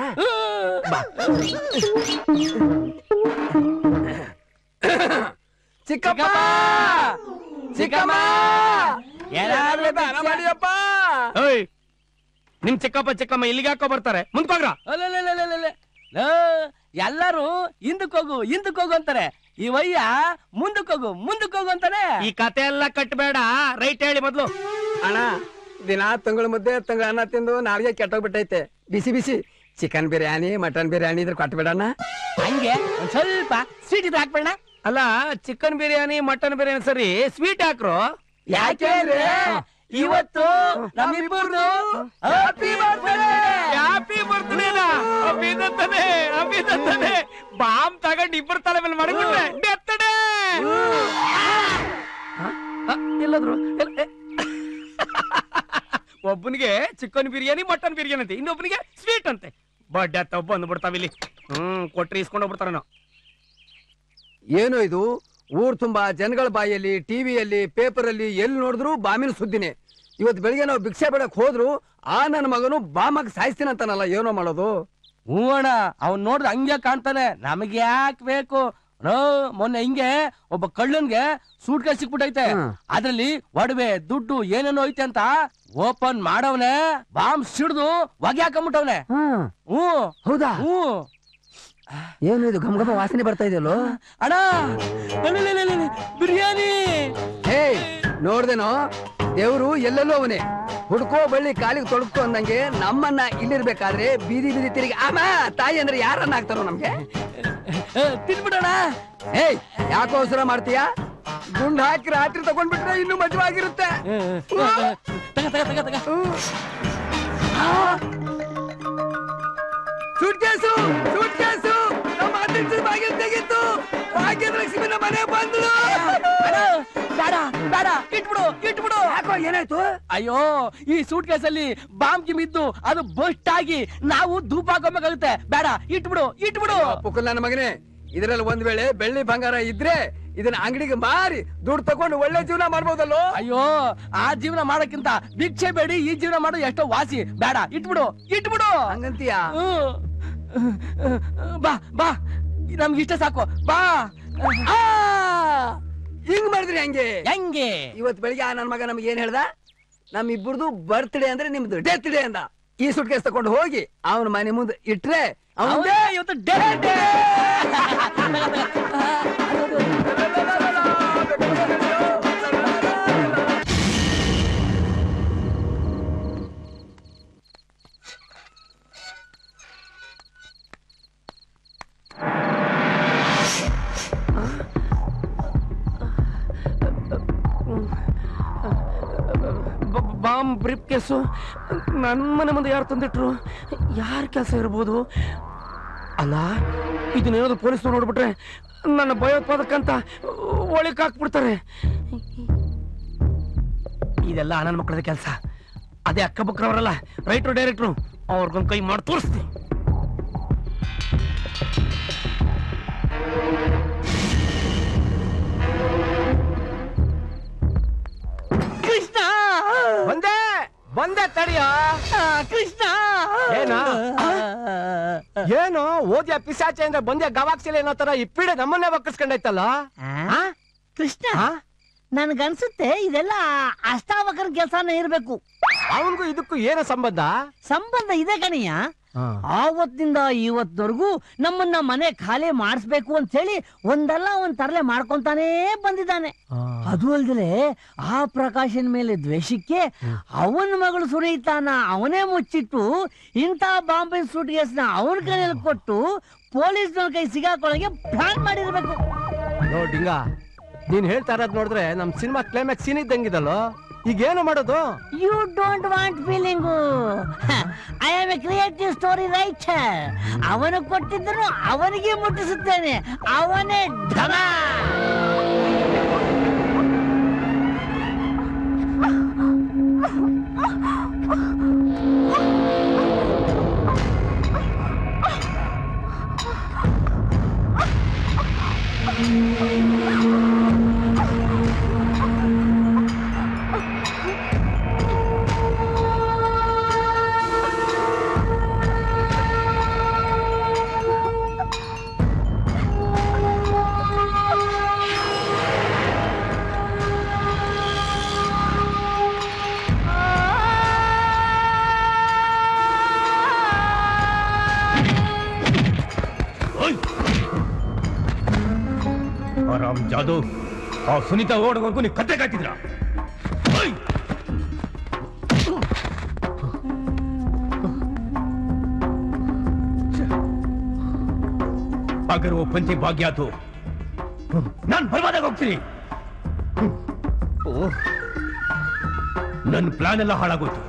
ಚಿಕ್ಕಪ್ಪ ಚಿಕ್ಕಮ್ಮ ಏನಾದ್ರು ದಾನ ಮಾಡಿಯಪ್ಪ. ನಿಮ್ ಚಿಕ್ಕಪ್ಪ ಚಿಕ್ಕಮ್ಮ ಇಲ್ಲಿಗೆ ಹಾಕೋ ಬರ್ತಾರೆ, ಮುಂದ್ಕೋಗ್ರ. ಎಲ್ಲರೂ ಹಿಂದಕ್ ಹೋಗು ಅಂತಾರೆ, ಈ ವಯ್ಯ ಮುಂದಕ್ ಹೋಗು ಅಂತಾನೆ. ಈ ಕತೆ ಎಲ್ಲ ಕಟ್ಟಬೇಡ, ರೈಟ್ ಹೇಳಿ ಮೊದ್ಲು. ಅಣ್ಣ ದಿನ ತಂಗಳ ಮುದ್ದೆ ತಂಗಳ ಅನ್ನ ತಿಂದು ನಾಳೆಗೆ ಕೆಟ್ಟೋಗ್ಬಿಟ್ಟೈತೆ. ಬಿಸಿ ಬಿಸಿ ಚಿಕನ್ ಬಿರಿಯಾನಿ ಮಟನ್ ಬಿರಿಯಾನಿ ಇದ್ರೆ ಕೊಟ್ಬಿಡಣ. ಹಂಗೆ ಒಂದ್ ಸ್ವಲ್ಪ ಸ್ವೀಟ್ ಇದ್ರೆ ಹಾಕ್ಬೇಡ. ಅಲ್ಲ, ಚಿಕನ್ ಬಿರಿಯಾನಿ ಮಟನ್ ಬಿರಿಯಾನಿ ಸರಿ, ಸ್ವೀಟ್ ಹಾಕ್ರು. ಯಾಕೆಂದ್ರೆ ಇವತ್ತು ನಮ್ಮಿಬ್ಬರದು ಹ್ಯಾಪಿ ಬರ್ತ್ಡೇ. ಹ್ಯಾಪಿ ಬರ್ತ್ಡೇನಾ? ಅಭಿನಂದನೆ. ಬಾಂಬ್ ತಗೊಂಡು ಇಬ್ಬರು ತಲೆ ಮೇಲೆ ಮಾಡಿಬಿಟ್ರೆ ಬರ್ತ್ಡೇ. ಎಲ್ಲಾದ್ರು ಒಬ್ಬನಿಗೆ ಚಿಕನ್ ಬಿರಿಯಾನಿ ಮಟನ್ ಬಿರಿಯಾನಿ ಅಂತೆ, ಇನ್ನೊಬ್ಬನಿಗೆ ಸ್ವೀಟ್ ಅಂತೆ. ಬಡ್ಡೆ ತಬ್ಬ ಅಂದ್ಬಿಡ್ತಾವಿಲ್ಲಿ. ಕೊಟ್ರಿ ಇಸ್ಕೊಂಡು ಹೋಗ್ಬಿಡ್ತಾರ. ಏನು ಇದು? ಊರ್ ತುಂಬಾ ಜನಗಳ ಬಾಯಲ್ಲಿ, ಟಿವಿಯಲ್ಲಿ, ಪೇಪರ್ ಅಲ್ಲಿ ಎಲ್ಲಿ ನೋಡಿದ್ರು ಬಾಮಿನ ಸುದ್ದಿನೇ. ಇವತ್ತು ಬೆಳಿಗ್ಗೆ ನಾವು ಭಿಕ್ಷೆ ಬೇಡಕ್ ಹೋದ್ರು ಆ ನನ್ನ ಮಗನು ಬಾಮಾಗ ಸಾಯಿಸ್ತೀನಿ ಅಂತಾನಲ್ಲ, ಏನೋ ಮಾಡೋದು? ಹ್ಞೂ ಅಣ್ಣ, ಅವ್ನ್ ನೋಡಿದ್ರೆ ಹಂಗೆ ಕಾಣ್ತಾನೆ, ನಮಗೆ ಯಾಕೆ ಬೇಕು? ಮೊನ್ನೆ ಹಿಂಗೆ ಒಬ್ಬ ಕಳ್ಳನ್ಗೆ ಸೂಟ್ ಕೇಸ್ ಸಿಕ್ಬಿಟ್ಟೈತೆ, ಅದ್ರಲ್ಲಿ ಒಡವೆ ದುಡ್ಡು ಏನೇನೋ ಐತೆ ಅಂತ ಓಪನ್ ಮಾಡವನೆ, ಬಾಂಬ್ ಸಿಡ್ದು ಹೊಗೆ ಹಾಕೊಂಡ್ಬಿಟ್ಟವನೆ. ಹೌದಾ? ಏನು ಇದು ಘಮ ಘಮ ವಾಸನೆ ಬರ್ತಾ ಇದೆಯಲ್ಲೋ? ಅಣ್ಣ ಬಿರಿಯಾನಿ. ಹೇ ನೋಡ್ದೇನೋ, ದೇವ್ರು ಎಲ್ಲೆಲ್ಲೋ ಅವನೇ. ಹುಡ್ಕೋ ಬಳ್ಳಿ ಕಾಲಿಗೆ ತೊಡಕೋ ಅಂದಂಗೆ ನಮ್ಮನ್ನ ಇಲ್ಲಿರ್ಬೇಕಾದ್ರೆ ಬೀದಿ ಬೀದಿ ತಿರುಗಿ ಆಮ ತಾಯಿ ಅಂದ್ರೆ ಯಾರನ್ನ ಹಾಕ್ತಾರೋ ನಮ್ಗೆ? ತಿನ್ಬಿಡೋಣ. ಏಯ್ ಯಾಕೋ ಅವಸರ ಮಾಡ್ತೀಯಾ? ಗುಂಡ್ ಹಾಕಿ ರಾತ್ರಿ ತಗೊಂಡ್ಬಿಟ್ರೆ ಇನ್ನೂ ಮಜವಾಗಿರುತ್ತೆ. ಸುಟ್ಕೇಸು ನಮ್ಮ ಅಧ್ಯಕ್ಷರ ಬಾಗಿಲು ತೆಗಿತ್ತು. ಭಾಗ್ಯದ ಲಕ್ಷ್ಮಿನ ಮನೆ ಬಂದ್ಲು. ಬೇಡ ಇಟ್ಬಿಡು. ಏನಾಯ್ತು? ಅಯ್ಯೋ ಈ ಸೂಟ್ ಕೇಸಲ್ಲಿ ಬಾಂಬ್ ಗಿಮ್ಮಿದ್ದು ಅದು ಬಸ್ಟ್ ಆಗಿ ನಾವು ಧೂಪ ಹಾಕೋಬೇಕಾಗುತ್ತೆ. ಬೇಡ ಇಟ್ಬಿಡು. ಪುಕ್ಕಲ್ ನನ್ನ ಮಗನೇ, ಇದ್ರಲ್ಲಿ ಒಂದ್ ವೇಳೆ ಬೆಳ್ಳಿ ಬಂಗಾರ ಇದ್ರೆ ಇದನ್ನ ಅಂಗಡಿಗೆ ಮಾರಿ ದುಡ್ಡು ತಗೊಂಡು ಒಳ್ಳೆ ಜೀವನ ಮಾಡ್ಬೋದಲ್ಲೋ. ಅಯ್ಯೋ ಆ ಜೀವನ ಮಾಡೋಕ್ಕಿಂತ ಭಿಕ್ಷೆ ಬೇಡಿ ಈ ಜೀವನ ಮಾಡೋದು ಎಷ್ಟೋ ವಾಸಿ. ಬೇಡ ಇಟ್ಬಿಡು ಹಂಗಂತೀಯ? ಬಾ ನಮ್ಗೆ ಇಷ್ಟ ಸಾಕು. ಬಾ ಹಿಂಗ್ ಮಾಡಿದ್ರಿ ಹೆಂಗೆ? ಇವತ್ ಬೆಳಿಗ್ಗೆ ನನ್ ಮಗ ನಮ್ಗೆ ಏನ್ ಹೇಳ್ದ? ನಮ್ಮಿಬ್ಬರದು ಬರ್ತ್ಡೇ ಅಂದ್ರೆ ನಿಮ್ದು ಡೆತ್ ಡೇ ಅಂದ. ಈ ಸುಟ್ ಕೇಸ್ ತಗೊಂಡು ಹೋಗಿ ಅವನ ಮನೆ ಮುಂದೆ ಇಟ್ರೆ ಅವನೇ ಇವತ್ತು death day. Bomb briefcase ನನ್ನ ಮನೆ ಮುಂದೆ ಯಾರು ತಂದಿಟ್ರು? ಯಾರ ಕೆಲಸ ಇರ್ಬೋದು? ಅಲ್ಲ, ಇದನ್ನೇನಾದ್ರು ಪೊಲೀಸ್ನವ್ರು ನೋಡ್ಬಿಟ್ರೆ ನನ್ನ ಭಯೋತ್ಪಾದಕಂತ ಒಳಕ್ ಹಾಕ್ಬಿಡ್ತಾರೆ. ಇದೆಲ್ಲ ನನ್ನ ಮಕ್ಕಳದ ಕೆಲಸ. ಅದೇ ಅಕ್ಕಬಕ್ರವರಲ್ಲ, ರೈಟ್ರು ಡೈರೆಕ್ಟ್ರು, ಅವ್ರಿಗೊಂದು ಕೈ ಮಾಡಿ ತೋರಿಸ್ತೀನಿ. ಕೃಷ್ಣ ಬಂದೆ ತಡಿಯ. ಕೃಷ್ಣ ಏನು ಓದ್ಯ ಪಿಸಾಚೆ ಅಂದ್ರೆ ಬಂದೆ ಗವಾಕ್ಸಿಲ್ಲ ಏನೋ ತರ ಇಪ್ಪಿಡೆ ನಮ್ಮನ್ನೇ ಬಕ್ಕಿಸ್ಕೊಂಡೈತಲ್ಲ. ಕೃಷ್ಣ ನನ್ಗನ್ಸುತ್ತೆ ಇದೆಲ್ಲ ಅಷ್ಟಾವಕರ ಕೆಲಸನೇ ಇರ್ಬೇಕು. ಅವನಿಗೂ ಇದಕ್ಕೂ ಏನು ಸಂಬಂಧ ಇದೆ ಕಣಿಯ. ಆವತ್ತಿಂದ ಇವತ್ತವರೆಗೂ ನಮ್ಮನ್ನ ಮನೆ ಖಾಲಿ ಮಾಡಿಸ್ಬೇಕು ಅಂತ ಹೇಳಿ ಒಂದಲ್ಲ ಒಂದ್ ತರಲೆ ಮಾಡ್ಕೊಂತಾನೇ ಬಂದಿದ್ದಾನೆ. ಅದು ಅಲ್ದಲೆ ಆ ಪ್ರಕಾಶನ್ ಮೇಲೆ ದ್ವೇಷಕ್ಕೆ ಅವನ ಮಗಳು ಸುನೀತಾನ ಅವನೇ ಮುಚ್ಚಿಟ್ಟು ಇಂಥ ಬಾಂಬೆ ಸೂಟ್ ಕೇಸ್ನ ಅವನ ಕೈಯಲ್ಲಿ ಕೊಟ್ಟು ಪೊಲೀಸ್ನವ್ರ ಕೈ ಸಿಗಾಕೊಳ್ಳೋಕೆ ಪ್ಲಾನ್ ಮಾಡಿರ್ಬೇಕು. ನೋಡಿಂಗ ನೀನ್ ಹೇಳ್ತಾ ಇರೋದ್ ನೋಡಿದ್ರೆ ನಮ್ ಸಿನಿಮಾ ಕ್ಲೈಮ್ಯಾಕ್ಸ್ ಸೀನ್ ಇದ್ದಂಗಿದಲ್ಲೋ. ಈಗ ಏನು ಮಾಡೋದು? You don't want feeling. I am a creative story writer. ಅವನು ಕೊಟ್ಟಿದ್ದನು ಅವನಿಗೆ ಮುಟ್ಟಿಸುತ್ತೇನೆ. ಅವನೇ ಧನ. ಜಾದು ಆ ಸುನೀತಾ ಓಡೋವರೆಗೂ ನೀವು ಕತ್ತೆ ಕಾಯ್ತಿದ್ರ? अगर वो पंची भाग गया तो ನಾನು ಬರ್ಬಾದಾಗ ಹೋಗ್ತೀನಿ. ನನ್ನ ಪ್ಲಾನ್ ಎಲ್ಲ ಹಾಳಾಗೋಯ್ತು.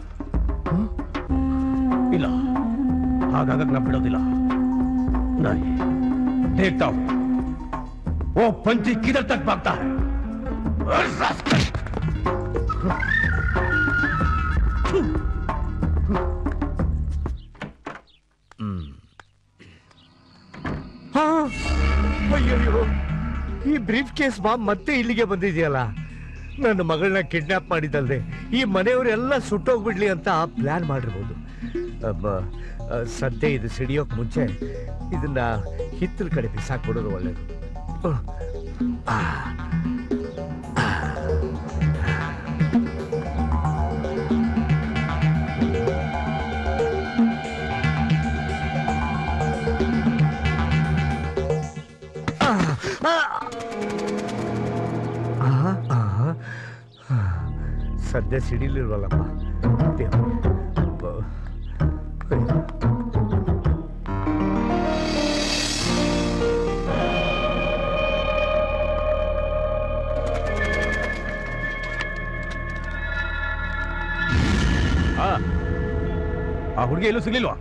ಇಲ್ಲ, ಹಾಗಾಗಕ್ ನಾ ಬಿಡೋದಿಲ್ಲ. नहीं देखता हूं वो पंची किधर तक भागता है. ಅಯ್ಯೋ, ಈ ಬ್ರೀಫ್ ಕೇಸ್ ಬಾಂಬ್ ಮತ್ತೆ ಇಲ್ಲಿಗೆ ಬಂದಿದೆಯಲ್ಲ. ನನ್ನ ಮಗಳನ್ನ ಕಿಡ್ನಾಪ್ ಮಾಡಿದಲ್ದೆ ಈ ಮನೆಯವರೆಲ್ಲ ಸುಟ್ಟೋಗ್ಬಿಡ್ಲಿ ಅಂತ ಪ್ಲಾನ್ ಮಾಡಿರ್ಬೋದು. ಸದ್ಯ ಇದು ಸಿಡಿಯೋಕ್ ಮುಂಚೆ ಇದನ್ನ ಹಿತ್ತಲ ಕಡೆ ಬಿಸಾಕ್ಬಿಡೋದು ಒಳ್ಳೇದು. ಸದ್ಯ ಸಿಡಿಲಿಲ್ವಲ್ಲಪ್ಪ. ಆ ಹುಡುಗಿ ಎಲ್ಲೂ ಸಿಗ್ಲಿಲ್ವಾ?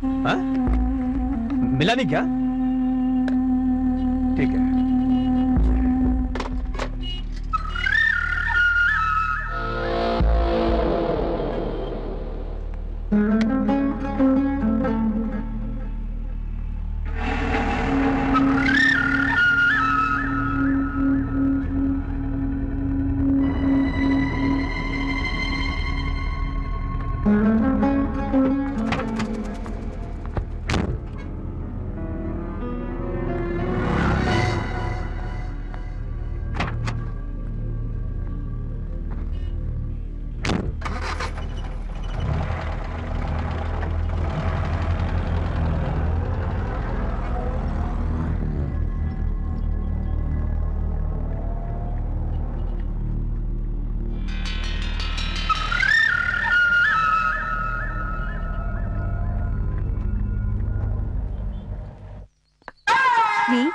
ಮಿಲಾನಿ ಕ್ಯಾ? ठीक है.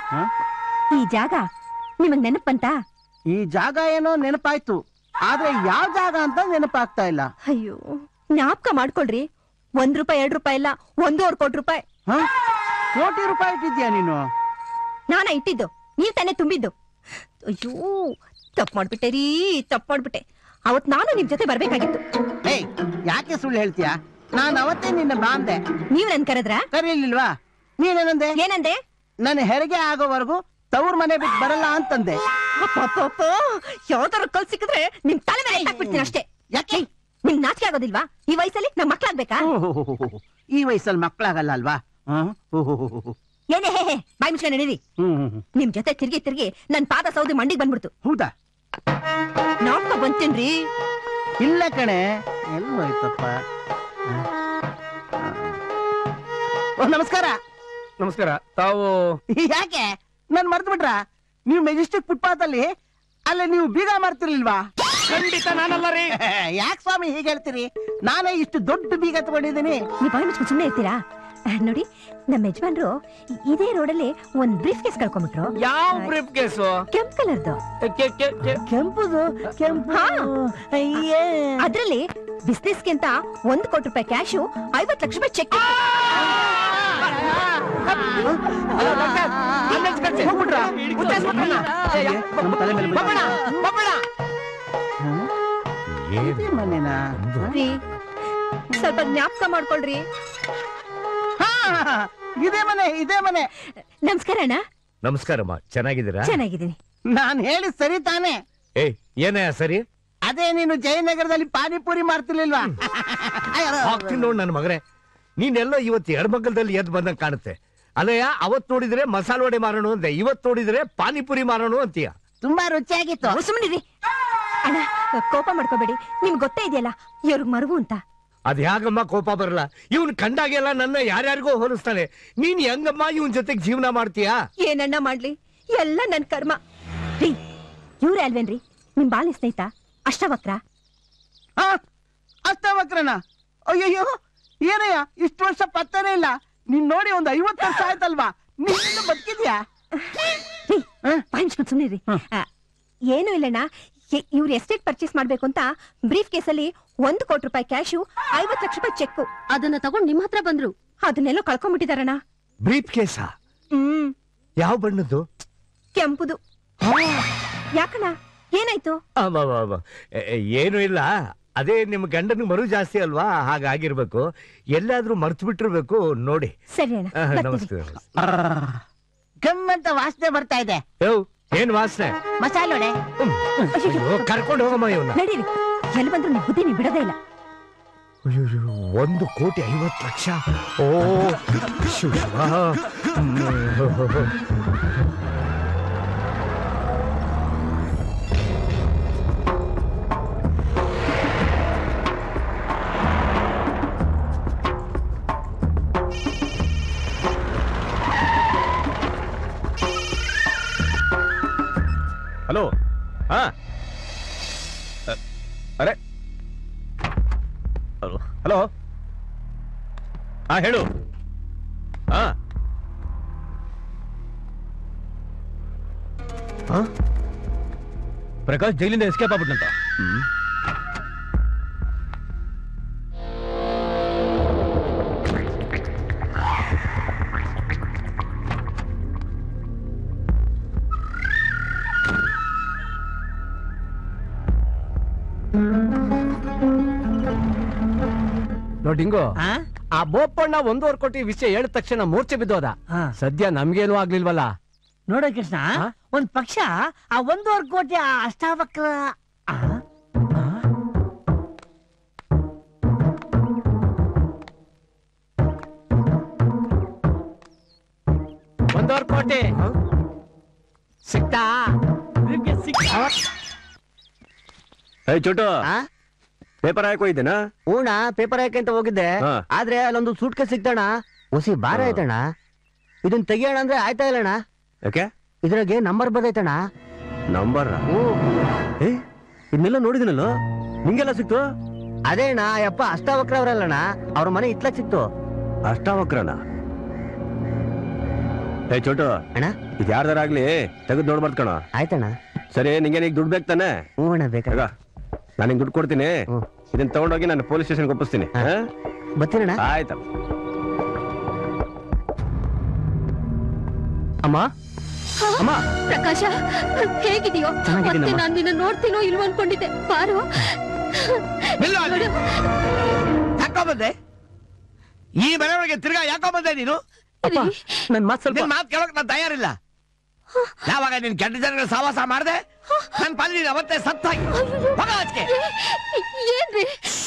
ಈ ಜಾಗ ನಿಮಗ್ ನೆನಪಂತ? ಈ ಜಾಗ ಏನೋ ನೆನಪಾಯ್ತು, ಆದ್ರೆ ಯಾವ ಜಾಗ ಅಂತ ನೆನಪಾಗ್ತಾ ಇಲ್ಲ. ಅಯ್ಯೋ, ಜ್ಞಾಪಕ ಮಾಡ್ಕೊಳ್ರಿ. ₹1 2 ಇಲ್ಲ, 1.25 ಕೋಟಿ. ಕೋಟಿ ರೂಪಾಯಿ ಇಟ್ಟಿದ್ಯಾ ನೀನು? ನಾನ ಇಟ್ಟಿದ್ದು, ನೀವ್ ತಾನೇ ತುಂಬಿದ್ದು. ಅಯ್ಯೋ, ತಪ್ಪು ಮಾಡ್ಬಿಟ್ಟೆ ರೀ, ತಪ್ಪು ಮಾಡ್ಬಿಟ್ಟೆ. ಅವತ್ ನಾನು ನಿಮ್ ಜೊತೆ ಬರ್ಬೇಕಾಗಿತ್ತು. ಏಯ್, ಯಾಕೆ ಸುಳ್ಳು ಹೇಳ್ತೀಯಾ? ನಾನು ಅವತ್ತೇ ನಿನ್ನ ಬಾಂದೆ. ನೀವ್ ನನ್ ಕರೆದ್ರ? ಕರೀಲಿಲ್ವಾ? ನೀನೇನಂದೆ? ಏನಂದೆ? ನನ್ನ ಹೆರಿಗೆ ಆಗೋವರೆಗೂ ತವ್ರ ಮನೆ ಬಿಟ್ಟು ಬರಲ್ಲ ಅಂತಂದೆ. ಯಾವ್ದಾರ ಕಲ್ ಸಿಕ್ಕಿದ್ರೆ ನಿಮ್ ತಲೆ ಮೇಲೆ ಹಾಕ್ಬಿಡ್ತೀನಿ ಅಷ್ಟೇ. ಯಾಕೆ ನಿಮ್ ನಾಚಿಕೆ ಆಗೋದಿಲ್ವಾ? ಈ ವಯಸ್ಸಲ್ಲಿ ನಾವ್ ಮಕ್ಳಾಗ್ಬೇಕಾ? ಈ ವಯಸ್ಸಲ್ಲಿ ಮಕ್ಳಾಗಲ್ಲ ಅಲ್ವಾ? ಏನೇ ಹೇ ಬಾಯ್ ಮುಚ್ಕೊಂಡು ನಡೀರಿ. ನಿಮ್ ಜೊತೆ ತಿರ್ಗಿ ನನ್ ಪಾದ ಸೌದಿ ಮಂಡಿಗೆ ಬಂದ್ಬಿಡ್ತು. ಹೌದಾ? ನಾಪ್ಕ ಬಂತೇನ್ರಿ? ಇಲ್ಲ ಕಣೆ, ಎಲ್ಲಿ ಹೋಯ್ತಪ್ಪ. ನಮಸ್ಕಾರ. ನಮಸ್ಕಾರ. ತಾವು ಯಾಕೆ ನನ್ ಮರ್ತು ಬಿಟ್ರ? ನೀವು ಮೆಜೆಸ್ಟಿಕ್ ಫುಟ್ಪಾತ್ ಅಲ್ಲಿ ಅಲ್ಲೇ ನೀವು ಬೀಗ ಮಾಡ್ತಿರ್ಲಿಲ್ವಾ? ಖಂಡಿತ ನಾನಲ್ಲ ರೀ. ಯಾಕೆ ಸ್ವಾಮಿ ಹೀಗೆ ಹೇಳ್ತೀರಿ? ನಾನೇ ಇಷ್ಟು ದೊಡ್ಡ ಬೀಗ ತಗೊಂಡಿದ್ದೀನಿ. ನೀವು ಬಾಯ್ ಮುಚ್ಕೊಂಡು ಸುಮ್ಮನೆ ಇರ್ತೀರಾ? ನೋಡಿ, ನಮ್ಮ ಯಜಮಾನ್ರು ಇದೇ ರೋಡಲ್ಲಿ ಒಂದ್ ಬ್ರೀಫ್ ಕೇಸ್ ಕಳ್ಕೊಂಡ್ಬಿಟ್ರು. ಯಾವ ಬ್ರೀಫ್ ಕೇಸು? ಕೆಂಪು ಕಲರ್ದು. ಕೆಂಪುದು? ಕೆಂಪು? ಅದ್ರಲ್ಲಿ ಬಿಸ್ನೆಸ್ಗೆ ಅಂತ ₹1 ಕೋಟಿ ಕ್ಯಾಶು, 50 ಲಕ್ಷ ರೂಪಾಯಿ ಚೆಕ್. ಸ್ವಲ್ಪ ಜ್ಞಾಪಕ ಮಾಡ್ಕೊಳ್ರಿ. ಇದೇ ಮನೆ, ಇದೇ ಮನೆ. ನಮಸ್ಕಾರ ಅಣ್ಣ. ನಮಸ್ಕಾರಮ್ಮ, ಚೆನ್ನಾಗಿದ್ದೀರಾ? ಚೆನ್ನಾಗಿದ್ದೀನಿ. ನಾನ್ ಹೇಳಿ ಸರಿ ತಾನೆ? ಏಯ್, ಏನೇ ಸರಿ? ಅದೇ ನೀನು ಜಯನಗರದಲ್ಲಿ ಪಾನಿಪುರಿ ಮಾಡ್ತಿರ್ಲಿಲ್ವಾ? ಹಾಕ್ತೀನಿ ನೋಡ್ ನನ್ನ ಮಗನೇ. ನೀನೆಲ್ಲೋ ಇವತ್ತು ಎಡಮಗ್ಗಲದಲ್ಲಿ ಎದ್ದು ಬಂದಂಗ್ ಕಾಣುತ್ತೆ. ಅಲ್ಲಯ್ಯ, ಅವತ್ ನೋಡಿದ್ರೆ ಮಸಾಲೆ ವಡೆ ಮಾರೋಣ ಅಂದೆ, ಇವತ್ ನೋಡಿದ್ರೆ ಪಾನಿಪುರಿ ಮಾರೋಣ ಅಂತೀಯ. ತುಂಬಾ ರುಚಿಯಾಗಿತ್ತು. ಸುಮ್ಮನಿರಿ ಅಣ್ಣ, ಕೋಪ ಮಾಡ್ಕೋಬೇಡಿ. ನಿಮ್ಗೆ ಗೊತ್ತೇ ಇದೆಯಲ್ಲ ಇವ್ರಿಗೆ ಮರುವು ಅಂತ. ಅದ್ ಹೇಗಮ್ಮ ಕೋಪ ಬರಲ್ಲ? ಇವನ್ ಕಂಡಾಗೆಲ್ಲ ನನ್ನ ಯಾರ್ಯಾರಿಗೋ ಹೋಲಿಸ್ತಾನೆ. ನೀನ್ ಹೆಂಗಮ್ಮ ಇವನ್ ಜೊತೆಗೆ ಜೀವನ ಮಾಡ್ತೀಯಾ? ಏನಣ್ಣ ಮಾಡ್ಲಿ, ಎಲ್ಲ ನನ್ ಕರ್ಮ ರೀ. ಇವ್ರೇ ಅಲ್ವೇನ್ರಿ ನಿಮ್ ಬಾಲಿ ಸ್ನೇಹಿತ ಅಷ್ಟವಕ್ರ? ಅಷ್ಟವಕ್ರನ? ಅಯ್ಯಯ್ಯೋ, ಏನಯ್ಯ ಇಷ್ಟು ವರ್ಷ ಪತ್ತನೇ ಇಲ್ಲ. ನೀನ್ ನೋಡಿ ಒಂದು 50 ವರ್ಷ ಆಯ್ತಲ್ವಾ? ನೀನು ಬದುಕಿದ್ಯಾ? ಸುಮ್ಮನಿರಿ. ಏನು ಇಲ್ಲಣ್ಣ, ಇವ್ರು ಎಸ್ಟೇಟ್ ಪರ್ಚೇಸ್ ಮಾಡ್ಬೇಕು ಅಂತ ಬ್ರೀಫ್ ಕೇಸಲ್ಲಿ ₹1 ಕೋಟಿ ಕ್ಯಾಶು, 50 ಲಕ್ಷ ರೂಪಾಯಿ ಚೆಕ್. ಅದನ್ನ ತಗೊಂಡ್ ನಿಮ್ ಹತ್ರ ಬಂದ್ರು. ಅದನ್ನೆಲ್ಲೋ ಕಳ್ಕೊಂಡ್ಬಿಟ್ಟಿದಾರಣ್ಣ. ಬ್ರೀಫ್ ಕೇಸ? ಯಾವ ಬಣ್ಣದ್ದು? ಕೆಂಪುದು. ಯಾಕಣ್ಣ, ಏನಾಯ್ತು? ಏನು ಇಲ್ಲ, ಅದೇ ನಿಮ್ ಗಂಡನ ಮರು ಜಾಸ್ತಿ ಅಲ್ವಾ, ಹಾಗಾಗಿರ್ಬೇಕು. ಎಲ್ಲಾದ್ರೂ ಮರ್ತು ಬಿಟ್ಟಿರ್ಬೇಕು ನೋಡಿ. ಸರಿ ಅಣ್ಣ. ನಮಸ್ಕಾರ. ಗಮ್ಮಂತ ವಾಸನೆ ಬರ್ತಾ ಇದೆ. ಏನ್ ವಾಸನೆ? ಮಸಾಲೆ ವಡೆ. ಕರ್ಕೊಂಡು ಹೋಗಮ್ಮ ಇವನ್ನ. ನಡೀರಿ, ಎಲ್ಲಿ ಬಂದ್ರು ನಿಮ್ ಬುದ್ಧಿ ನೀವು ಬಿಡೋದೇ ಇಲ್ಲ. ₹1 ಕೋಟಿ 50 ಲಕ್ಷ. ಓ ಶಿವ. ಹಲೋ. ಹಾ, ಅರೆ ಹಲೋ. ಹಾ ಹೇಳು. ಹಾ, ಪ್ರಕಾಶ್ ಜೈಲಿಂದ ಎಸ್ಕೇಪ್ ಆಗ್ಬಿಟ್ನಂತ. ನೋಡಿಂಗು, ಆ ಬೋಪಣ್ಣ 1.25 ಕೋಟಿ ವಿಷಯ ಹೇಳಿದ ತಕ್ಷಣ ಮೂರ್ಛೆ ಬಿದ್ದೋದ. ಸದ್ಯ ನಮ್ಗೇನು ಆಗ್ಲಿಲ್ವಲ್ಲ. ನೋಡ ಕೃಷ್ಣ, ಒಂದ್ ಪಕ್ಷ ಆ 1.25 ಕೋಟಿ ಅಷ್ಟಾವಕ್ರ 1.25 ಕೋಟಿ ಸಿಕ್ತಾ? ಚೋಟು, ಪೇಪರ್ ಹಾಕೋ ಇದ್ದೇನಾ? ಹೂಣ, ಪೇಪರ್ ಹಾಕಂತ ಹೋಗಿದ್ದೆ. ಆದ್ರೆ ಅಲ್ಲೊಂದು ಸೂಟ್ ಕೇಸ್ ಸಿಕ್ತಣ್ಣ. ಹೊಸಿ ಭಾರ ಆಯ್ತಣ್ಣ. ಇದನ್ ತೆಗಿಯೋಣ ಅಂದ್ರೆ ಆಯ್ತಾ ಇಲ್ಲಣ್ಣ. ಯಾಕೆ? ಇದ್ರಾಗೆ ನಂಬರ್ ಬಂದೈತಣ್ಣ. ನಂಬರ್? ಇದನ್ನೆಲ್ಲ ನೋಡಿದಿನಲ್ಲ, ನಿಂಗೆಲ್ಲ ಸಿಕ್ತು? ಅದೇ ಅಣ್ಣ, ಯಪ್ಪ ಅಷ್ಟಾವಕ್ರ ಅವರಲ್ಲಣ್ಣ, ಅವ್ರ ಮನೆ ಇತ್ಲಕ್ ಸಿಕ್ತು. ಅಷ್ಟಾವಕ್ರನ? ಏ ಚೋಟು ಅಣ್ಣ ಇದು ಯಾರ್ದಾರಾಗ್ಲಿ ತೆಗೆದು ನೋಡ್ಬಾರ್ದು ಕಣ. ಆಯ್ತಣ್ಣ. ಸರಿ ನಿಂಗೆ ಈಗ ದುಡ್ಡು ಬೇಕು ತಾನೆ? ಹ್ಞೂ ಅಣ್ಣ ಬೇಕಾಗ ನಾನು ನಿಂಗೆ ದುಡ್ಡು ಕೊಡ್ತೀನಿ. ಇದನ್ನ ತಗೊಂಡೋಗಿ ನಾನು ಪೊಲೀಸ್ ಸ್ಟೇಷನ್ಗೆ ಒಪ್ಪಿಸ್ತೀನಿ. ಬರ್ತೀನಣ್ಣ. ಆಯ್ತಮ್ಮ. ಅಮ್ಮ ಅಮ್ಮ ಪ್ರಕಾಶ ಹೇಗಿದೆಯೋ? ಮತ್ತೆ ನಾನು ನಿನ್ನ ನೋಡ್ತೀನೋ ಇಲ್ವೋ ಅನ್ಕೊಂಡಿದ್ದೆ. ಬಾರು ಯಾಕೋ ಬಂದೆ? ಈ ಮನೆಯೊಳಗೆ ತಿರ್ಗಾ ಯಾಕೋ ಬಂದೆ ನೀನು? ನನ್ ಮಾತು ಸ್ವಲ್ಪ ಮಾತು ಕೇಳೋಕ್ ನಾನು ತಯಾರಿಲ್ಲ. ಯಾವಾಗ ನೀನ್ ಕೆಟ್ಟ ಜನಗಳ ಸಹವಾಸ ಮಾಡ್ದೆ ನನ್ ಪಾಲಿ ಅವತ್ತೇ ಸತ್ತಾಗಿ ಏನ್ರಿ?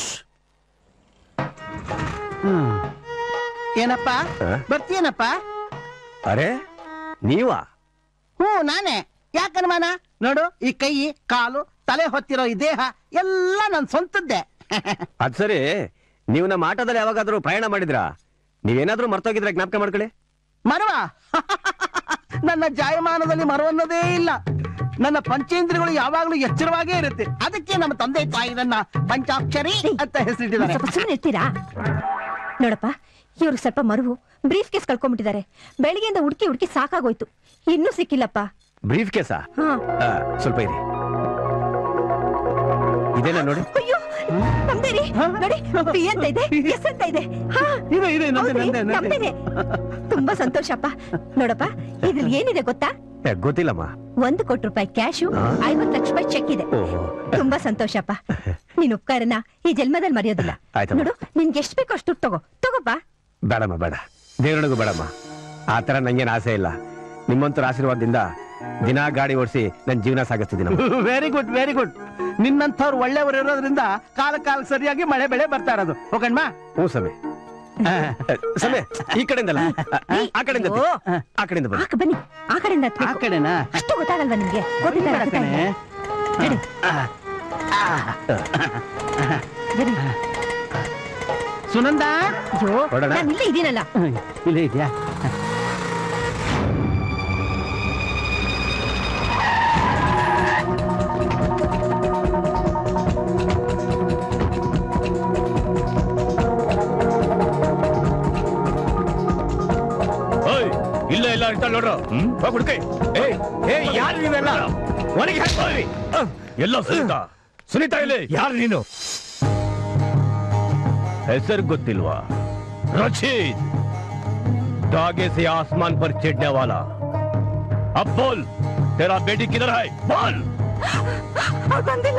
ಏನಪ್ಪ ಬರ್ತೀಯನಪ್ಪ? ಅರೆ ನೀವಾ? ಹ್ಞೂ ನಾನೇ. ಯಾಕನುಮಾನ? ನೋಡು ಈ ಕೈ ಕಾಲು ತಲೆ ಹೊತ್ತಿರೋ ಈ ದೇಹ ಎಲ್ಲ ನನ್ ಸ್ವಂತದ್ದೇ. ಅದ್ ಸರಿ, ನೀವು ನಮ್ಮ ಆಟೋದಲ್ಲಿ ಯಾವಾಗಾದ್ರೂ ಪ್ರಯಾಣ ಮಾಡಿದ್ರಾ? ನೀವೇನಾದ್ರೂ ಮರ್ತೋಗಿದ್ರೆ ಜ್ಞಾಪಕ ಮಾಡ್ಕೊಳ್ಳಿ. ಮರವ ನನ್ನ ಜಾಯಮಾನದಲ್ಲಿ ಮರವನ್ನೋದೇ ಇಲ್ಲ. ನನ್ನ ಪಂಚೇಂದ್ರಿಯಗಳು ಯಾವಾಗ್ಲೂ ಎಚ್ಚರವಾಗೇ ಇರುತ್ತೆ. ಅದಕ್ಕೆ ನಮ್ಮ ತಂದೆ ತಾಯಿ ನನ್ನ ಪಂಚಾಕ್ಷರಿ ಅಂತ ಹೆಸರಿಟ್ಟಿದ್ದಾರೆ. ಸುಮ್ಮನೆ ಇರ್ತೀರಾ? ನೋಡಪ್ಪ, ಇವ್ರು ಸ್ವಲ್ಪ ಮರುವು ಬ್ರೀಫ್ ಕೇಸ್ ಕಳ್ಕೊಂಡ್ಬಿಟ್ಟಿದ್ದಾರೆ. ಬೆಳಿಗ್ಗೆಯಿಂದ ಹುಡುಕಿ ಸಾಕಾಗೋಯ್ತು, ಇನ್ನೂ ಸಿಕ್ಕಿಲ್ಲಪ್ಪ. ಬ್ರೀಫ್ ಕೇಸಾ? ಸ್ವಲ್ಪ ಇರಿ, ಇದೇನಾ ನೋಡಿ. ಅಯ್ಯೋ ನಮ್ದೇರಿ, ನೋಡಿ ಪಿ ಅಂತ ಇದೆ, ಎಸ್ ಅಂತ ಇದೆ. ತುಂಬಾ ಸಂತೋಷಪ್ಪ. ನೋಡಪ್ಪ, ಇದ್ರಲ್ಲಿ ಏನಿದೆ ಗೊತ್ತಾ? ಗೊತ್ತಿಲ್ಲಮ್ಮ. 1 ಕೋಟಿ ರೂಪಾಯಿ ಕ್ಯಾಶು, 50 ಲಕ್ಷ ರೂಪಾಯಿ ಚೆಕ್ ಇದೆ. ತುಂಬಾ ಸಂತೋಷಪ್ಪ. ನೀನ್ ಉಪಕಾರನ ಈ ಜನ್ಮದಲ್ಲಿ ಮರೆಯೋದಿಲ್ಲ. ನೋಡು, ನಿನ್ಗೆ ಎಷ್ಟು ಬೇಕೋ ಅಷ್ಟು ತಗೋಪ್ಪ. ಬೇಡಮ್ಮ ಬೇಡ, ದೇವರೊಳಗೂ ಬೇಡಮ್ಮ. ಆತರ ನಂಗೇನು ಆಸೆ ಇಲ್ಲ. ನಿಮ್ಮಂತರ ಆಶೀರ್ವಾದದಿಂದ ದಿನ ಗಾಡಿ ಓಡಿಸಿ ನನ್ ಜೀವನ ಸಾಗಿಸ್ತಿದ್ದೀನಿ. Very good very good. ನಿನ್ನಂಥವ್ರು ಒಳ್ಳೆಯವರು ಇರೋದ್ರಿಂದ ಕಾಲ ಸರಿಯಾಗಿ ಮಳೆ ಬೆಳೆ ಬರ್ತಾ ಇರೋದು. ಹೋಗಣ್ಣ. ಹ್ಞೂ ಸಮಯ ಸಮಯ ಈ ಕಡೆಯಿಂದಲ್ಲ, ಆ ಕಡೆಯಿಂದ ಆ ಕಡೆಯಿಂದ ಬನ್ನಿ. ಆ ಕಡೆಯಿಂದ ಆ ಕಡೆನಾ? ಅಷ್ಟು ಗೊತ್ತಾಗಲ್ವಾ ನಿಮ್ಗೆ? ಸುನಂದ, ನಾನು ಇಲ್ಲೇ ಇದೀನಲ್ಲ. ಇಲ್ಲೇ ಇದೆಯಾ? ಇಲ್ಲ ಇಲ್ಲ ಅಂತ ನೋಡ್ರು. ಹುಡುಕಿ. ಯಾರು ನೀವೆಲ್ಲ? ಒಳಗೆ ಹಾಕಿ. ಎಲ್ಲ ಸುನೀತಾ? ಸುನೀತಾ ಇಲ್ಲಿ? ಯಾರು ನೀನು? ಹೆಸರು ಗೊತ್ತಿಲ್ವಾ? रशीद, धागे से आसमान पर चढ़ने वाला। अब बोल, तेरा बेटी किधर है? बोल। ಬಂದಿಲ್ಲ,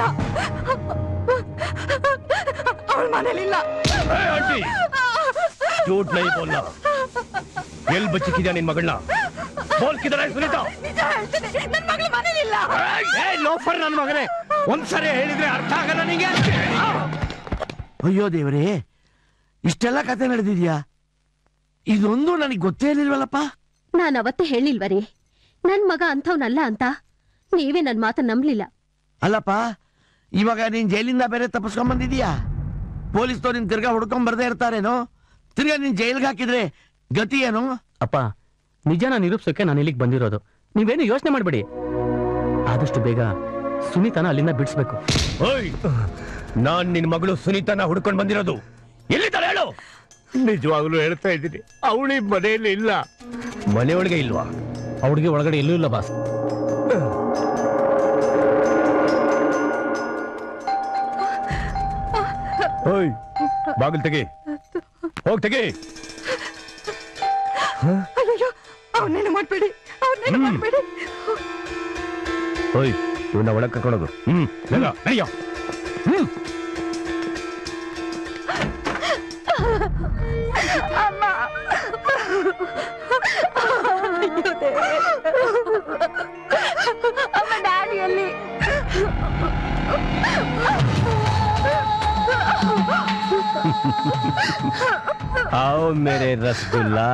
ಅವಳ ಮನೇಲಿಲ್ಲ. आंटी, झूठ नहीं बोलना. ಎಲ್ಲಿ ಬಚ್ಚಿಕ್ಕಿದ್ಯಾ ನಿನ್ ಮಗಳನ್ನ? ಬೋಲ್, ಕಿಧರ್ है ಸುನೀತಾ? ನನ್ನ ಮಗಳ ಮನೇಲಿಲ್ಲ. ಲೋಫರ್ ನನ್ನ ಮಗನೇ, ಒಂದ್ಸರಿ ಹೇಳಿದ್ರೆ ಅರ್ಥ ಆಗಲ್ಲ ನಿಂಗೆ? ಅಯ್ಯೋ ದೇವರೇ, ಇಷ್ಟೆಲ್ಲ ಕತೆ ನಡೆದಿದ್ಯಾ? ಇದೊಂದು ನನಗೆ ಗೊತ್ತೇ ಇರ್ಲಿಲ್ವಲ್ಲಪ್ಪ. ನಾನು ಅವತ್ತೇ ಹೇಳಿಲ್ವರಿ ನನ್ ಮಗ ಅಂಥವ್ನಲ್ಲ ಅಂತ. ನೀವೇ ನನ್ ಮಾತನ್ನ ನಂಬ್ಲಿಲ್ಲ. ಅಲ್ಲಪ್ಪ, ಇವಾಗ ನೀನ್ ಜೈಲಿಂದ ಬೇರೆ ತಪ್ಪಿಸ್ಕೊಂಡ್ ಬಂದಿದೀಯಾ? ಪೊಲೀಸ್ನವ್ರು ನಿನ್ ತಿರ್ಗಾ ಹುಡ್ಕೊಂಡ್ ಬರ್ದೇ ಇರ್ತಾರೇನೋ? ತಿರ್ಗಾ ನೀನ್ ಜೈಲ್ಗೆ ಹಾಕಿದ್ರೆ ಗತಿ ಏನು? ಅಪ್ಪ, ನಿಜನ ನಿರೂಪಿಸೋಕೆ ನಾನು ಇಲ್ಲಿಗೆ ಬಂದಿರೋದು. ನೀವೇನು ಯೋಚನೆ ಮಾಡ್ಬೇಡಿ. ಆದಷ್ಟು ಬೇಗ ಸುನೀತಾನ ಅಲ್ಲಿಂದ ಬಿಡಿಸ್ಬೇಕು. ನಾನ್ ನಿನ್ ಮಗಳು ಸುನೀತಾನ ಹುಡ್ಕೊಂಡ್ ಬಂದಿರೋದು. ಎಲ್ಲಿದ್ದಾಳೆ ಹೇಳು? ನಿಜವಾಗ್ಲೂ ಹೇಳ್ತಾ ಇದ್ದೀನಿ, ಅವಳಿ ಮನೆಯಲ್ಲಿ ಇಲ್ಲ. ಮನೆಯೊಳಗೆ ಇಲ್ವಾ? ಅವಳಿಗೆ ಒಳಗಡೆ ಎಲ್ಲೂ ಇಲ್ಲ ಬಾಸ್. ಓಯ್, ಬಾಗಿಲು ತೆಗಿ, ಹೋಗ್ ತೆಗಿ. ಅಯ್ಯೋ, ಅವನೇನು ಮಾಡ್ಬೇಡಿ, ಅವನೇನು ಮಾಡ್ಬೇಡಿ. ಓಯ್, ಇವನ್ನ ಒಳಗೆ ಕರ್ಕೊಂಡೋಗು. ನಡೆಯೋ. ಅಮ್ಮ, ಅಮ್ಮ, ಡ್ಯಾಡಿಯಲ್ಲಿ आओ मेरे रसगुल्ला.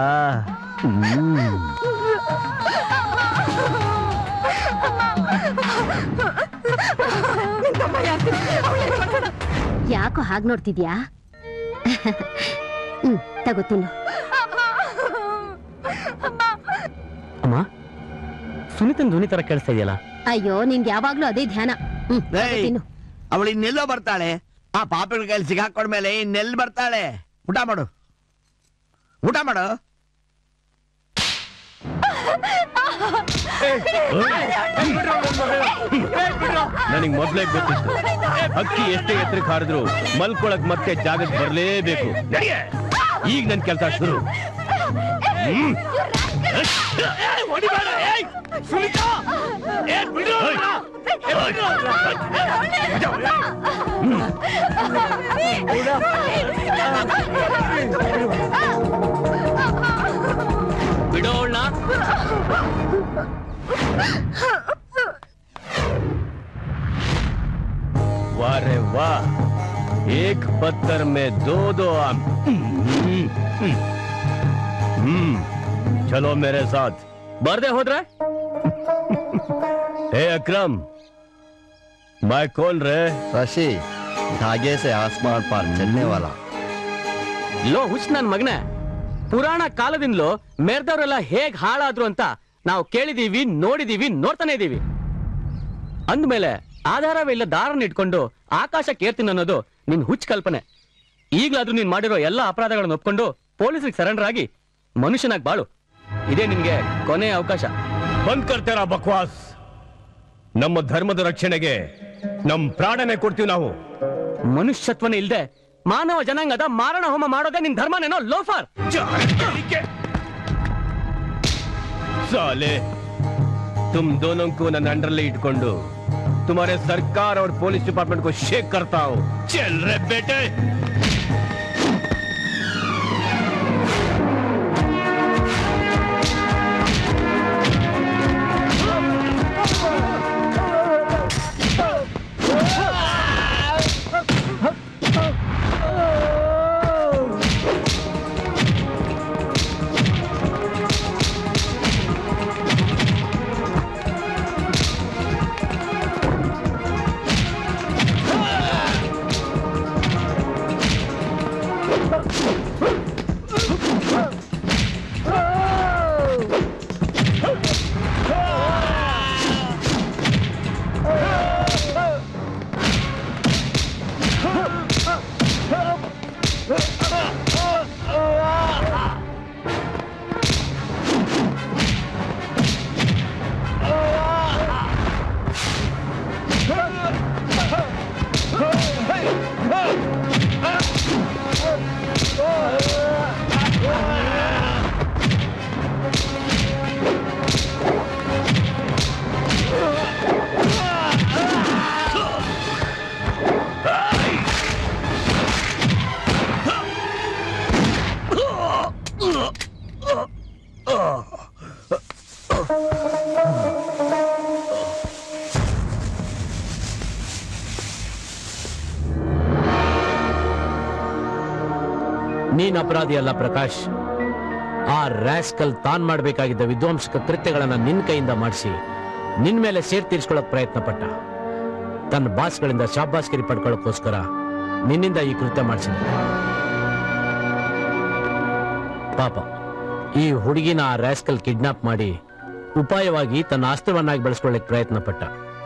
ಯಾಕೋ ಹಾಗೆ ನೋಡ್ತಿದ್ಯಾ? ತಗೋತೀನಿ. ಅಮ್ಮ, ಸುನೀತನ್ ಧ್ವನಿ ತರ ಕೇಳಿಸ್ತಾ ಇದೆಯಲ್ಲ? ಅಯ್ಯೋ, ನಿನ್ಗೆ ಯಾವಾಗ್ಲೂ ಅದೇ ಧ್ಯಾನ. ಅವಳು ಇನ್ನೆಲ್ಲೋ ಬರ್ತಾಳೆ. ಆ ಪಾಪಿಗಳ ಕೈಲಿ ಸಿಗಾಕೊಂಡ್ಮೇಲೆ ಇನ್ನೆಲ್ಲಿ ಬರ್ತಾಳೆ? ಊಟ ಮಾಡು, ಊಟ ಮಾಡು. ನನಗ್ ಮೊದ್ಲೇ ಗೊತ್ತಿತ್ತು, ಅಕ್ಕಿ ಎಷ್ಟೇ ಎತ್ತರಕ್ಕೆ ಹಾರಿದ್ರು ಮಲ್ಕೊಳಕ್ ಮತ್ತೆ ಜಾಗಕ್ಕೆ ಬರ್ಲೇಬೇಕು. ಈಗ ನನ್ ಕೆಲಸ ಶುರು. ಬಿಡೋಣ. वारे वाह, एक पत्थर में दो आम. चलो मेरे साथ. ಬರ್ದೆ ಹೋದ್ರೆ हे अकरम, मैं कौन रे? रशी, धागे से आसमान पार चलने वाला. ಲೋ ಹುಚ್ಚ ನನ್ ಮಗನೇ, ಪುರಾಣ ಕಾಲದಿಂದಲೂ ಮೆರೆದವರೆಲ್ಲ ಹೇಗ್ ಹಾಳಾದ್ರು ಅಂತ ನಾವು ಕೇಳಿದೀವಿ, ನೋಡಿದೀವಿ, ನೋಡ್ತಾನೆ ಇದೀವಿ. ಅಂದ್ಮೇಲೆ ಆಧಾರವೇ ಇಲ್ಲ ದಾರನ್ನ ಇಟ್ಕೊಂಡು ಆಕಾಶಕ್ಕೆ ಏರ್ತೀನಿ ಅನ್ನೋದು ನಿನ್ ಹುಚ್ಚ ಕಲ್ಪನೆ. ಈಗ್ಲಾದ್ರೂ ನೀನ್ ಮಾಡಿರೋ ಎಲ್ಲಾ ಅಪರಾಧಗಳನ್ನು ಒಪ್ಕೊಂಡು ಪೊಲೀಸರಿಗೆ ಸರೆಂಡರ್ ಆಗಿ ಮನುಷ್ಯನಾಗಿ ಬಾಳು. ಇದೇ ನಿನ್ಗೆ ಕೊನೆಯ ಅವಕಾಶ. ಬಂದ್ ಕರ್ತೀರಾ ಬಕ್ವಾಸ್? ನಮ್ಮ ಧರ್ಮದ ರಕ್ಷಣೆಗೆ ನಮ್ ಪ್ರಾಣನೇ ಕೊಡ್ತೀವಿ ನಾವು. ಮನುಷ್ಯತ್ವನೇ ಇಲ್ದೆ ಮಾನವ ಜನಾಂಗದ ಮಾರಣ ಹೋಮ ಮಾಡೋದೇ ನಿನ್ ಧರ್ಮನೇನೋ ಲೋಫರ್. साले, तुम दोनों को ನನ್ನ अंडर इटಕೊಂಡು तुम्हारे सरकार और पुलिस डिपार्टमेंट को शेक करता हूं. चल रे बेटे. ನೀನ್ ಅಪರಾಧಿ ಅಲ್ಲ ಪ್ರಕಾಶ್. ಆ ರ್ಯಾಸ್ಕಲ್ ತಾನ್ ಮಾಡಬೇಕಾಗಿದ್ದ ವಿಧ್ವಂಸಕ ಕೃತ್ಯಗಳನ್ನ ನಿನ್ ಕೈಯಿಂದ ಮಾಡಿಸಿ ನಿನ್ ಮೇಲೆ ಸೇರ್ ತೀರ್ಸ್ಕೊಳಕ್ ಪ್ರಯತ್ನ ಪಟ್ಟ. ತನ್ನ ಬಾಸ್ಗಳಿಂದ ಶಾಬಾಸ್ಗಿರಿ ಪಡ್ಕೊಳ್ಳೋಕ್ಕೋಸ್ಕರ ನಿನ್ನಿಂದ ಈ ಕೃತ್ಯ ಮಾಡಿಸಿದ. ಪಾಪ ಈ ಹುಡುಗಿನ ಆ ರ್ಯಾಸ್ಕಲ್ ಕಿಡ್ನಾಪ್ ಮಾಡಿ ಉಪಾಯವಾಗಿ ತನ್ನ ಆಸ್ತ್ರವನ್ನಾಗಿ ಬೆಳೆಸ್ಕೊಳ್ಳಿಕ್ ಪ್ರಯತ್ನ ಪಟ್ಟ.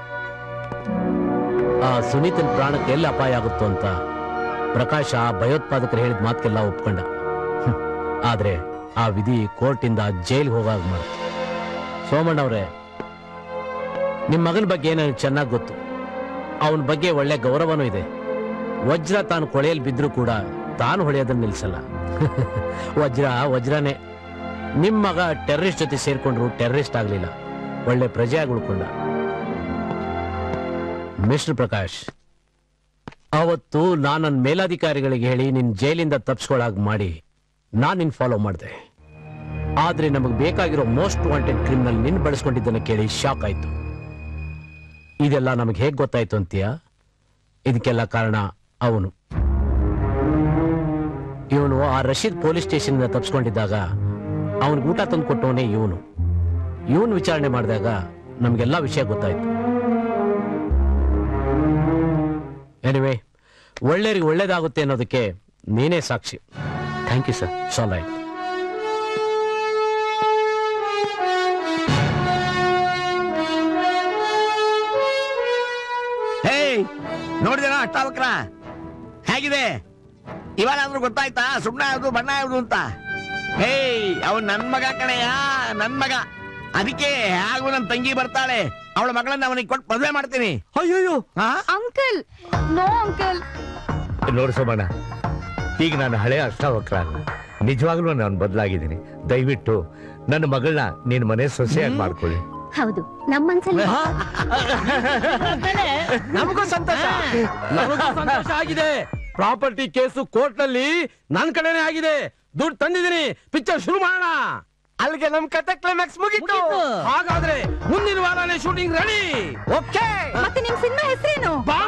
ಆ ಸುನೀತನ ಪ್ರಾಣಕ್ಕೆ ಎಲ್ಲ ಅಪಾಯ ಆಗುತ್ತೋ ಅಂತ ಪ್ರಕಾಶ್ ಆ ಭಯೋತ್ಪಾದಕರು ಹೇಳಿದ ಮಾತಕ್ಕೆಲ್ಲ ಒಪ್ಕೊಂಡ. ಆದ್ರೆ ಆ ವಿಧಿ ಕೋರ್ಟಿಂದ ಜೈಲ್ಗೆ ಹೋಗಾಗ ಮಾಡ. ಸೋಮಣ್ಣವ್ರೆ, ನಿಮ್ ಮಗನ ಬಗ್ಗೆ ನನಗೆ ಚೆನ್ನಾಗಿ ಗೊತ್ತು. ಅವನ ಬಗ್ಗೆ ಒಳ್ಳೆ ಗೌರವನೂ ಇದೆ. ವಜ್ರ ತಾನು ಕೊಳೆಯಲ್ಲಿ ಬಿದ್ರೂ ಕೂಡ ತಾನು ಹೊಳೆಯೋದನ್ನ ನಿಲ್ಸಲ್ಲ. ವಜ್ರನೇ. ನಿಮ್ ಮಗ ಟೆರರಿಸ್ಟ್ ಜೊತೆ ಸೇರ್ಕೊಂಡ್ರು ಟೆರರಿಸ್ಟ್ ಆಗ್ಲಿಲ್ಲ, ಒಳ್ಳೆ ಪ್ರಜೆಯಾಗಿ ಉಳ್ಕೊಂಡ. ಮಿಸ್ಟರ್ ಪ್ರಕಾಶ್, ಅವತ್ತು ನಾನು ನನ್ನ ಮೇಲಾಧಿಕಾರಿಗಳಿಗೆ ಹೇಳಿ ನಿನ್ ಜೈಲಿಂದ ತಪ್ಪಿಸ್ಕೊಳಾಗ ಮಾಡಿ ನಾನ್ ನಿನ್ ಫಾಲೋ ಮಾಡಿದೆ. ಆದ್ರೆ ನಮಗ್ ಬೇಕಾಗಿರೋ ಮೋಸ್ಟ್ ವಾಂಟೆಡ್ ಕ್ರಿಮಿನಲ್ ನಿನ್ ಬಳಸ್ಕೊಂಡಿದ್ದನ್ನ ಕೇಳಿ ಶಾಕ್ ಆಯ್ತು. ಇದೆಲ್ಲ ನಮಗೆ ಹೇಗ್ ಗೊತ್ತಾಯ್ತು ಅಂತೀಯ? ಇದಕ್ಕೆಲ್ಲ ಕಾರಣ ಅವನು. ಇವನು ಆ ರಶೀದ್ ಪೊಲೀಸ್ ಸ್ಟೇಷನ್ ತಪ್ಪಿಸ್ಕೊಂಡಿದ್ದಾಗ ಅವನಿಗೆ ಊಟ ತಂದು ಕೊಟ್ಟವನೇ ಇವನು. ಇವನ್ ವಿಚಾರಣೆ ಮಾಡಿದಾಗ ನಮ್ಗೆಲ್ಲಾ ವಿಷಯ ಗೊತ್ತಾಯ್ತು. ಎನಿವೆ, ಒಳ್ಳೆಯವರಿಗೆ ಒಳ್ಳೇದಾಗುತ್ತೆ ಅನ್ನೋದಕ್ಕೆ ನೀನೇ ಸಾಕ್ಷಿ. Thank you sir. ಸಾಲ್ ರೈಟ್. ಹೇ, ನೋಡಿದೇನೋ ಅಷ್ಟಾವಕ್ರ ಹೇಗಿದೆ? ಇವಾಗಾದ್ರೂ ಗೊತ್ತಾಯ್ತಾ ಸುಣ್ಣ ಯಾವ್ದು ಬಣ್ಣ ಯಾವ್ದು ಅಂತ? ಹೇ, ಅವನ್ ನನ್ ಮಗ ಕಣಯ್ಯ, ನನ್ ಮಗ. ಅದಕ್ಕೆ ಹೇಗೂ ನನ್ನ ತಂಗಿ ಬರ್ತಾಳೆ, ಅವಳ ಮಗಳನ್ನ ಅವನಿಗೆ ಕೊಟ್ಟು ಮದುವೆ ಮಾಡ್ತೀನಿ. ಅಯ್ಯೋ ಅಂಕಲ್, ನೋ ಅಂಕಲ್. ನೋಡು ಸೋಮಣ್ಣ, ಈಗ ನಾನು ಹಳೆ ಅಷ್ಟಾವಕ್ರ ಅಲ್ಲ, ನಿಜವಾಗ್ಲೂ ನಾನು ಬದಲಾಗಿದ್ದೀನಿ. ದಯವಿಟ್ಟು ನನ್ನ ಮಗಳನ್ನ ನಿನ್ ಮನೆ ಸೊಸೆಯಾಗಿ ಮಾಡ್ಕೊಳ್ಳಿ. ಹೌದು, ನಮ್ಮ ಮನ್ಸಲ್ಲಿ ನಮಗೂ ಸಂತೋಷ. ನನಗೂ ಸಂತೋಷ ಆಗಿದೆ. ಪ್ರಾಪರ್ಟಿ ಕೇಸು ಕೋರ್ಟ್ ನಲ್ಲಿ ನನ್ ಕಡೆನೆ ಆಗಿದೆ. ದುಡ್ಡು ತಂದಿದ್ದೀನಿ, ಪಿಕ್ಚರ್ ಶುರು ಮಾಡೋಣ. ಅಲ್ಲಿಗೆ ನಮ್ ಕತೆ ಕ್ಲೈಮ್ಯಾಕ್ಸ್ ಮುಗೀತು. ಹಾಗಾದ್ರೆ ಮುಂದಿನ ವಾರನೇ ಶೂಟಿಂಗ್ ರೆಡಿ. ಓಕೆ. ಮತ್ತೆ ನಿಮ್ ಸಿನಿಮಾ ಹೆಸರೇನು?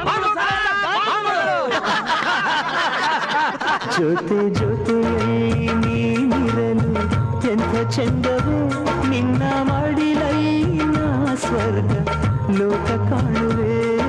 ಜೊತೆ ಜೊತೆಯಲ್ಲಿ ನೀನಿರಲು ಎಂಥ ಚಂದವು ನಿನ್ನ ಮಾಡಿಲೈನ ಸ್ವರ್ಗ ಲೋಕ ಕಾಣುವೆ.